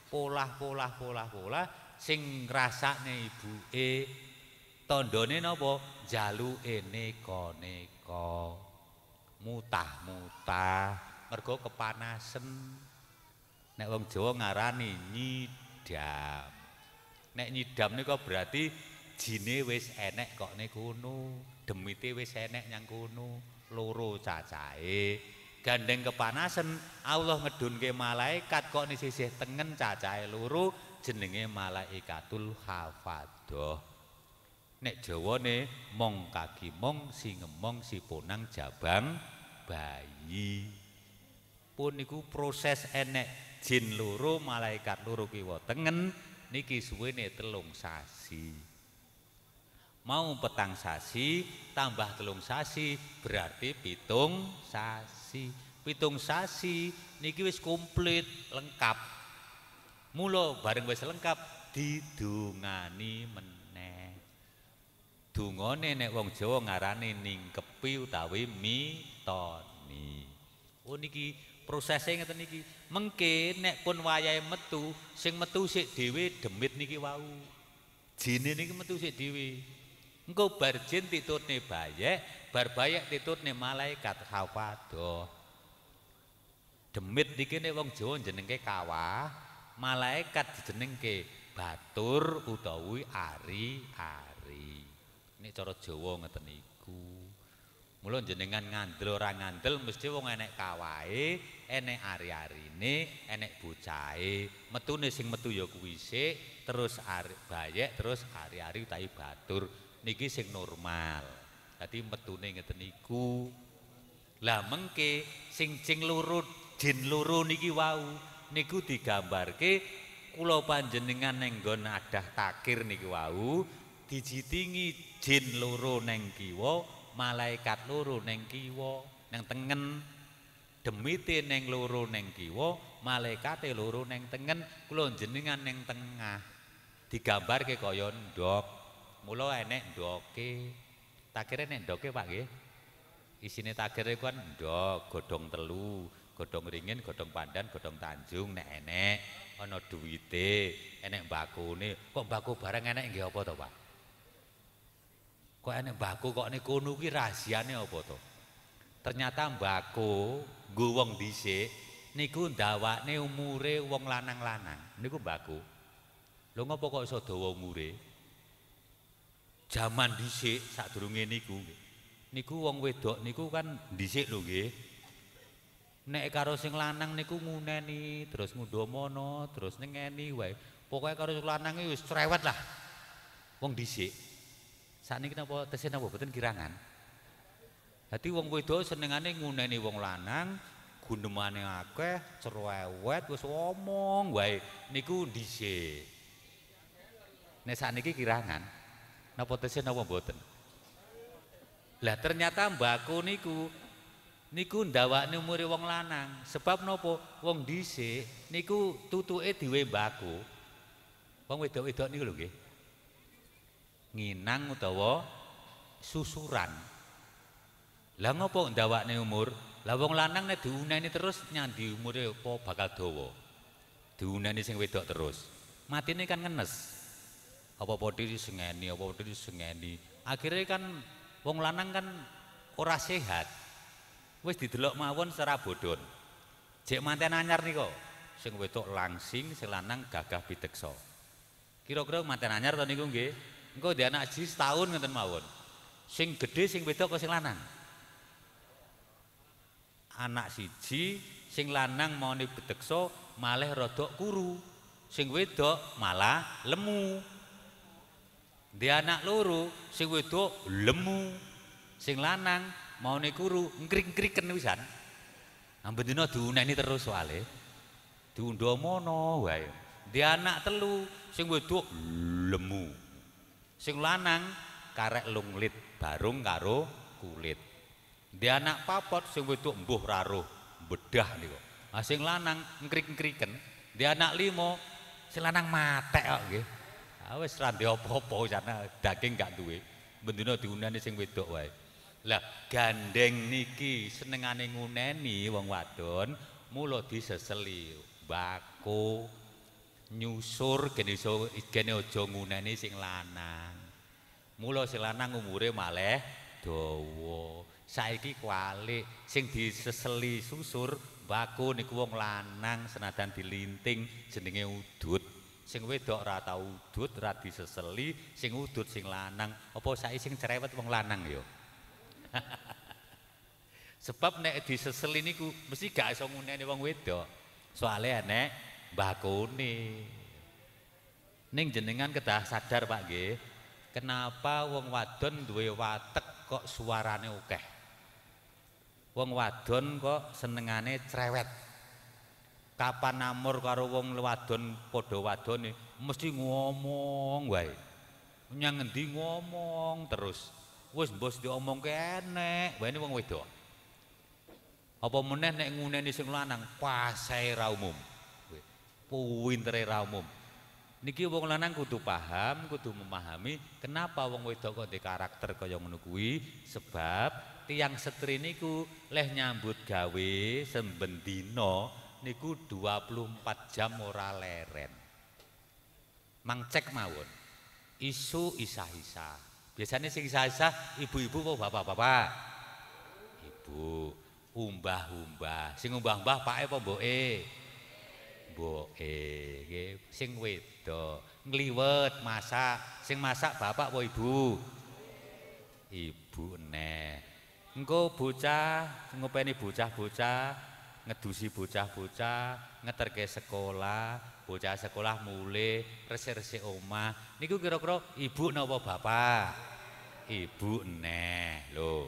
S9: Polah sing ngrasakne ibuke tandane napa? Jaluke neka-neka. Mutah-mutah mergo kepanasan. Nek wong Jawa ngarani nyidam. Nek nyidam niku berarti jine wis enek kok ning kono, demite wis enek nyang kono, loro cacahe. Gandeng kepanasan Allah ngedunke malaikat kok ning sisih tengen cacahe loro jenenge malaikatul hafadah. Nek Jawane mong kaki mong si ngemong si ponang jabang bayi. Pun niku proses enek jin loro malaikat loro kiwa tengen niki suwene 3 sasi. Mau petang sasi tambah 3 sasi berarti 7 sasi. 7 sasi niki wis komplit lengkap. Mula bareng wis lengkap didungani meneh. Dungane nek wong Jawa ngarani ningkepi utawi mitoni. Oh niki prosese ngeten niki. Mengke nek pun wayahe metu, sing metu sik dhewe demit niki wau. Jine niki metu sik dhewe. Engko bar jin titutne bayek, bar bayek titutne malaikat hafadah. Demit niki nek wong Jawa jenenge kawah, malaikat dijenengke batur utawi ari-ari. Nek cara Jawa ngeten niku. Mula jenengan ngandel ora ngandel mesti wong enek kawahe, enek ari-arine, enek bocahe. Metune sing metu ya kuwi sik, terus bayek, terus ari-ari utawi batur. Niki sing normal. Dadi metune ngeten niku. Lah mengke sing loro jin loro niki wau niku digambarke kula panjenengan ning nggon adah takir niki wau dijitingi jin loro neng kiwa, malaikat loro neng kiwa, neng tengen. Demite neng loro neng kiwa, malaikate loro neng tengen, kula jenengan neng tengah. Digambarke kaya ndok. Mula enek ndoke. Takire nek ndoke Pak nggih. Isine takire kan ndok, godhong telu, godhong ringin, godhong pandan, godhong tanjung nek enek, ana duwite, enek mbakone. Kok mbako barang enek nggih apa to, Pak? Kok enek mbako kok ning kono kuwi rahasiane apa to? Ternyata mbako nggo wong dhisik niku ndawakne umure wong lanang-lanang. Niku mbako. Lho ngopo kok iso dawa umure? Jaman dhisik sadurunge niku. Niku wong wedok niku kan dhisik lho nggih. Nek karo sing lanang niku nguneni, terus ngundomono, terus nengeni wae. Pokoke karo sing lanang iki wis cerewet lah. Wong dhisik. Sakniki napa tesih napa boten kirangan? Dadi wong wedok senengane nguneni wong lanang, gunemane akeh, cerewet wis omong wae niku dhisik. Nek sakniki kirangan napa tesih napa mboten? Lah ternyata mbako niku ndawakne umure wong lanang. Sebab napa? Wong dhisik niku tutuke diwe mbako. Wong wedok-wedok niku lho nggih. Nginang utawa susuran. Lah ngopo ndawakne umur? Lah wong lanang nek diuneni terus nyandi umure apa bakal dawa. Diuneni sing wedok terus. Matine kan ngenes. Apa-apa disengeni, apa-apa disengeni. Akhirnya kan wong lanang kan ora sehat. Wis didelok mawon secara bodhon. Jek manten anyar nika. Sing wedok langsing, sing lanang gagah piteksa. Kira-kira manten anyar to niku nggih. Engko ndek anak siji setahun ngoten mawon. Sing gedhe sing wedok kok sing lanang. Anak siji sing lanang maune piteksa malah rodok kuru. Sing wedok malah lemu. Dia anak loro, sing wedok lemu, sing lanang maune kuru, ngkrik-ngkriken wisan. Amben dina diuneni terus soalé. Diundomono wae. Dia anak telu, sing wedok lemu. Sing lanang karek lunglit, barung karo kulit. Dia anak papat, sing wedok mbuh raruh, bedah niku. Ah sing lanang ngkrik-ngkriken, dia anak limo, sing lanang matek kok nggih. Wis ra ndek apa-apa jane daging gak duwe. Bendina diuneni sing wedok wae. Lah gandeng niki senengane nguneni wong wadon, mula diseseli. Bako nyusur gene aja nguneni sing lanang. Mula sing lanang umure malih dawa. Saiki kualik sing diseseli susur bako niku wong lanang senajan dilinting jenenge udut. Sing wedok ora tau udut, ora diseseli, sing udut sing lanang. Apa saiki sing cerewet wong lanang ya? Sebab nek diseseli niku mesti gak iso nguneni wong wedok. Soale nek mbakone. Ning jenengan kedah sadar Pak nggih, kenapa wong wadon duwe watek kok suarane akeh? Wong wadon kok senengane cerewet. Kapan namur karo wong wadon padha wadone mesti ngomong wae. Nyang ngendi ngomong terus. Wis mbos diomongke enek, wae wong wedok. Apa meneh nek nguneni sing lanang pasae ra umum. Pintere ra umum. Niki wong lanang kudu paham, kudu memahami kenapa wong wedok kok ndek karakter kaya ngono kuwi, sebab tiyang setri niku leh nyambut gawe semben dina niku 24 jam ora leren. Mang cek mawon. Isu isah-isah. Biasanya sing isah-isah ibu-ibu apa bapak-bapak? Ibu. Umbah-umbah. Sing umbah-umbah pake apa mboke? Mboke. Nggih, sing wedok ngliwet masak. Sing masak bapak apa ibu? Ibu neh. Engko bocah ngopeni bocah-bocah ngedusi bocah-bocah, ngeterke sekolah, bocah sekolah mulai resik-resik omah. Niku kira-kira ibu napa bapak? Ibu neh lho.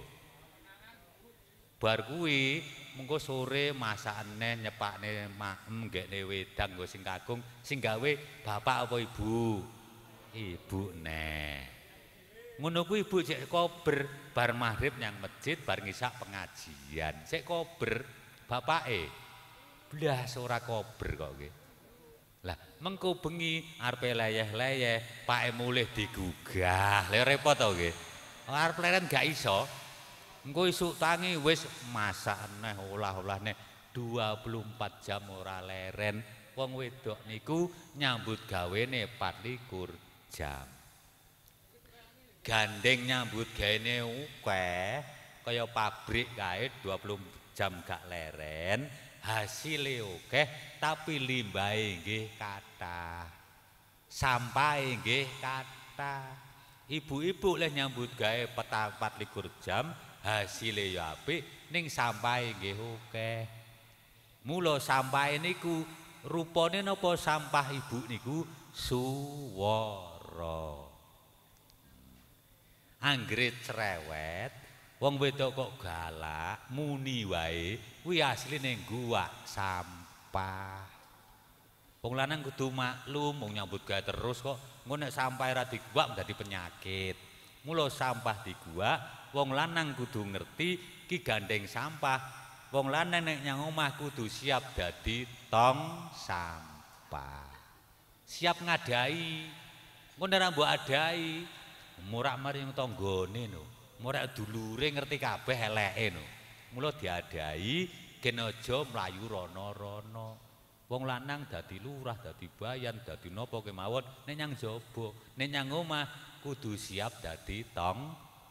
S9: Bar kuwi mengko sore masakane nyepakne maem gekne wedang nggo sing kakung, sing gawe bapak apa ibu? Ibu neh. Ngono kuwi ibu cek kober bar maghrib nyang masjid bar ngisak pengajian. Cek kober bapake blas ora kober kok nggih. Lah mengko bengi arepe leyeh-leyeh, pake mulih digugah. Lah repot to nggih. Arep leren gak iso. Engko isuk tangi wis masak neh olah-olah neh 24 jam ora leren. Wong wedok niku nyambut gawene 24 jam. Gandeng nyambut gawene akeh kaya pabrik kae 24 jam gak leren, hasilé akeh tapi limbahe nggih kathah. Sampahe nggih kathah. Ibu-ibu leh nyambut gawe 24 jam, hasilé ya apik ning sampahe nggih akeh. Mula sampahe niku rupane napa sampah ibu niku swara. Anggere cerewet Wong wedok kok galak, muni wae, kuwi asline guwak sampah. Wong lanang kudu maklum, wong nyambut gawe terus kok engko nek sampah ora diguwak dadi penyakit. Mula sampah diguwak, wong lanang kudu ngerti ki gandeng sampah. Wong lanang nek nyang omah kudu siap dadi tong sampah. Siap ngadai. Engko nek ora mbok adai, murak maring tanggane no. Murak dulure ngerti kabeh eleke no. Mula diadai gen aja mlayu rono-rono. Wong lanang dadi lurah, dadi bayan, dadi napa kemawon nek nyang jaba, nek nyang omah kudu siap dadi tong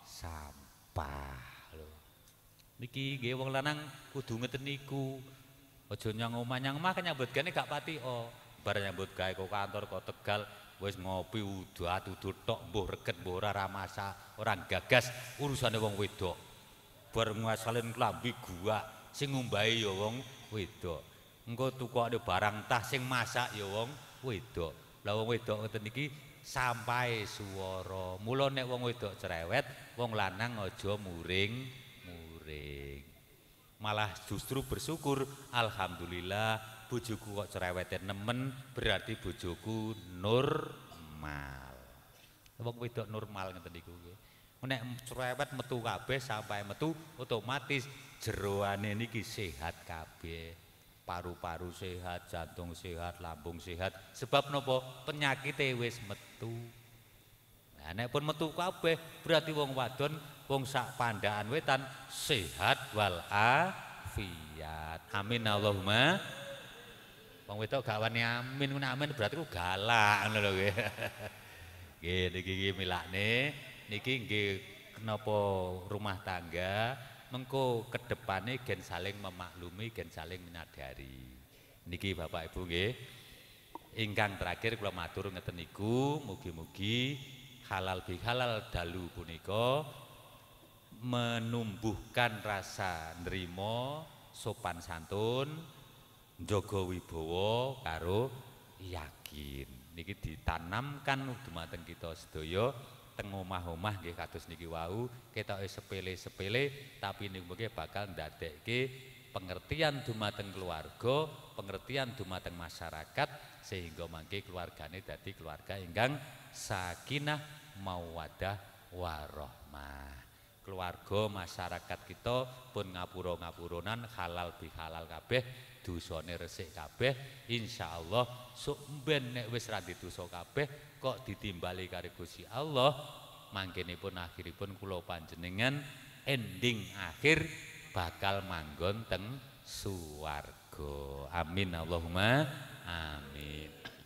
S9: sampah lho. Niki nggih wong lanang kudu ngeten niku. Aja nyang omah kan nyambut gawe gak patiko. Bar nyambut gawe kok kantor kok Tegal wis ngopi udah tok mbuh reket mbuh ora masak, ora gagas urusane wong wedok. Bar ngasalin klambi gua sing ngumbahi ya wong wedok. Engko tukokne barang tah sing masak ya wong wedok. Lah wong wedok ngoten iki sampahe swara. Mula nek wong wedok cerewet, wong lanang aja muring-muring. Malah justru bersyukur, alhamdulillah bojoku kok cerewete nemen, berarti bojoku normal. Wong wedok normal ngeten niku nggih. Nek cerewet metu kabeh sampai metu otomatis jeroane niki sehat kabeh. Paru-paru sehat, jantung sehat, lambung sehat. Sebab napa? Penyakite wis metu. Nah, nek pun metu kabeh berarti wong wadon, wong sak pandaan wetan sehat wal afiat. Amin Allahumma. Wong wedok gak wani amin, amin berarti ku galak ngono lho nggih. Nggih niki milakne niki nggih kenapa rumah tangga mengko kedepane gen saling memaklumi, gen saling menyadari. Niki Bapak Ibu nggih. Ingkang terakhir kula matur ngeten niku, mugi-mugi halal bihalal dalu punika menumbuhkan rasa nrimo, sopan santun, njaga wibawa karo yakin. Niki ditanamkan dumateng kita sedaya teng omah-omah nggih kados niki wau, ketoke sepele-sepele tapi niku bakal ndadekke pengertian dumateng keluarga, pengertian dumateng masyarakat sehingga mangke keluargane dadi keluarga ingkang sakinah mawaddah warahmah. Keluarga masyarakat kita pun ngapura-ngapuronan halal bihalal kabeh, dosane resik kabeh, insyaallah sok mben nek wis ra dosa kabeh kok ditimbali karo Gusti Allah, mangkenipun akhiripun kula panjenengan ending akhir bakal manggon teng swarga. Amin Allahumma amin.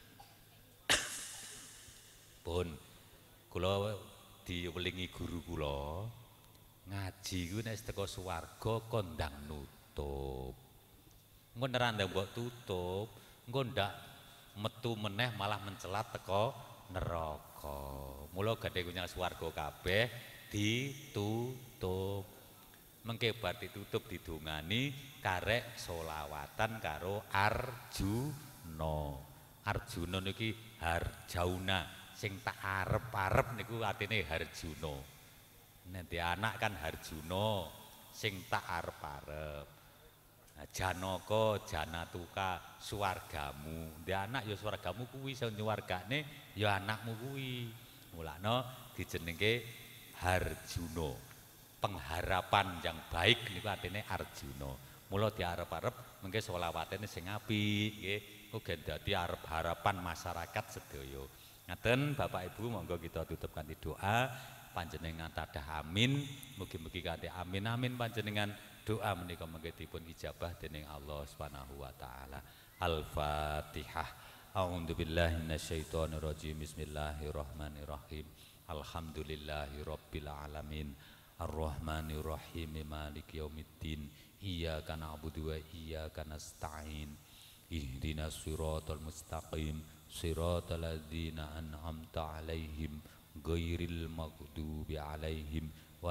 S9: Pun kula diwelingi guru kula, ngaji ku nek teko swarga kondang nutup. Engko nek ndang mbok tutup, engko ndak metu meneh malah mencelat teko neraka. Mula gadhe kunyal swarga kabeh ditutup. Mengke bar ditutup didongani karek selawatan karo Arjuna. Arjuna niki Harjauna, sing tak arep-arep niku artine Harjuna. Nek anak kan Harjuna, sing tak arep-arep. Janaka janatuka swargamu. Ndek anak ya swargamu kuwi sing nyuwargane ya anakmu kuwi. Mulane dijenengke Harjuna. Pengharapan yang baik niku artine Arjuna. Mula diarep-arep mengke selawatane sing apik nggih. Uga dadi arep harapan masyarakat sedaya. Ngaten Bapak Ibu monggo kita tutup kanthi doa. Panjenengan tadah amin. Mugi-mugi kanthi amin amin panjenengan doa menika mengke dipun ijabah dening Allah Subhanahu wa taala. Al-Fatihah. A'udzubillahi minasyaitonir rajim. Bismillahirrahmanirrahim. Alhamdulillahirabbil alamin. Ar-Rahmanirrahim. Maliki yaumiddin. Iyyaka na'budu wa iyyaka nasta'in. Ihdinas siratal mustaqim. Siratal ladzina an'amta 'alaihim ghairil maghdubi 'alaihim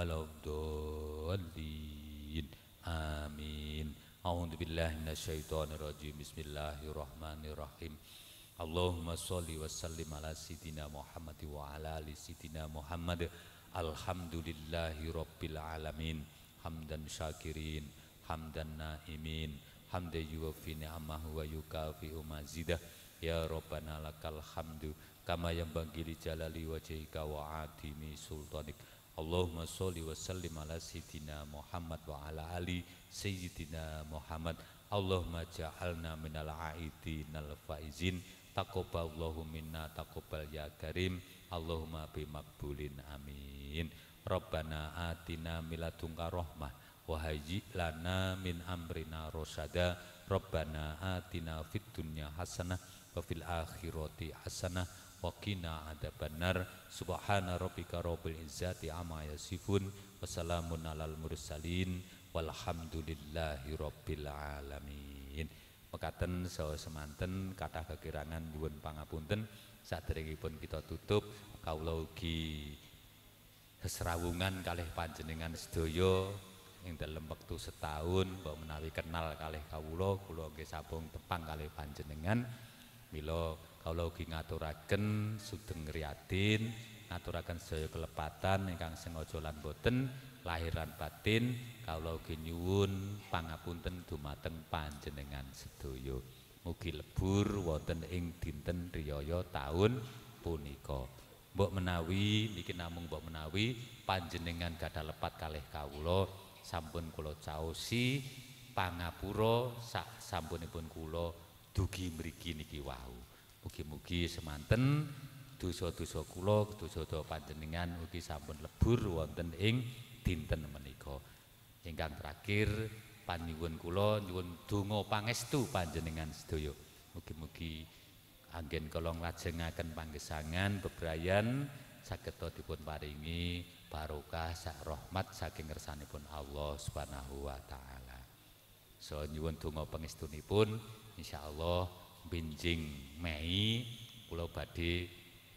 S9: waladdallin. Amin. A'udzu billahi minasyaitonir rajim. Bismillahirrahmanirrahim. Allahumma sholli wa sallim ala sayidina Muhammad wa ala ali sayidina Muhammad. Alhamdulillahi rabbil alamin. Hamdan syakirin, hamdan naimin, hamdan yuwafi ni'amahu wa yukafi'u mazidah. Ya Rabbana lakal hamdu kama yanbaghi li jalali wajhika wa atimi sultanik. Allahumma sholli wa sallim ala sayyidina Muhammad wa ala ali sayyidina Muhammad. Allahumma ja'alna minal aidinal faizin. Taqabbalallahu minna taqabbal ya karim. Allahumma bimakbulin amin. Rabbana atina miladunka rahmah wa hayyi lana min amrina rasyada. Rabbana atina fid dunya hasanah wa fil akhirati hasanah wa qina adzabannar. Subhana rabbika rabbil izzati amma yasifun wa salamun alal mursalin walhamdulillahi rabbil alamin. Mekaten saha semanten kathah kekirangan nyuwun pangapunten. Saderengipun kita tutup, kawula ugi sesrawungan kalih panjenengan sedaya ing dalem wektu setahun mbok menawi kenal kalih kawula nggih sampun tepang kalih panjenengan. Mila kawula ugi ngaturaken sugeng riyadin, ngaturaken sedaya kelepatan ingkang sengaja lan boten lahir lan batin. Kawula ugi nyuwun pangapunten dumateng panjenengan sedaya. Mugi lebur wonten ing dinten riyaya taun punika. Mbok menawi niki namung mbok menawi panjenengan gadah lepat kalih kawula sampun kula caosi pangapura sak sampunipun kula dugi mriki niki wau. Mugi-mugi semanten dosa-dosa kula, dosa-dosa panjenengan ugi sampun lebur wonten ing dinten menika. Ingkang terakhir panyuwun kula nyuwun donga pangestu panjenengan sedaya. Mugi-mugi anggen kula nglajengaken panggesangan bebrayan saged dipun paringi barokah sak rahmat saking ngersanipun Allah Subhanahu wa taala. So nyuwun donga pangestunipun insyaallah benjing Mei kula badhe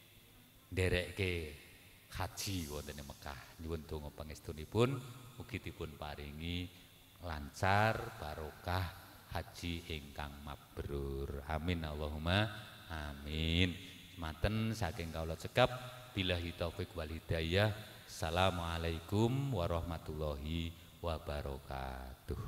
S9: nderekke haji wonten ing Mekah. Nyuwun donga pangestunipun mugi dipun paringi lancar barokah haji ingkang mabrur. Amin Allahumma amin. Maten saking kawula cekap billahi taufik wal hidayah. Assalamualaikum warahmatullahi wabarakatuh.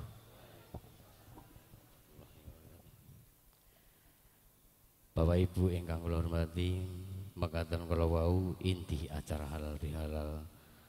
S2: Bapak Ibu ingkang kula hormati, mekaten kula wau inti acara halal bihalal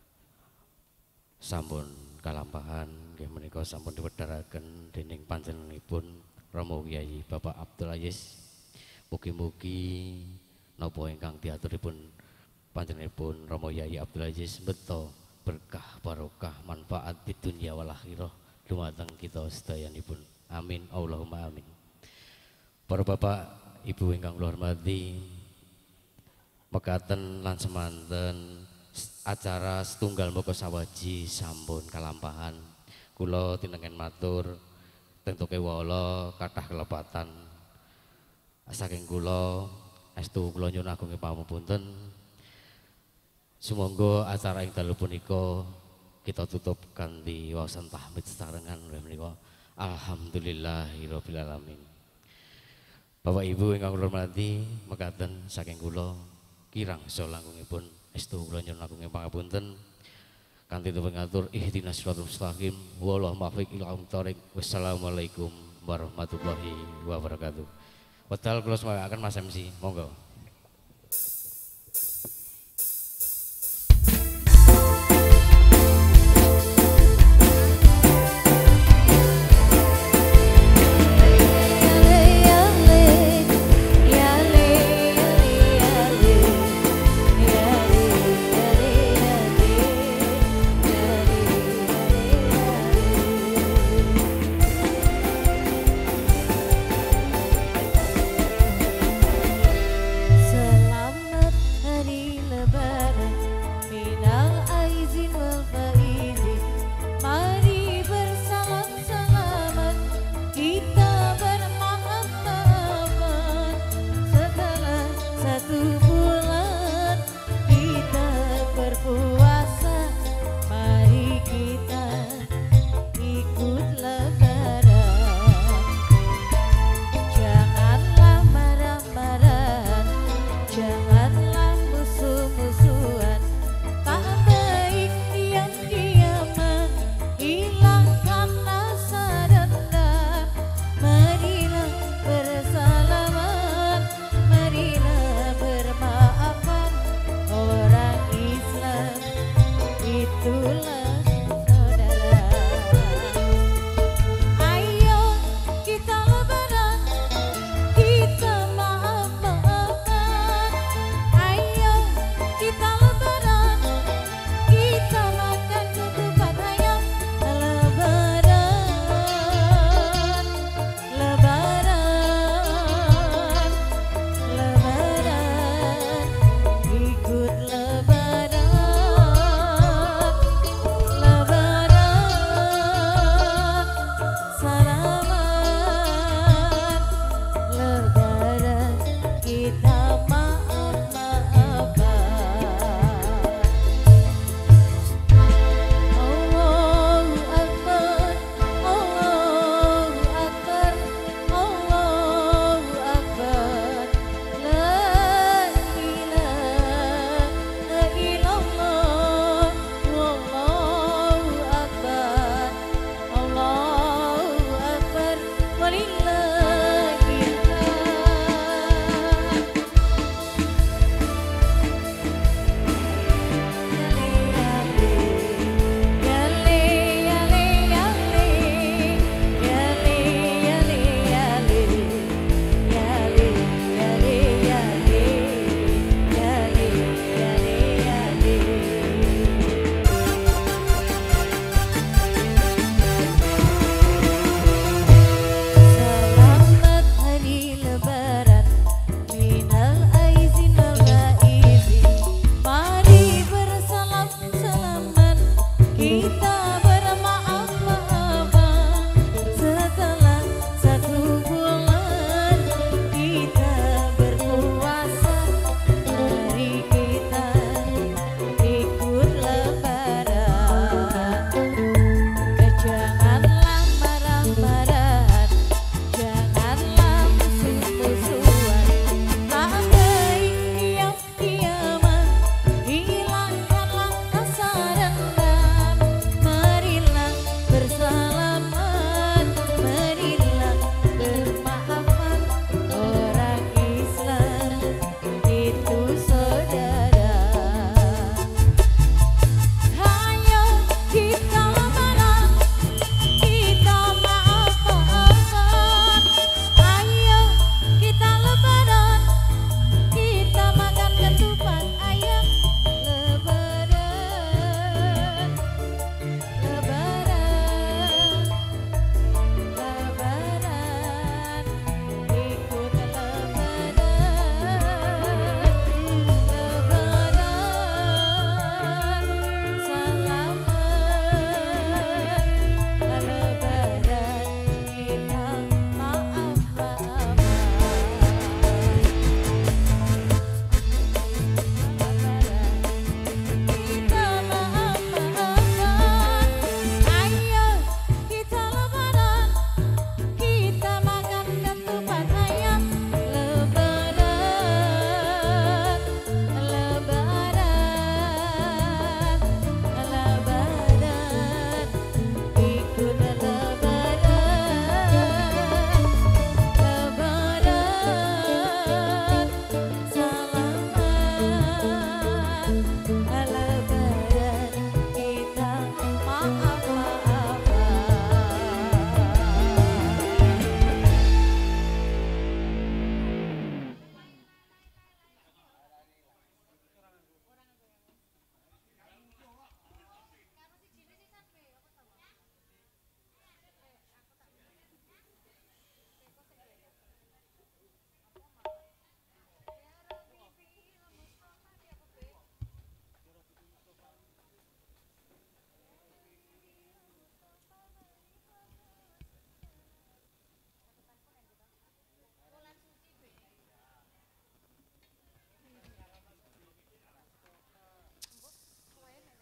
S2: sampun kalampahan nggih menika sampun diwedharaken dening panjenenganipun Romo Kyai Bapak Abdul Aziz. Mugi-mugi napa ingkang diaturipun panjenenganipun Romo Kyai Abdul Aziz beto berkah barokah manfaat di dunia wal akhirah dumateng kita sedayanipun. Amin Allahumma amin. Para bapak ibu ingkang kula hormati, mekaten lan semanten acara setunggal moko sawaji sampun kalampahan. Kula tinengen matur tentu kewala kathah kelepatan saking kula estu kula nyuwun agung pamupunten. Sumangga acara ing dalu punika kita tutup kanthi waosan tahmid sesarengan menika. Alhamdulillahirabbil alamin. Bapak Ibu ingkang kula hormati, mekaten saking kula kirang selangkungipun estu kula nyuwun agung pangapunten kanthi ngatur ihdinas siratal mustaqim wallahu muwaffiq ila aqwamit. Wassalamualaikum warahmatullahi wabarakatuh. Wedal kula semagaken Mas MC, monggo.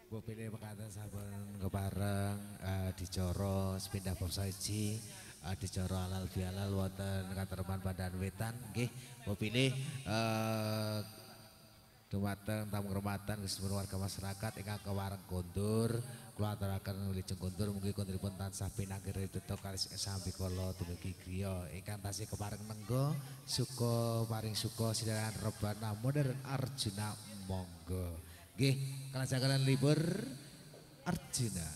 S1: Bupine mekaten sampun kepareng dicara sepindah bab saji dicara halal bihalal wonten Katerman Pandan Wetan nggih. Bupine dumateng tamu kehormatan keseluruhan warga masyarakat ingkang kewareng kondur kula aturaken wilujeng kondur mugi konduripun tansah pinanggih ridho kalis sambi kala dumugi griya ingkang tasih kepareng nenggo suka paring suka sinaran rebana modern Arjuna monggo nggih kalajengan libur Arjuna.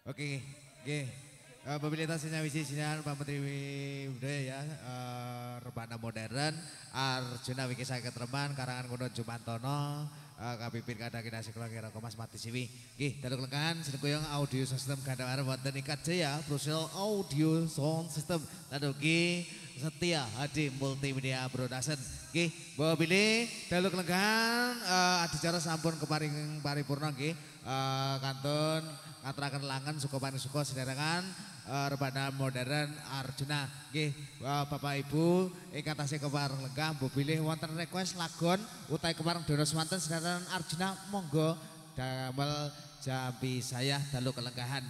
S1: Oke, oke. Mobilitas Sinawisi Sinar Pak Menteri Budaya ya, Rebana Modern, Arjuna Wiki Saket Reman, Karangan Gunung Jumantono, Kapipin Kadang Kina Sekolah Kira Komas Mati Siwi. Oke, dalu kelengan sedekuyang audio system Gandang Arep wonten Ikat Jaya, Brussels Audio Sound System. Lalu ki Setia Hadi Multimedia Production. Oke, bawa pilih dalu kelengan adicara sampun keparing paripurna nggih. Kantun ngaturaken langen Sukopani Suko sederengan Rebana Modern Arjuna nggih Bapak Ibu ingkang tasih kepareng lenggah mbok bilih wonten request lagon utawi kepareng dono semanten sederengan Arjuna monggo damel jambi saya dalu kelenggahan.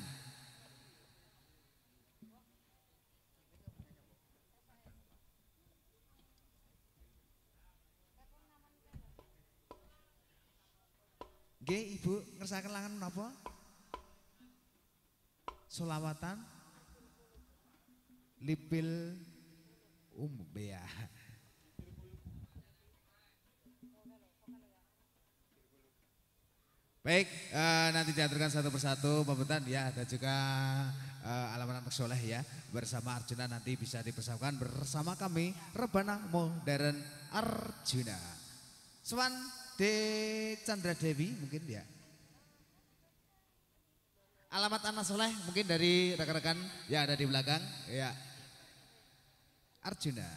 S1: Nggih Ibu ngersakaken langan menapa? Solawatan Lipil Bea. Baik, nanti diaturkan satu persatu pembentan ya, ada juga alamat anak soleh ya bersama Arjuna nanti bisa dipersamakan bersama kami Rebana Modern Arjuna. Swan De Chandra Dewi mungkin ya. Alamat anak soleh mungkin dari rekan-rekan yang ada di belakang ya. Arjuna.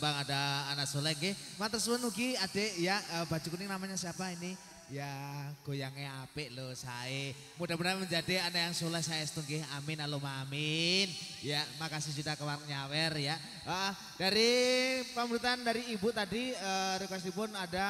S1: Jombang ada anak soleh nggih. Matur suwun ugi adik ya baju kuning namanya siapa ini? Ya goyangnya apik loh sae. Mudah-mudahan menjadi anak yang soleh saestu nggih. Amin Allahumma amin. Ya makasih sudah ke warung nyawer ya. Dari pamrutan dari ibu tadi requestipun ada.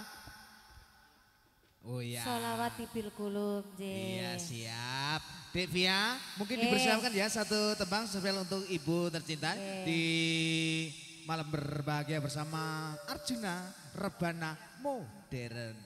S1: Oh iya.
S8: Sholawat bil qulub.
S1: Iya siap. Dek Via mungkin dipersiapkan ya satu tembang spesial untuk ibu tercinta di malam berbahagia bersama Arjuna Rebana Modern.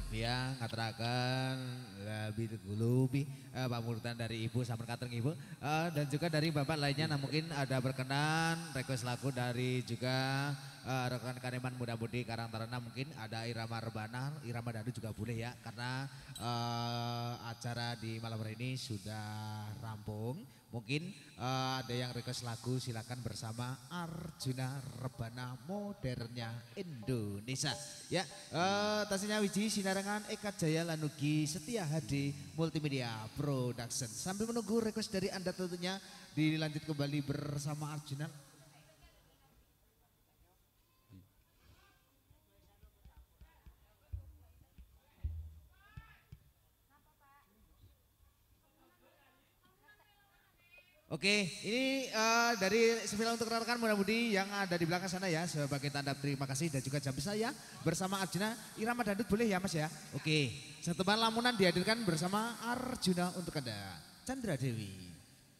S1: ya ngaturaken labil gulubi pamurutan dari Ibu sampun kateng Ibu dan juga dari Bapak lainnya nah mungkin ada berkenan request lagu dari juga rekan Kareman Muda Mudi Karang Taruna mungkin ada irama rebana, irama dangdut juga boleh ya karena acara di malam hari ini sudah rampung. Mungkin ada yang request lagu silakan bersama Arjuna Rebana Modernnya Indonesia. Ya, tasnya wiji sinarangan Eka Jaya Lanugi Setia HD Multimedia Production. Sambil menunggu request dari Anda tentunya dilanjut kembali bersama Arjuna. Oke, ini dari sembilan untuk rekan muda-mudi yang ada di belakang sana ya sebagai tanda terima kasih dan juga jam saya bersama Arjuna irama dangdut boleh ya Mas ya. Oke, seteban lamunan dihadirkan bersama Arjuna untuk Anda. Chandra Dewi.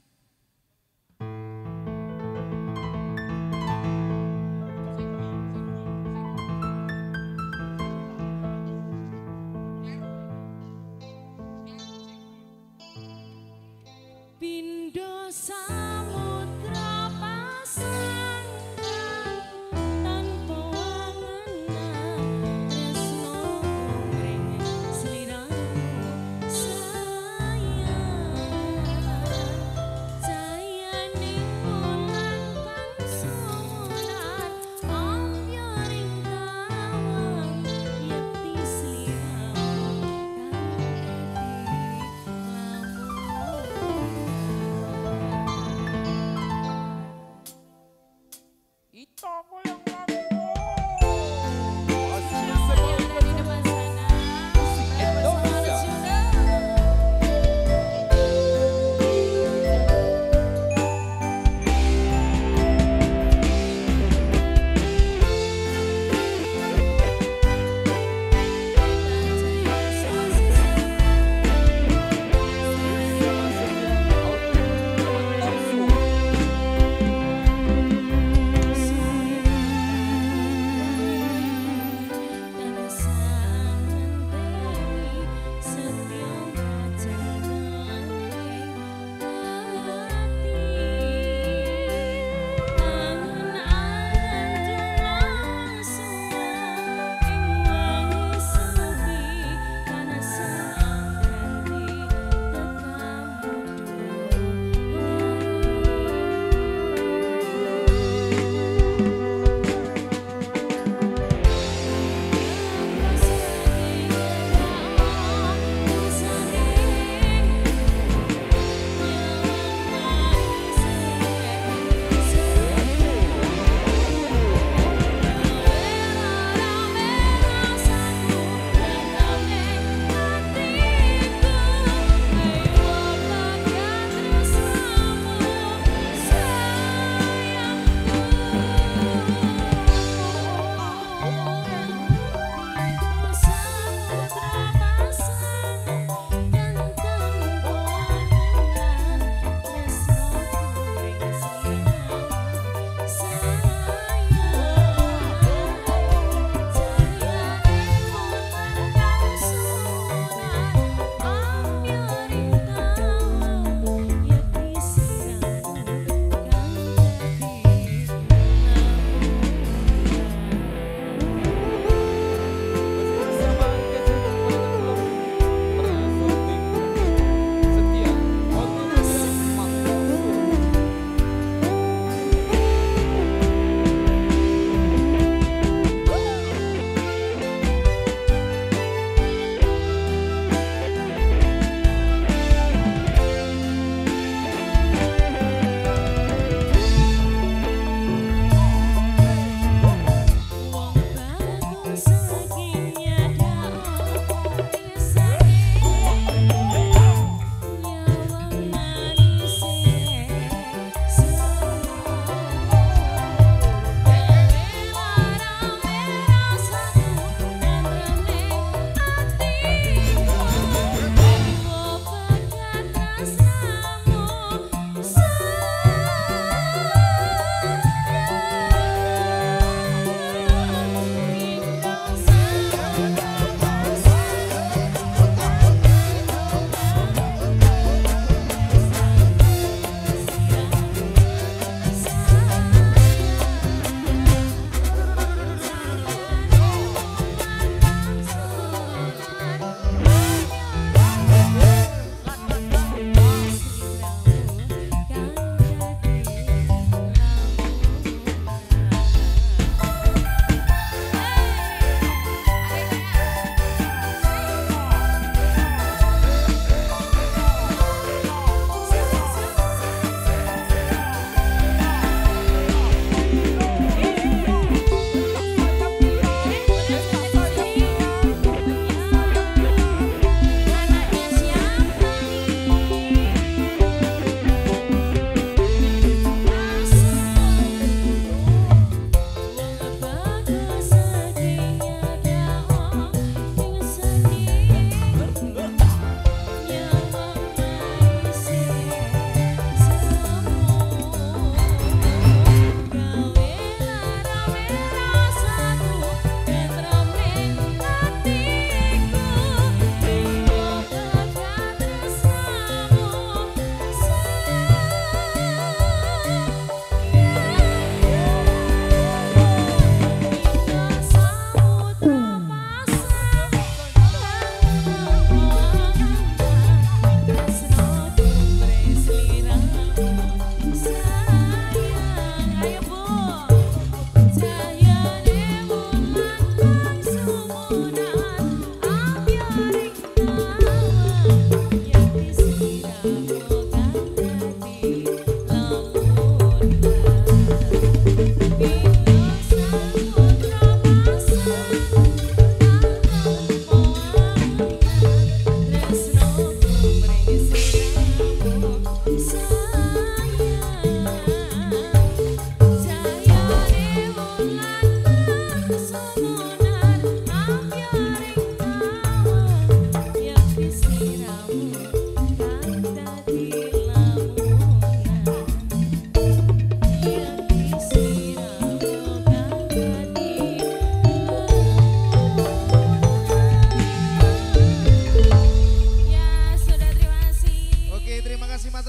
S8: Pindo samudra pasang tanpa wangenan tresno ring sliramu sayang cayaning bulan kang sunar amya ring kawang yekti sliramu kang dadi lamun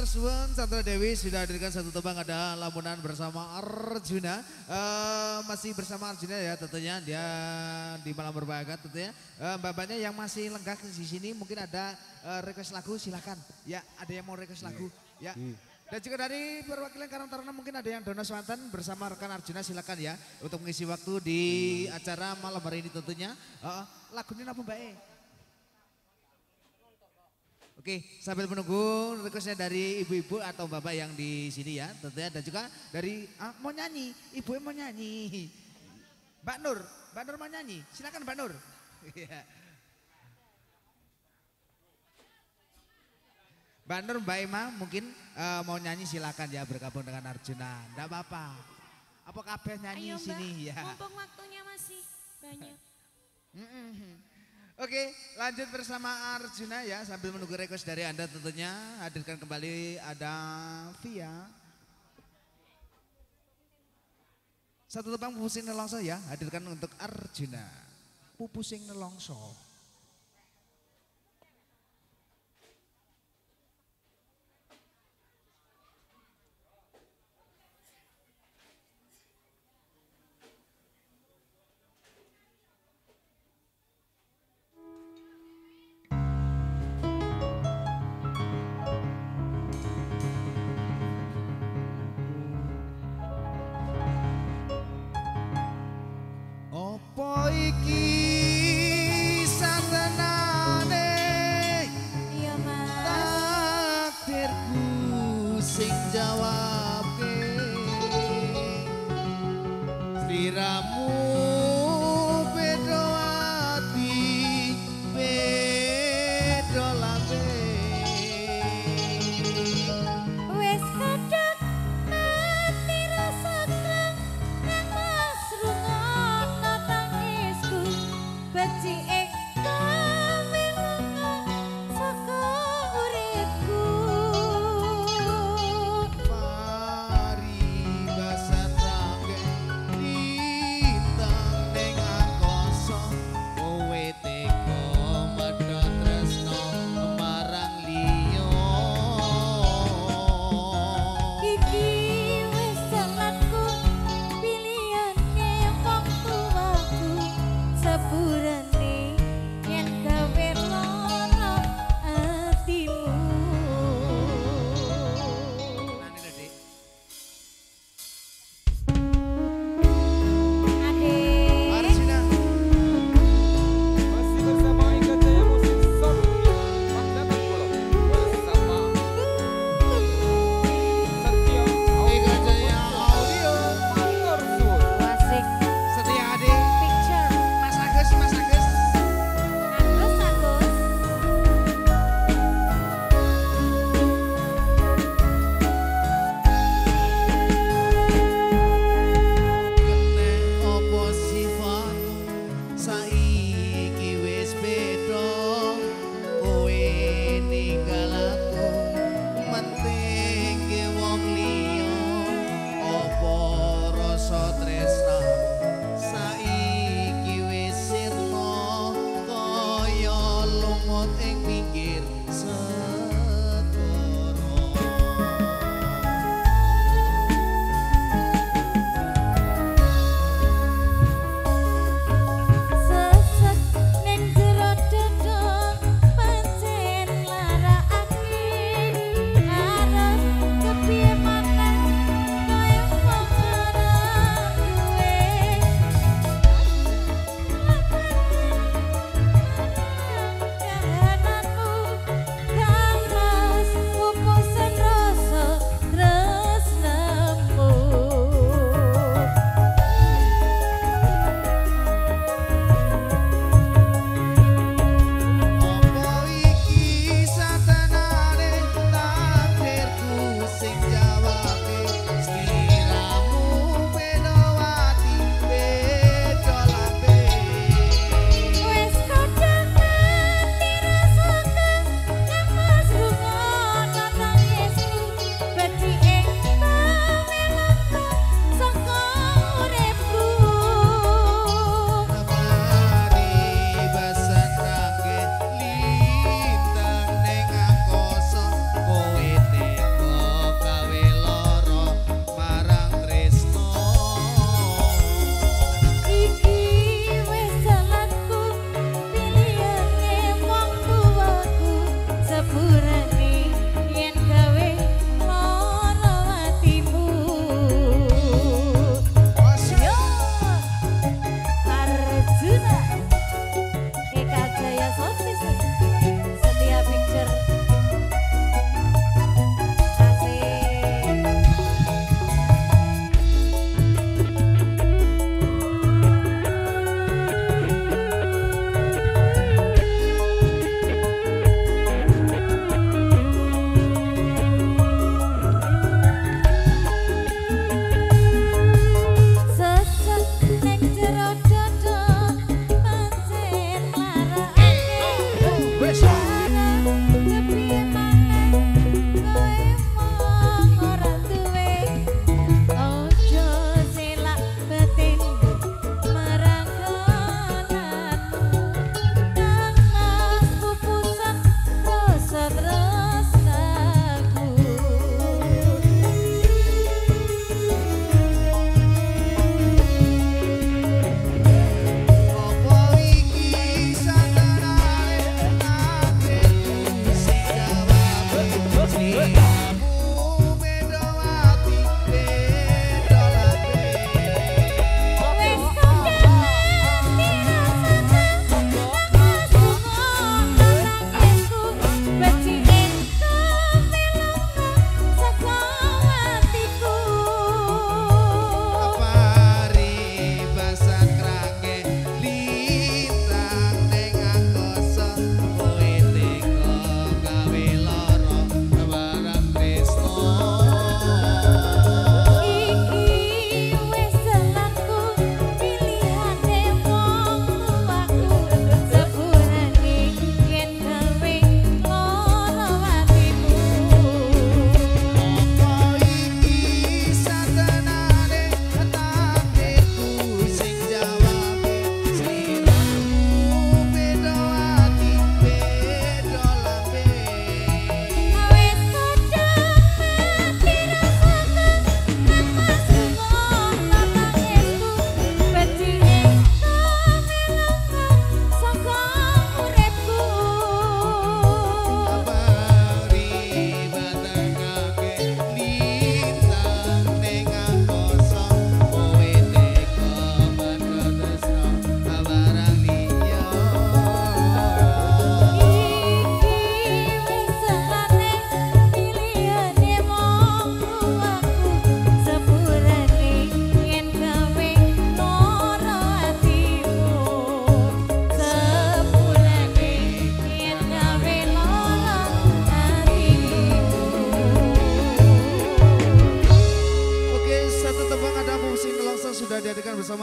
S1: matur suwun Sandra Dewi sudah hadirkan satu tebang ada lamunan bersama Arjuna. Masih bersama Arjuna ya tentunya dia di malam berbahagia tentunya. Mbak-mbaknya yang masih lenggak di sini mungkin ada request lagu silakan. Ya ada yang mau request lagu ya. Dan juga dari perwakilan Karang Taruna mungkin ada yang Dono Swanten bersama rekan Arjuna silakan ya untuk mengisi waktu di acara malam hari ini tentunya. Lagunya apa Mbak E? Oke, sambil menunggu requestnya dari ibu-ibu atau bapak yang di sini ya, tentunya dan juga dari mau nyanyi, ibu mau nyanyi, Mbak Nur mau nyanyi, silakan Mbak Nur. Mbak Nur, Mbak Emma mungkin mau nyanyi silakan ya bergabung dengan Arjuna, enggak apa-apa. Apa kabeh nyanyi
S8: Ayo,
S1: sini
S8: Mbak,
S1: ya.
S8: mumpung waktunya masih banyak.
S1: Oke, lanjut bersama Arjuna ya sambil menunggu request dari Anda tentunya. Hadirkan kembali ada Via. Satu tebang Pupusing Nelongso ya, hadirkan untuk Arjuna. Pupusing Nelongso. Opo iki satenane
S8: Iya Mas.
S1: takdirku sing jawabke sliramu beda ati beda lambe
S8: Wes kadang mati rasa kang nang mas rungono tangisku beci kami lunga saka uripku
S1: mari basah tangge lintang ning angkasa kowe teko medhot tresno marang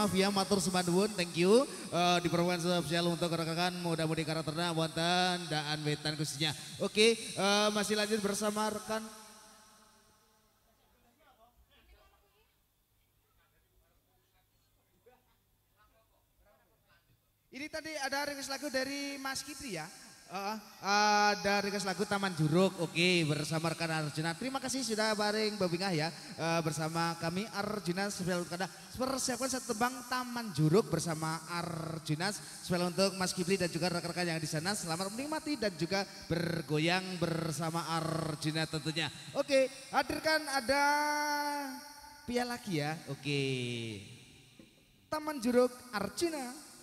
S1: Mafia matur sembah nuwun, thank you. Diperlukan spesial untuk rekan-rekan muda-mudi karakterna wonten daan wetan khususnya. Oke, masih lanjut bersama rekan. Ini tadi ada request lagu dari Mas Kipri ya. Ada request lagu Taman Juruk, oke, bersama rekan Arjuna. Terima kasih sudah bareng Babingah ya, bersama kami Arjuna spesial kada persiapkan satu tebang Taman Juruk bersama Arjuna spesial untuk Mas Kipli dan juga rekan-rekan yang di sana. Selamat menikmati dan juga bergoyang bersama Arjuna tentunya. Oke, hadirkan ada piala lagi ya, oke. Taman Juruk Arjuna.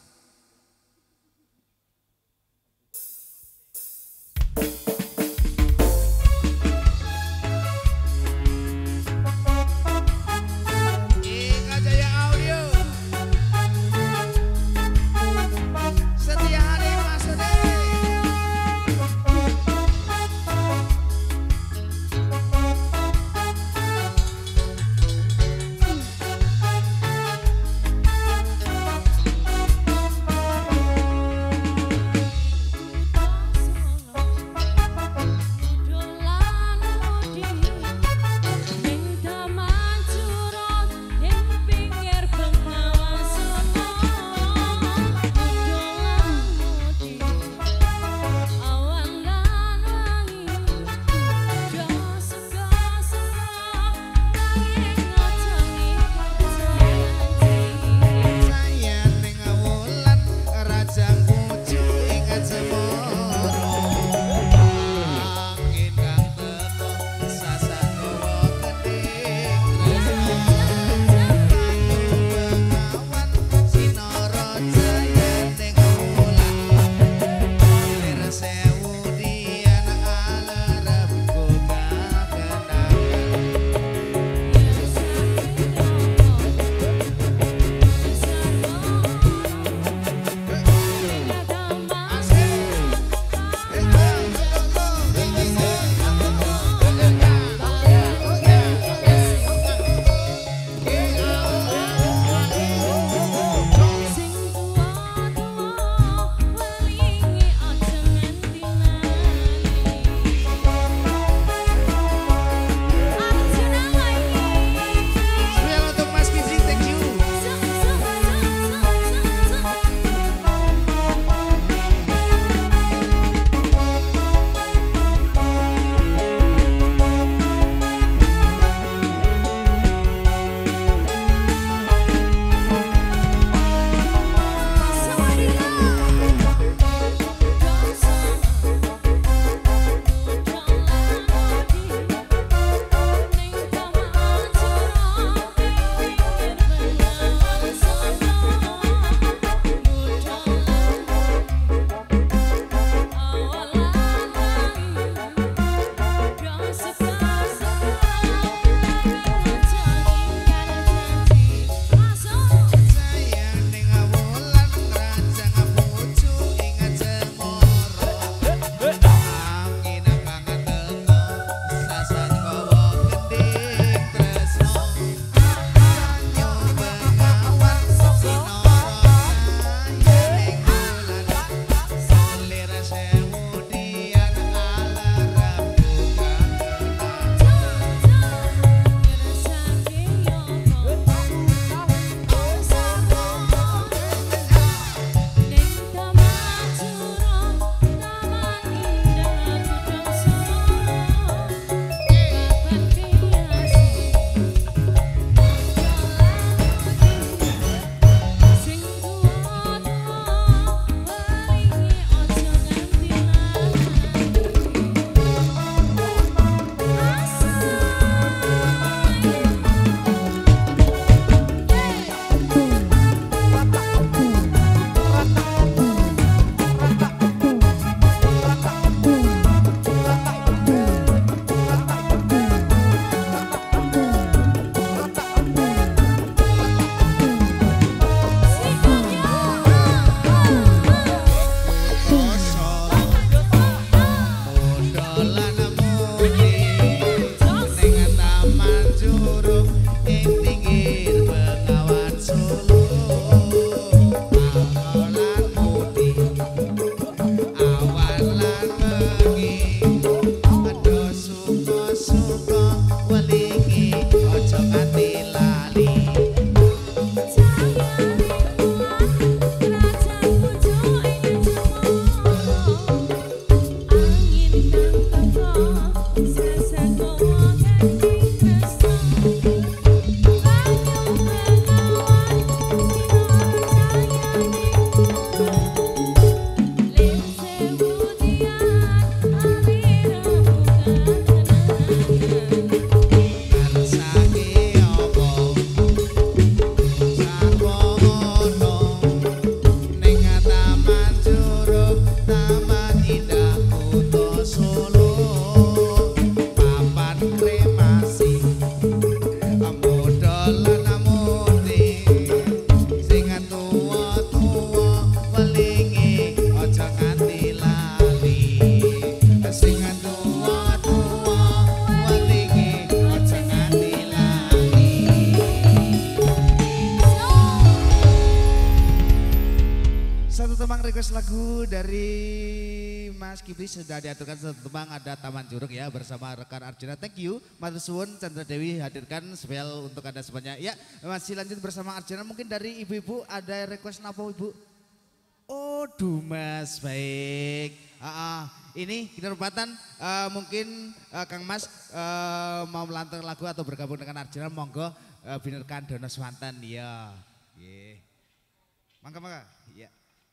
S1: request lagu dari Mas Kipri sudah diaturkan satu tembang, ada Taman Curug ya bersama rekan Arjuna. Thank you Matur Suwun Chandra Dewi hadirkan spesial untuk Anda semuanya. Ya masih lanjut bersama Arjuna, mungkin dari ibu-ibu ada request apa ibu? Oh Dumas, baik. Ini kinurpatan mungkin Kang Mas mau melantar lagu atau bergabung dengan Arjuna, monggo binerkan Dono Swanten ya. Mangga. Ya.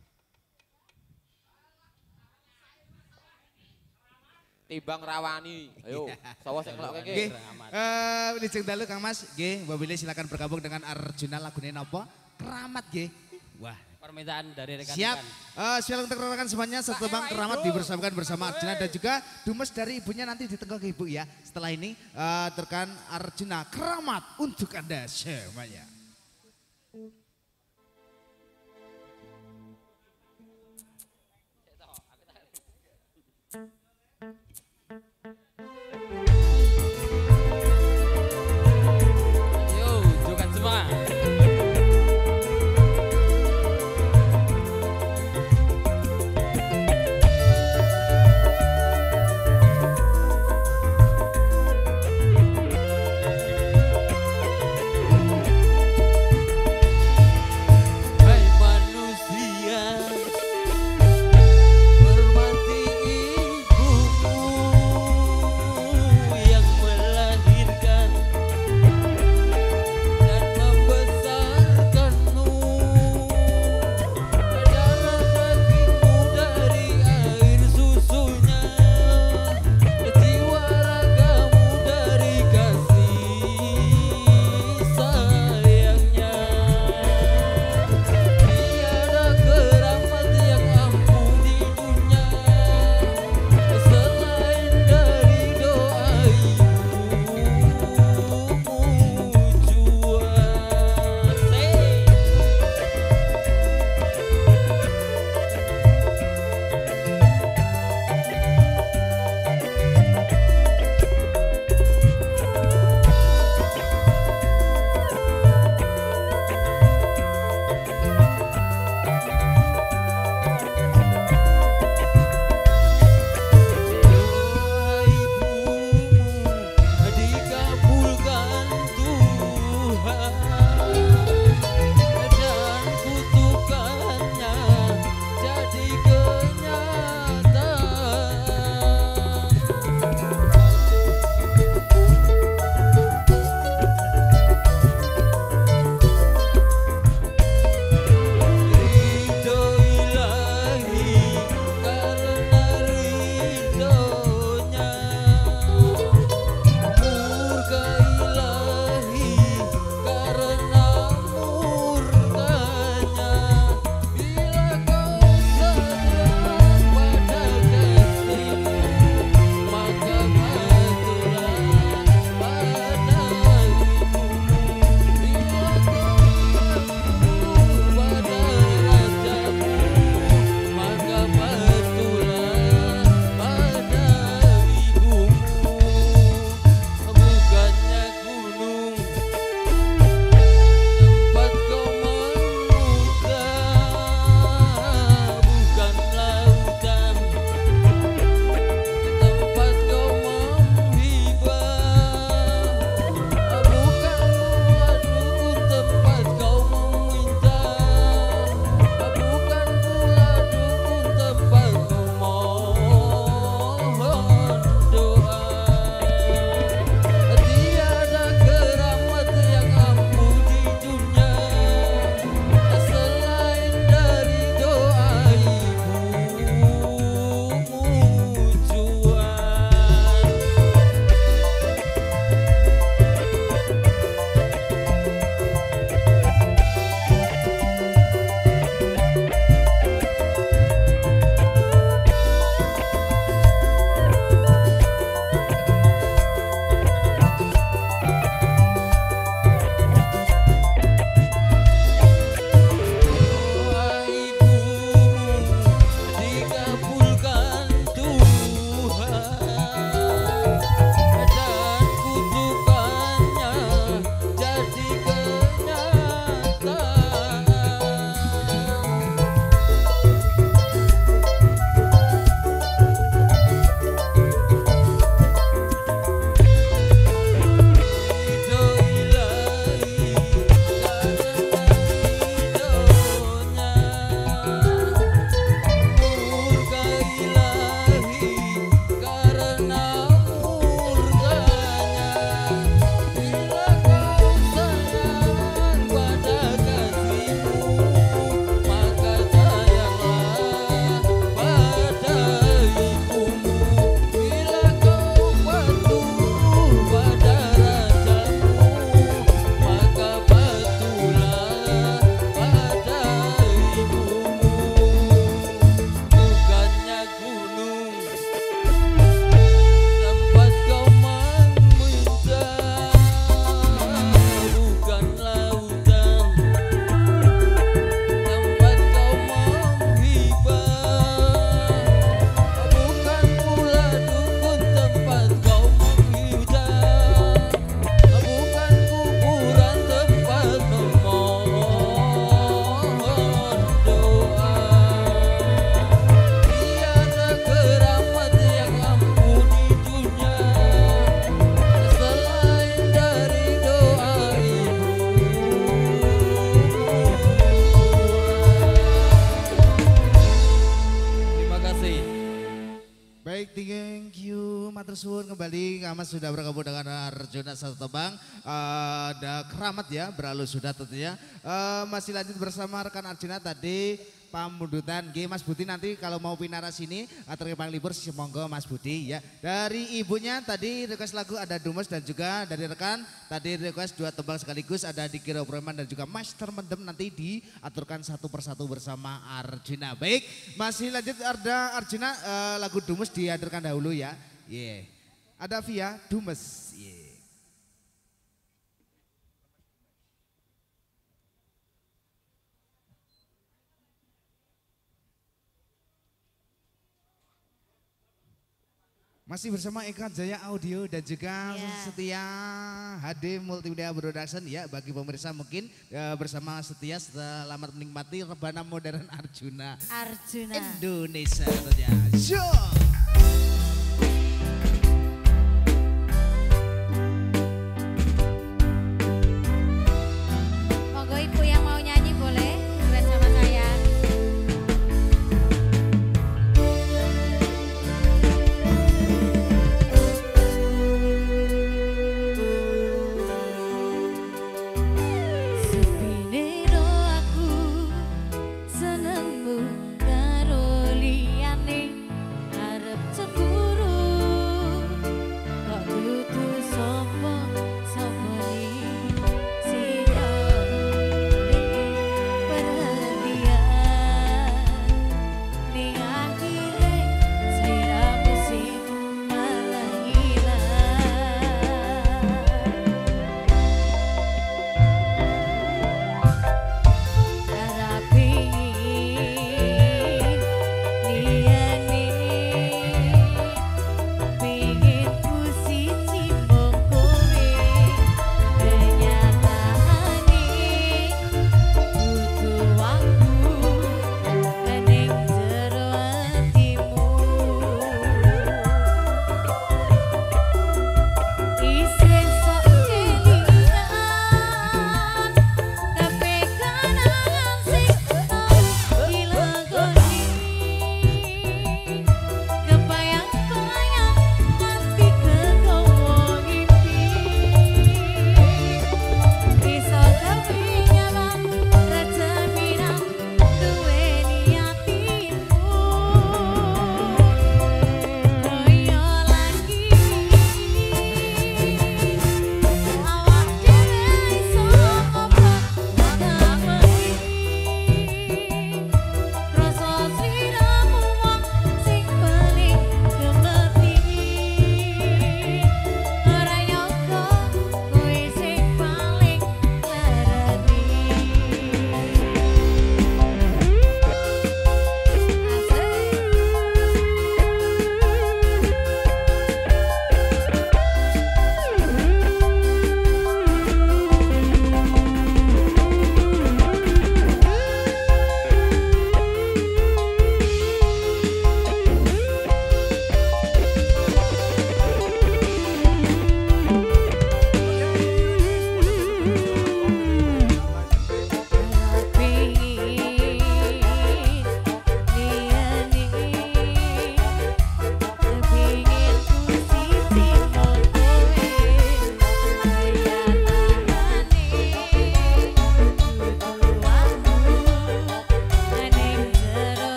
S10: Timbang rawani. Ayo, sawo sing ngelokke iki.
S1: Nggih. Lijeng dalu Kang Mas, nggih, Mbak Billy silakan bergabung dengan Arjuna, lagune napa? Keramat nggih. Wah,
S11: permintaan dari rekan-rekan.
S1: siap. Siap untuk rekan semuanya satu tembang Keramat dipersamakan bersama Arjuna dan juga Dumes dari ibunya nanti ditengok ibu ya. Setelah ini terkan Arjuna Keramat untuk Anda semuanya.
S11: Yo, joget semua.
S1: suwun kembali Mas sudah bergabung dengan Arjuna satu tebang. Ada keramat ya beralus sudah tentunya. Masih lanjut bersama rekan Arjuna tadi pamundutan. Mas Budi nanti kalau mau pinara sini atau pang libur monggo Mas Budi ya. Dari ibunya tadi request lagu ada Dumes dan juga dari rekan tadi request 2 tembang sekaligus ada di Kiro Preman dan juga Master Mendem nanti diaturkan satu persatu bersama Arjuna. Baik, masih lanjut ada Arjuna lagu Dumes dihadirkan dahulu ya. Ada via Dumes. Masih bersama Eka Jaya Audio dan juga Setia HD Multimedia Production ya bagi pemirsa mungkin bersama Setia selamat menikmati rebana modern Arjuna Indonesia tentunya.
S8: Monggo ibu yang mau nyanyi boleh bersama saya. Senengmu karo liyane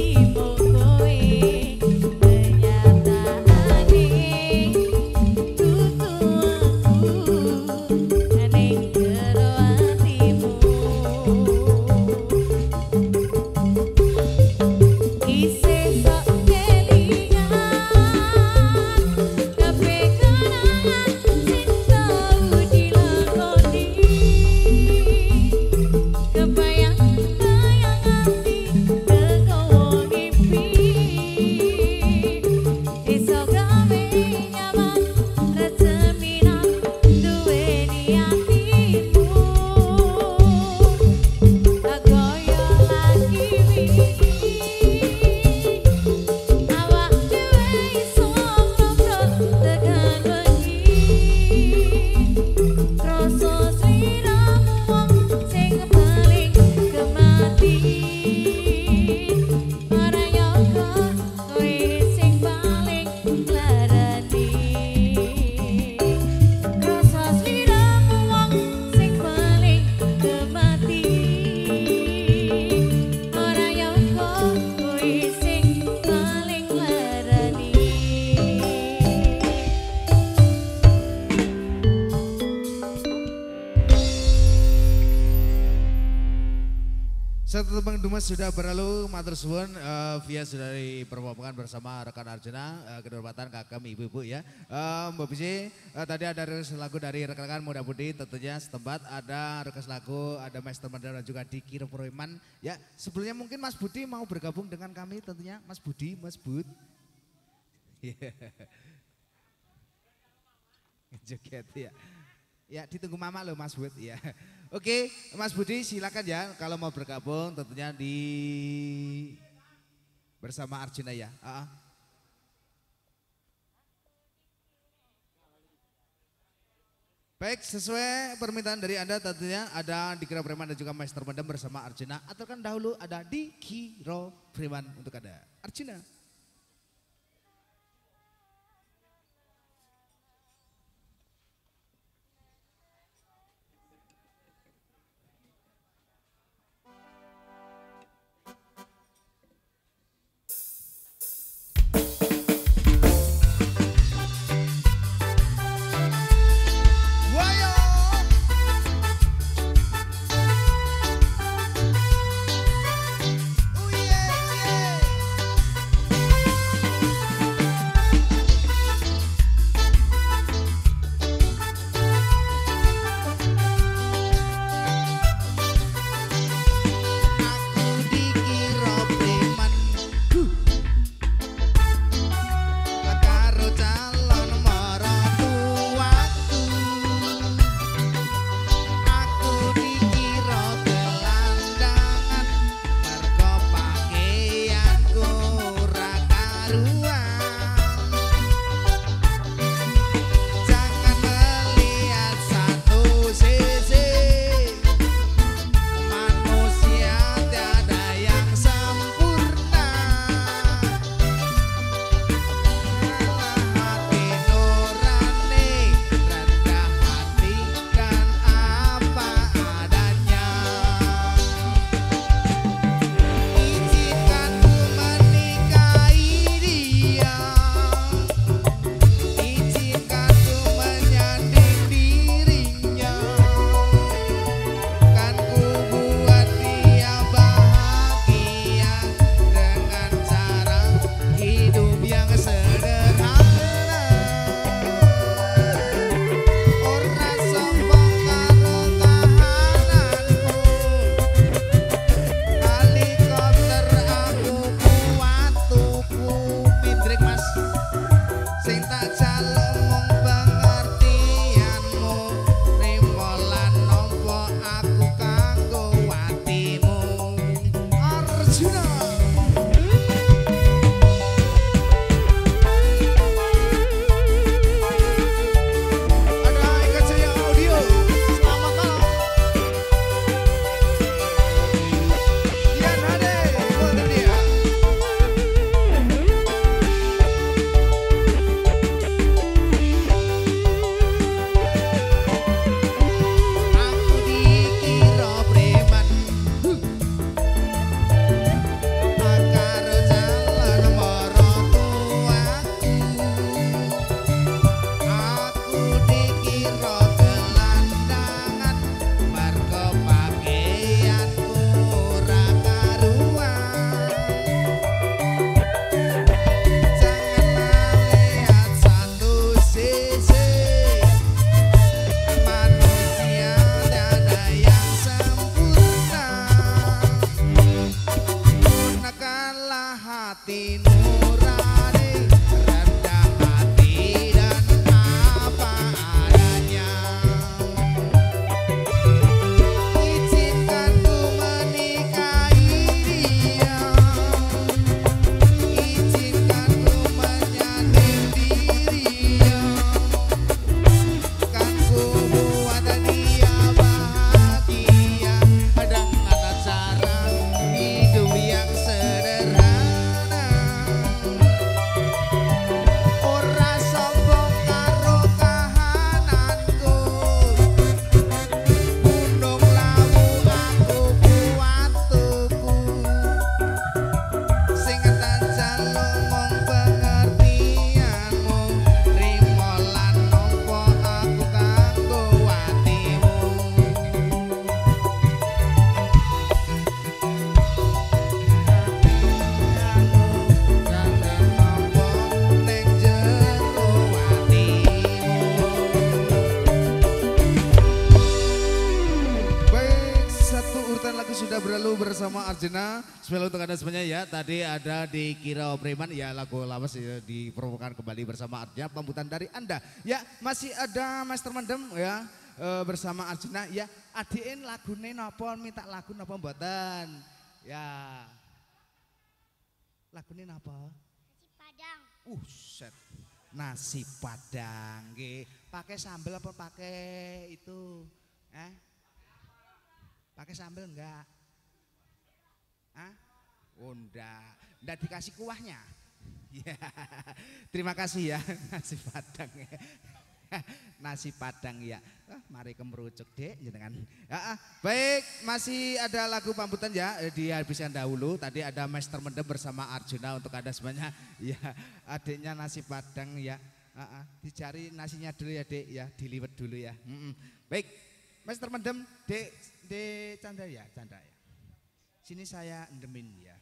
S1: Satu tembang dumas sudah berlalu, matur suwun via sudah diperwakan bersama rekan Arjuna, kedormatan kakak ibu-ibu ya. Mbak Bisi, tadi ada request lagu dari rekan-rekan Muda Budi, tentunya setempat ada request lagu, ada Master Mandar dan juga Diki Roproiman. Ya, sebelumnya mungkin Mas Budi mau bergabung dengan kami tentunya, Mas Budi, Mas Bud. Joget ya. Ya ditunggu mama loh Mas Bud ya. Oke Mas Budi silakan ya kalau mau bergabung tentunya di bersama Arjuna ya. Baik sesuai permintaan dari Anda tentunya ada Diki Roproiman dan juga Master Mandem bersama Arjuna. Atau kan dahulu ada Diki Roproiman untuk Anda. Arjuna.
S12: Oh yeah, oh yeah.
S1: bersama Arjuna. Spesial untuk Anda semuanya ya. Tadi ada di Kira Preman ya, lagu lawas ya, dipromokan kembali bersama Arjuna. Pambutan dari Anda. Ya, masih ada Master Mendem ya bersama Arjuna ya. Adiin lagune napa, minta lagu napa mboten? Ya. Lagune napa?
S12: Nasi Padang.
S1: Set. Nasi Padang nggih. Pakai sambal apa pakai itu? Pakai sambal enggak? Oh enggak dikasih kuahnya. Ya. Terima kasih ya nasi Padang ya. Nasi Padang ya. Mari kemerucuk dek jenengan. Baik, masih ada lagu pambutan ya dihabiskan dahulu. Tadi ada Master Mendem bersama Arjuna untuk Anda semuanya. Ya, adiknya nasi Padang ya. Dicari nasinya dulu ya dek ya, diliwet dulu ya. Baik, Master Mendem dek Chandra ya, Chandra ya. Sini saya endemin ya.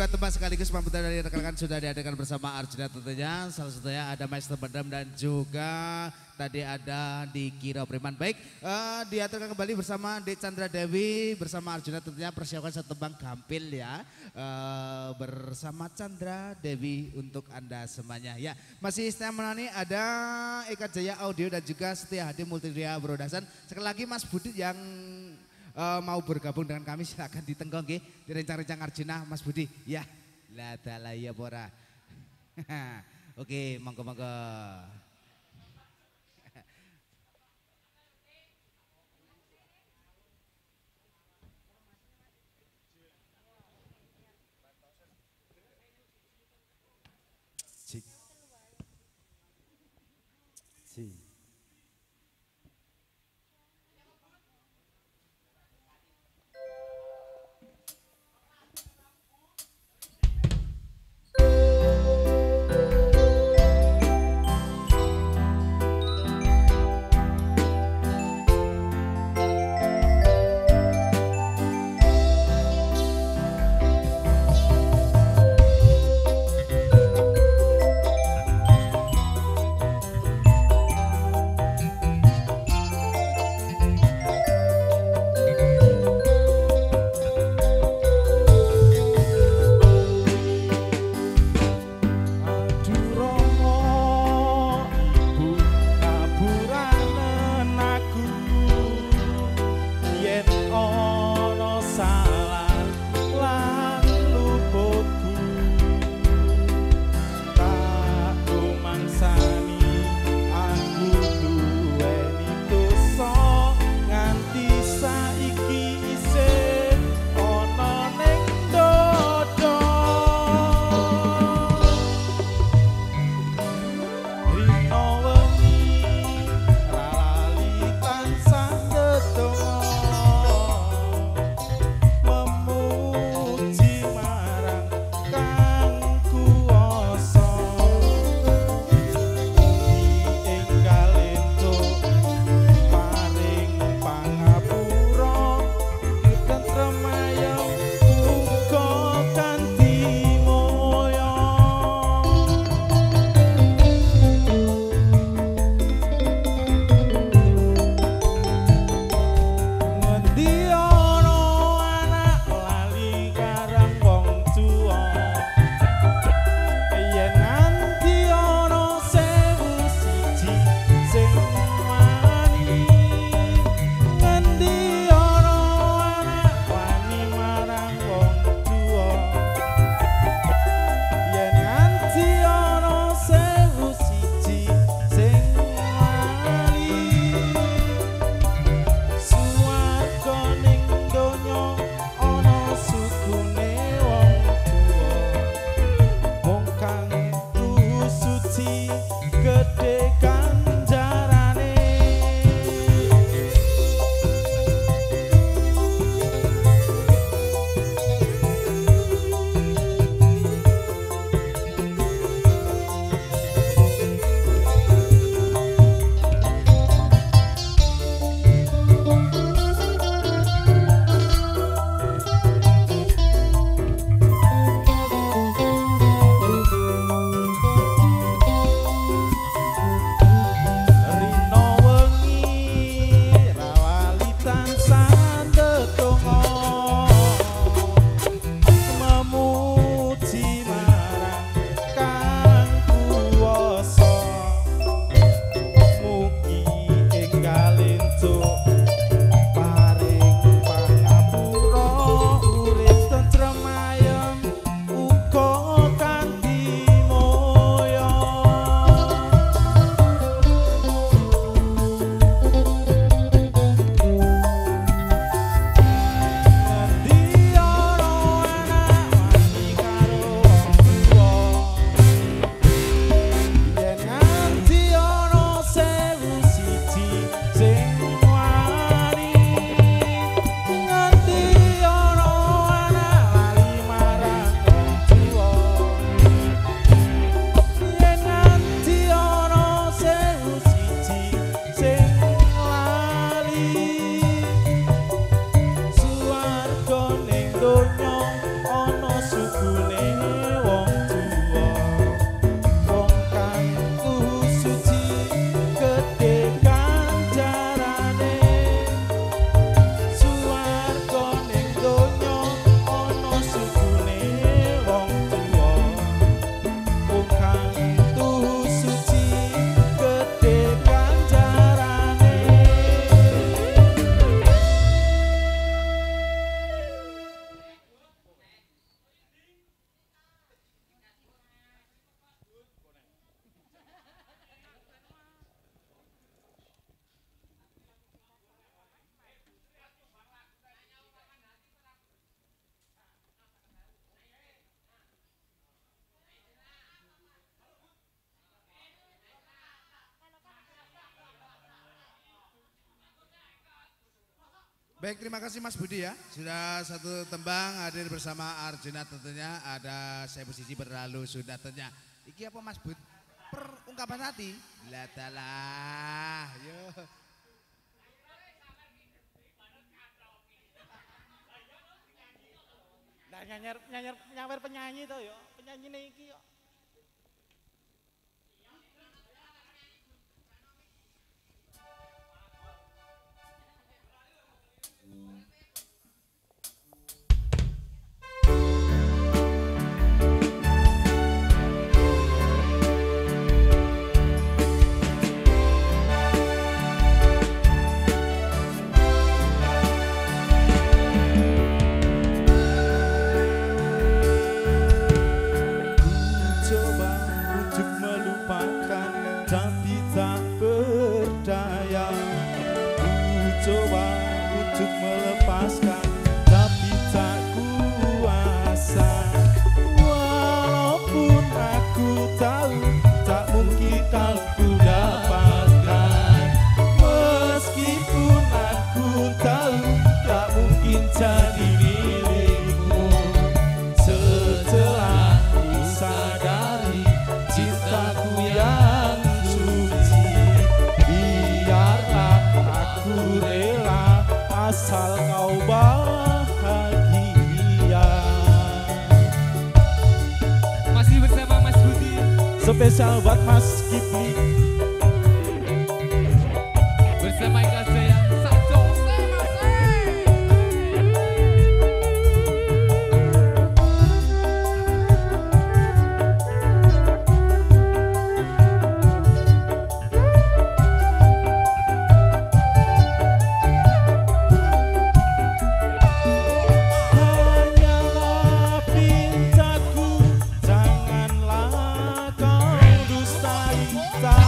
S1: dua tempat sekaligus pamputan dari rekan-rekan sudah diadakan bersama Arjuna tentunya. Salah satunya ada Master Badam dan juga tadi ada di Kiro Priman. Baik, diaturkan kembali bersama Dek Chandra Dewi bersama Arjuna tentunya persiapkan satu tembang gampil ya. Bersama Chandra Dewi untuk Anda semuanya. Ya, masih setia menani ada Eka Jaya Audio dan juga Setia Hadi Multimedia Brodasan. Sekali lagi Mas Budi yang mau bergabung dengan kami silakan ditenggong nggih di rencang-rencang Arjuna Mas Budi ya. La ta'ala ya pora. Oke, monggo-monggo. Cik. Cik. Baik, terima kasih Mas Budi ya. Sudah satu tembang hadir bersama Arjuna tentunya. Ada saya posisi berlalu sudah tentunya. Iki apa Mas Bud? Perungkapan hati. Latalah. Yo.
S12: Nah nyanyi penyanyi tuh yo. Penyanyi iki yo.
S13: Asal kau bahagia.
S11: Masih bersama Mas Budi.
S13: Spesial buat Mas Kipli.
S11: Bersama Ikhlas Jaya Sajo.
S13: Cintaku, janganlah kau dustai.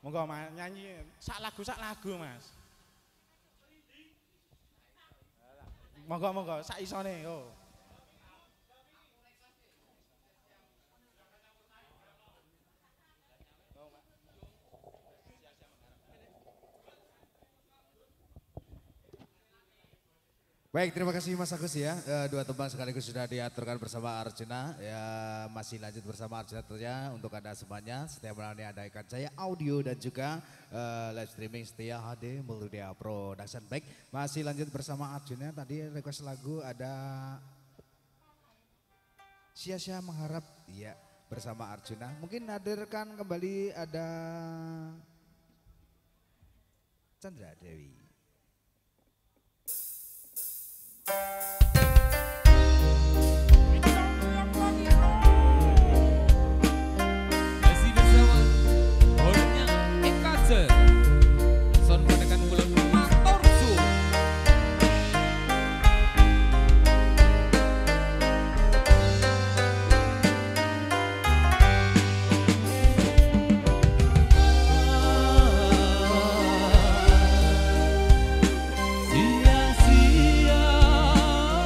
S12: Monggo Mas nyanyi sak lagu Mas. Monggo sak isone yo.
S1: Baik, terima kasih Mas Agus ya. Dua tembang sekaligus sudah diaturkan bersama Arjuna. Ya, masih lanjut bersama Arjuna tentunya untuk Anda semuanya. Setiap malam ini ada ikan saya audio dan juga live streaming Setia HD Multimedia Production. Baik, masih lanjut bersama Arjuna. Tadi request lagu ada Sia-sia Mengharap ya bersama Arjuna. Mungkin hadirkan kembali ada Chandra Dewi.
S11: Masih bersama Hornya Ekaze Son menekan bulan Mator Su.
S14: Sia-sia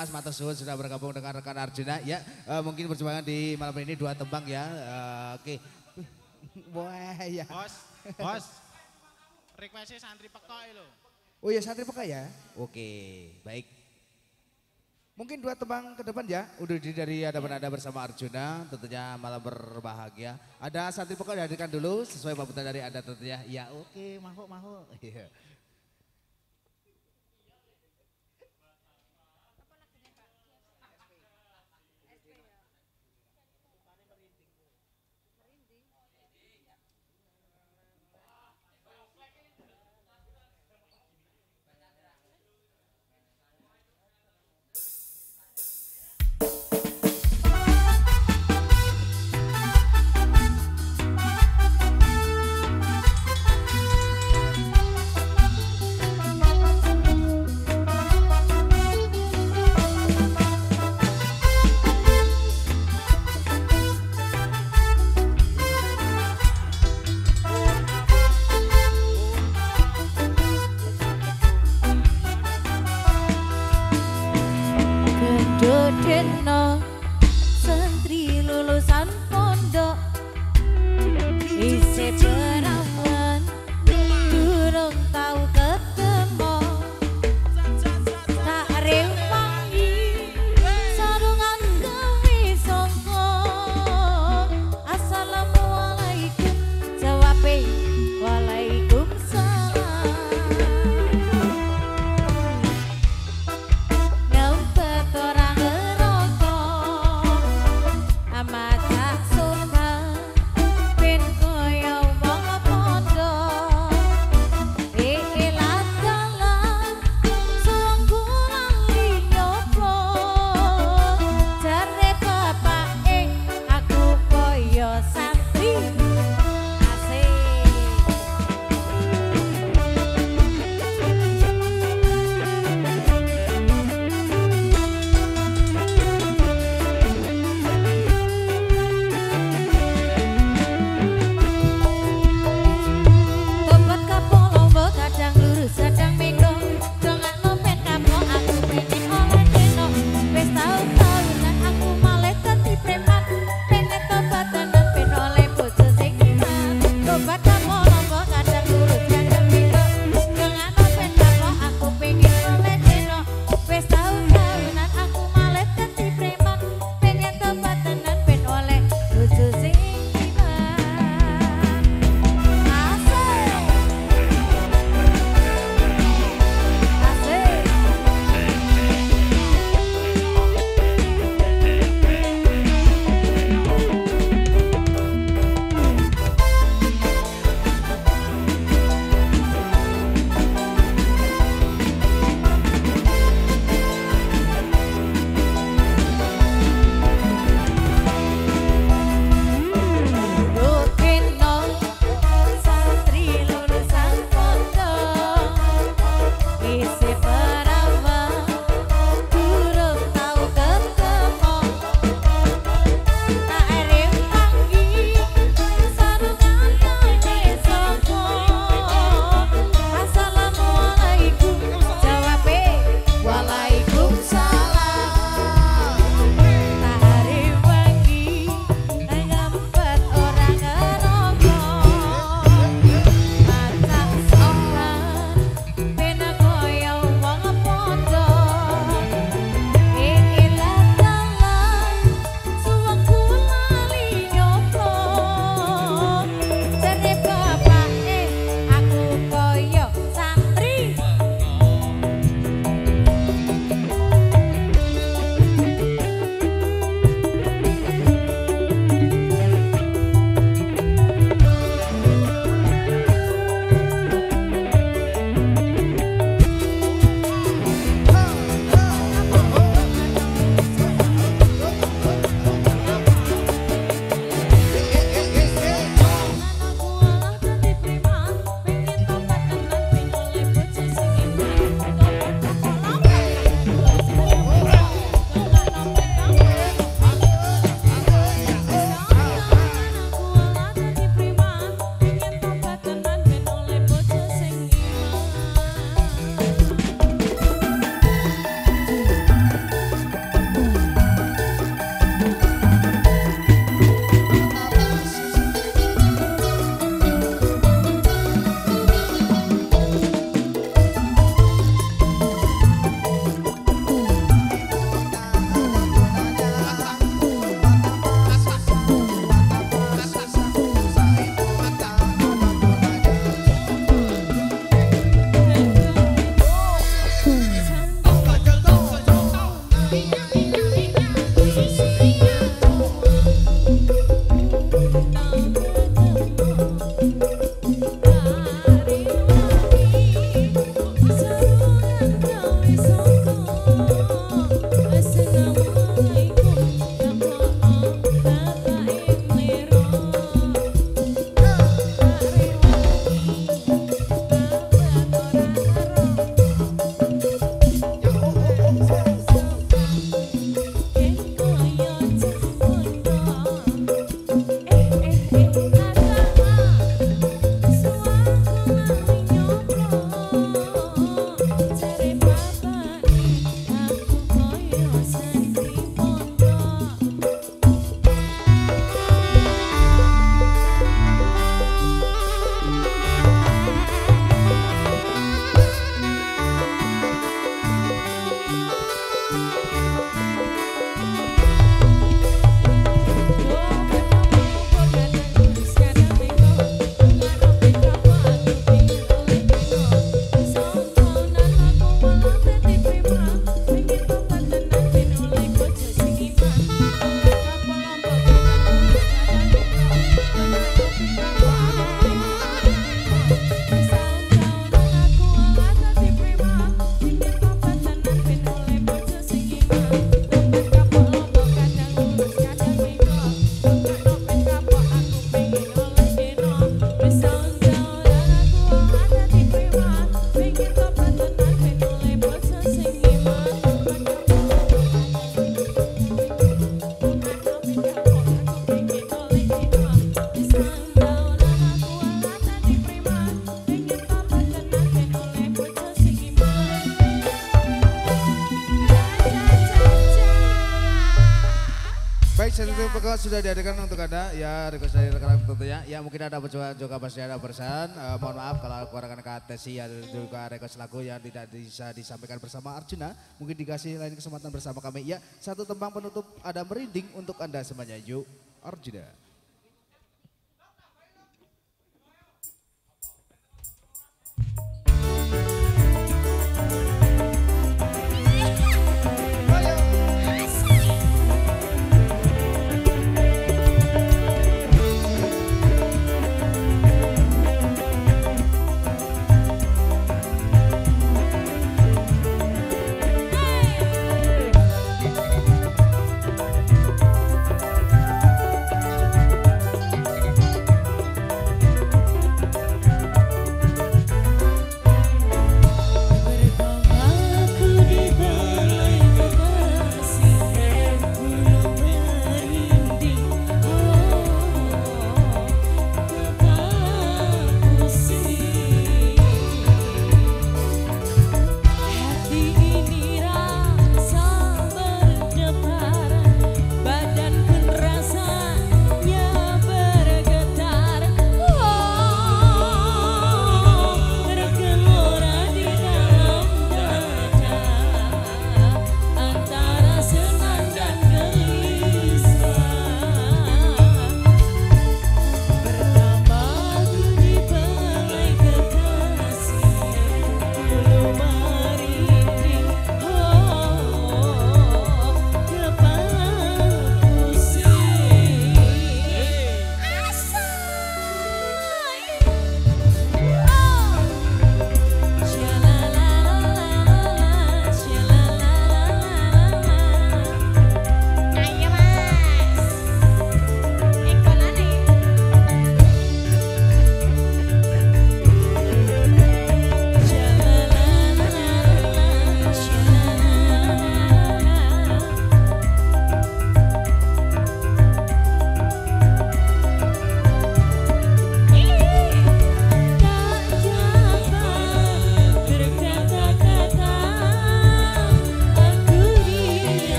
S1: Mas matur suwun sudah bergabung dengan rekan Arjuna ya. Mungkin perjuangan di malam ini 2 tembang ya. Oke. Wah ya.
S12: Bos. Requestnya santri pekok lho.
S1: Oh ya santri peka ya. Oke, baik. Mungkin 2 tembang ke depan ya. Udah dari hadapan Anda bersama Arjuna, tentunya malam berbahagia. Ada santri peka dihadirkan dulu sesuai pambutan dari Anda tentunya. Ya oke, mahuk. Iya.
S8: Dodeno santri lulusan pondok isi perawan durung tau ketemu tak rewangi sarungan gawe sangka assalamualaikum jawabe waalaikumsalam ngempet orang amat tak suka pin koyo wong
S1: request sudah dihadirkan untuk Anda ya, request dari rekan tentunya. Ya mungkin ada juga pasti ada persen. Mohon maaf kalau rekan KTC ada juga request lagu yang tidak bisa disampaikan bersama Arjuna. Mungkin dikasih lain kesempatan bersama kami. Ya, satu tembang penutup ada merinding untuk Anda semuanya. Yuk, Arjuna.
S14: Hey!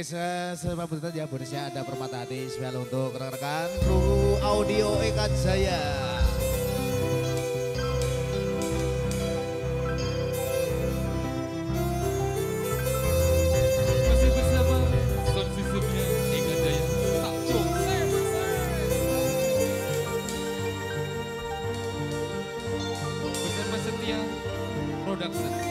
S1: Oke, sebab itu ya bonusnya ada Permata Hati spesial untuk rekan-rekan kru audio Eka Jaya.
S11: Masih bersama sound systemnya Eka Jaya. Tak jok, bersama Setia Production.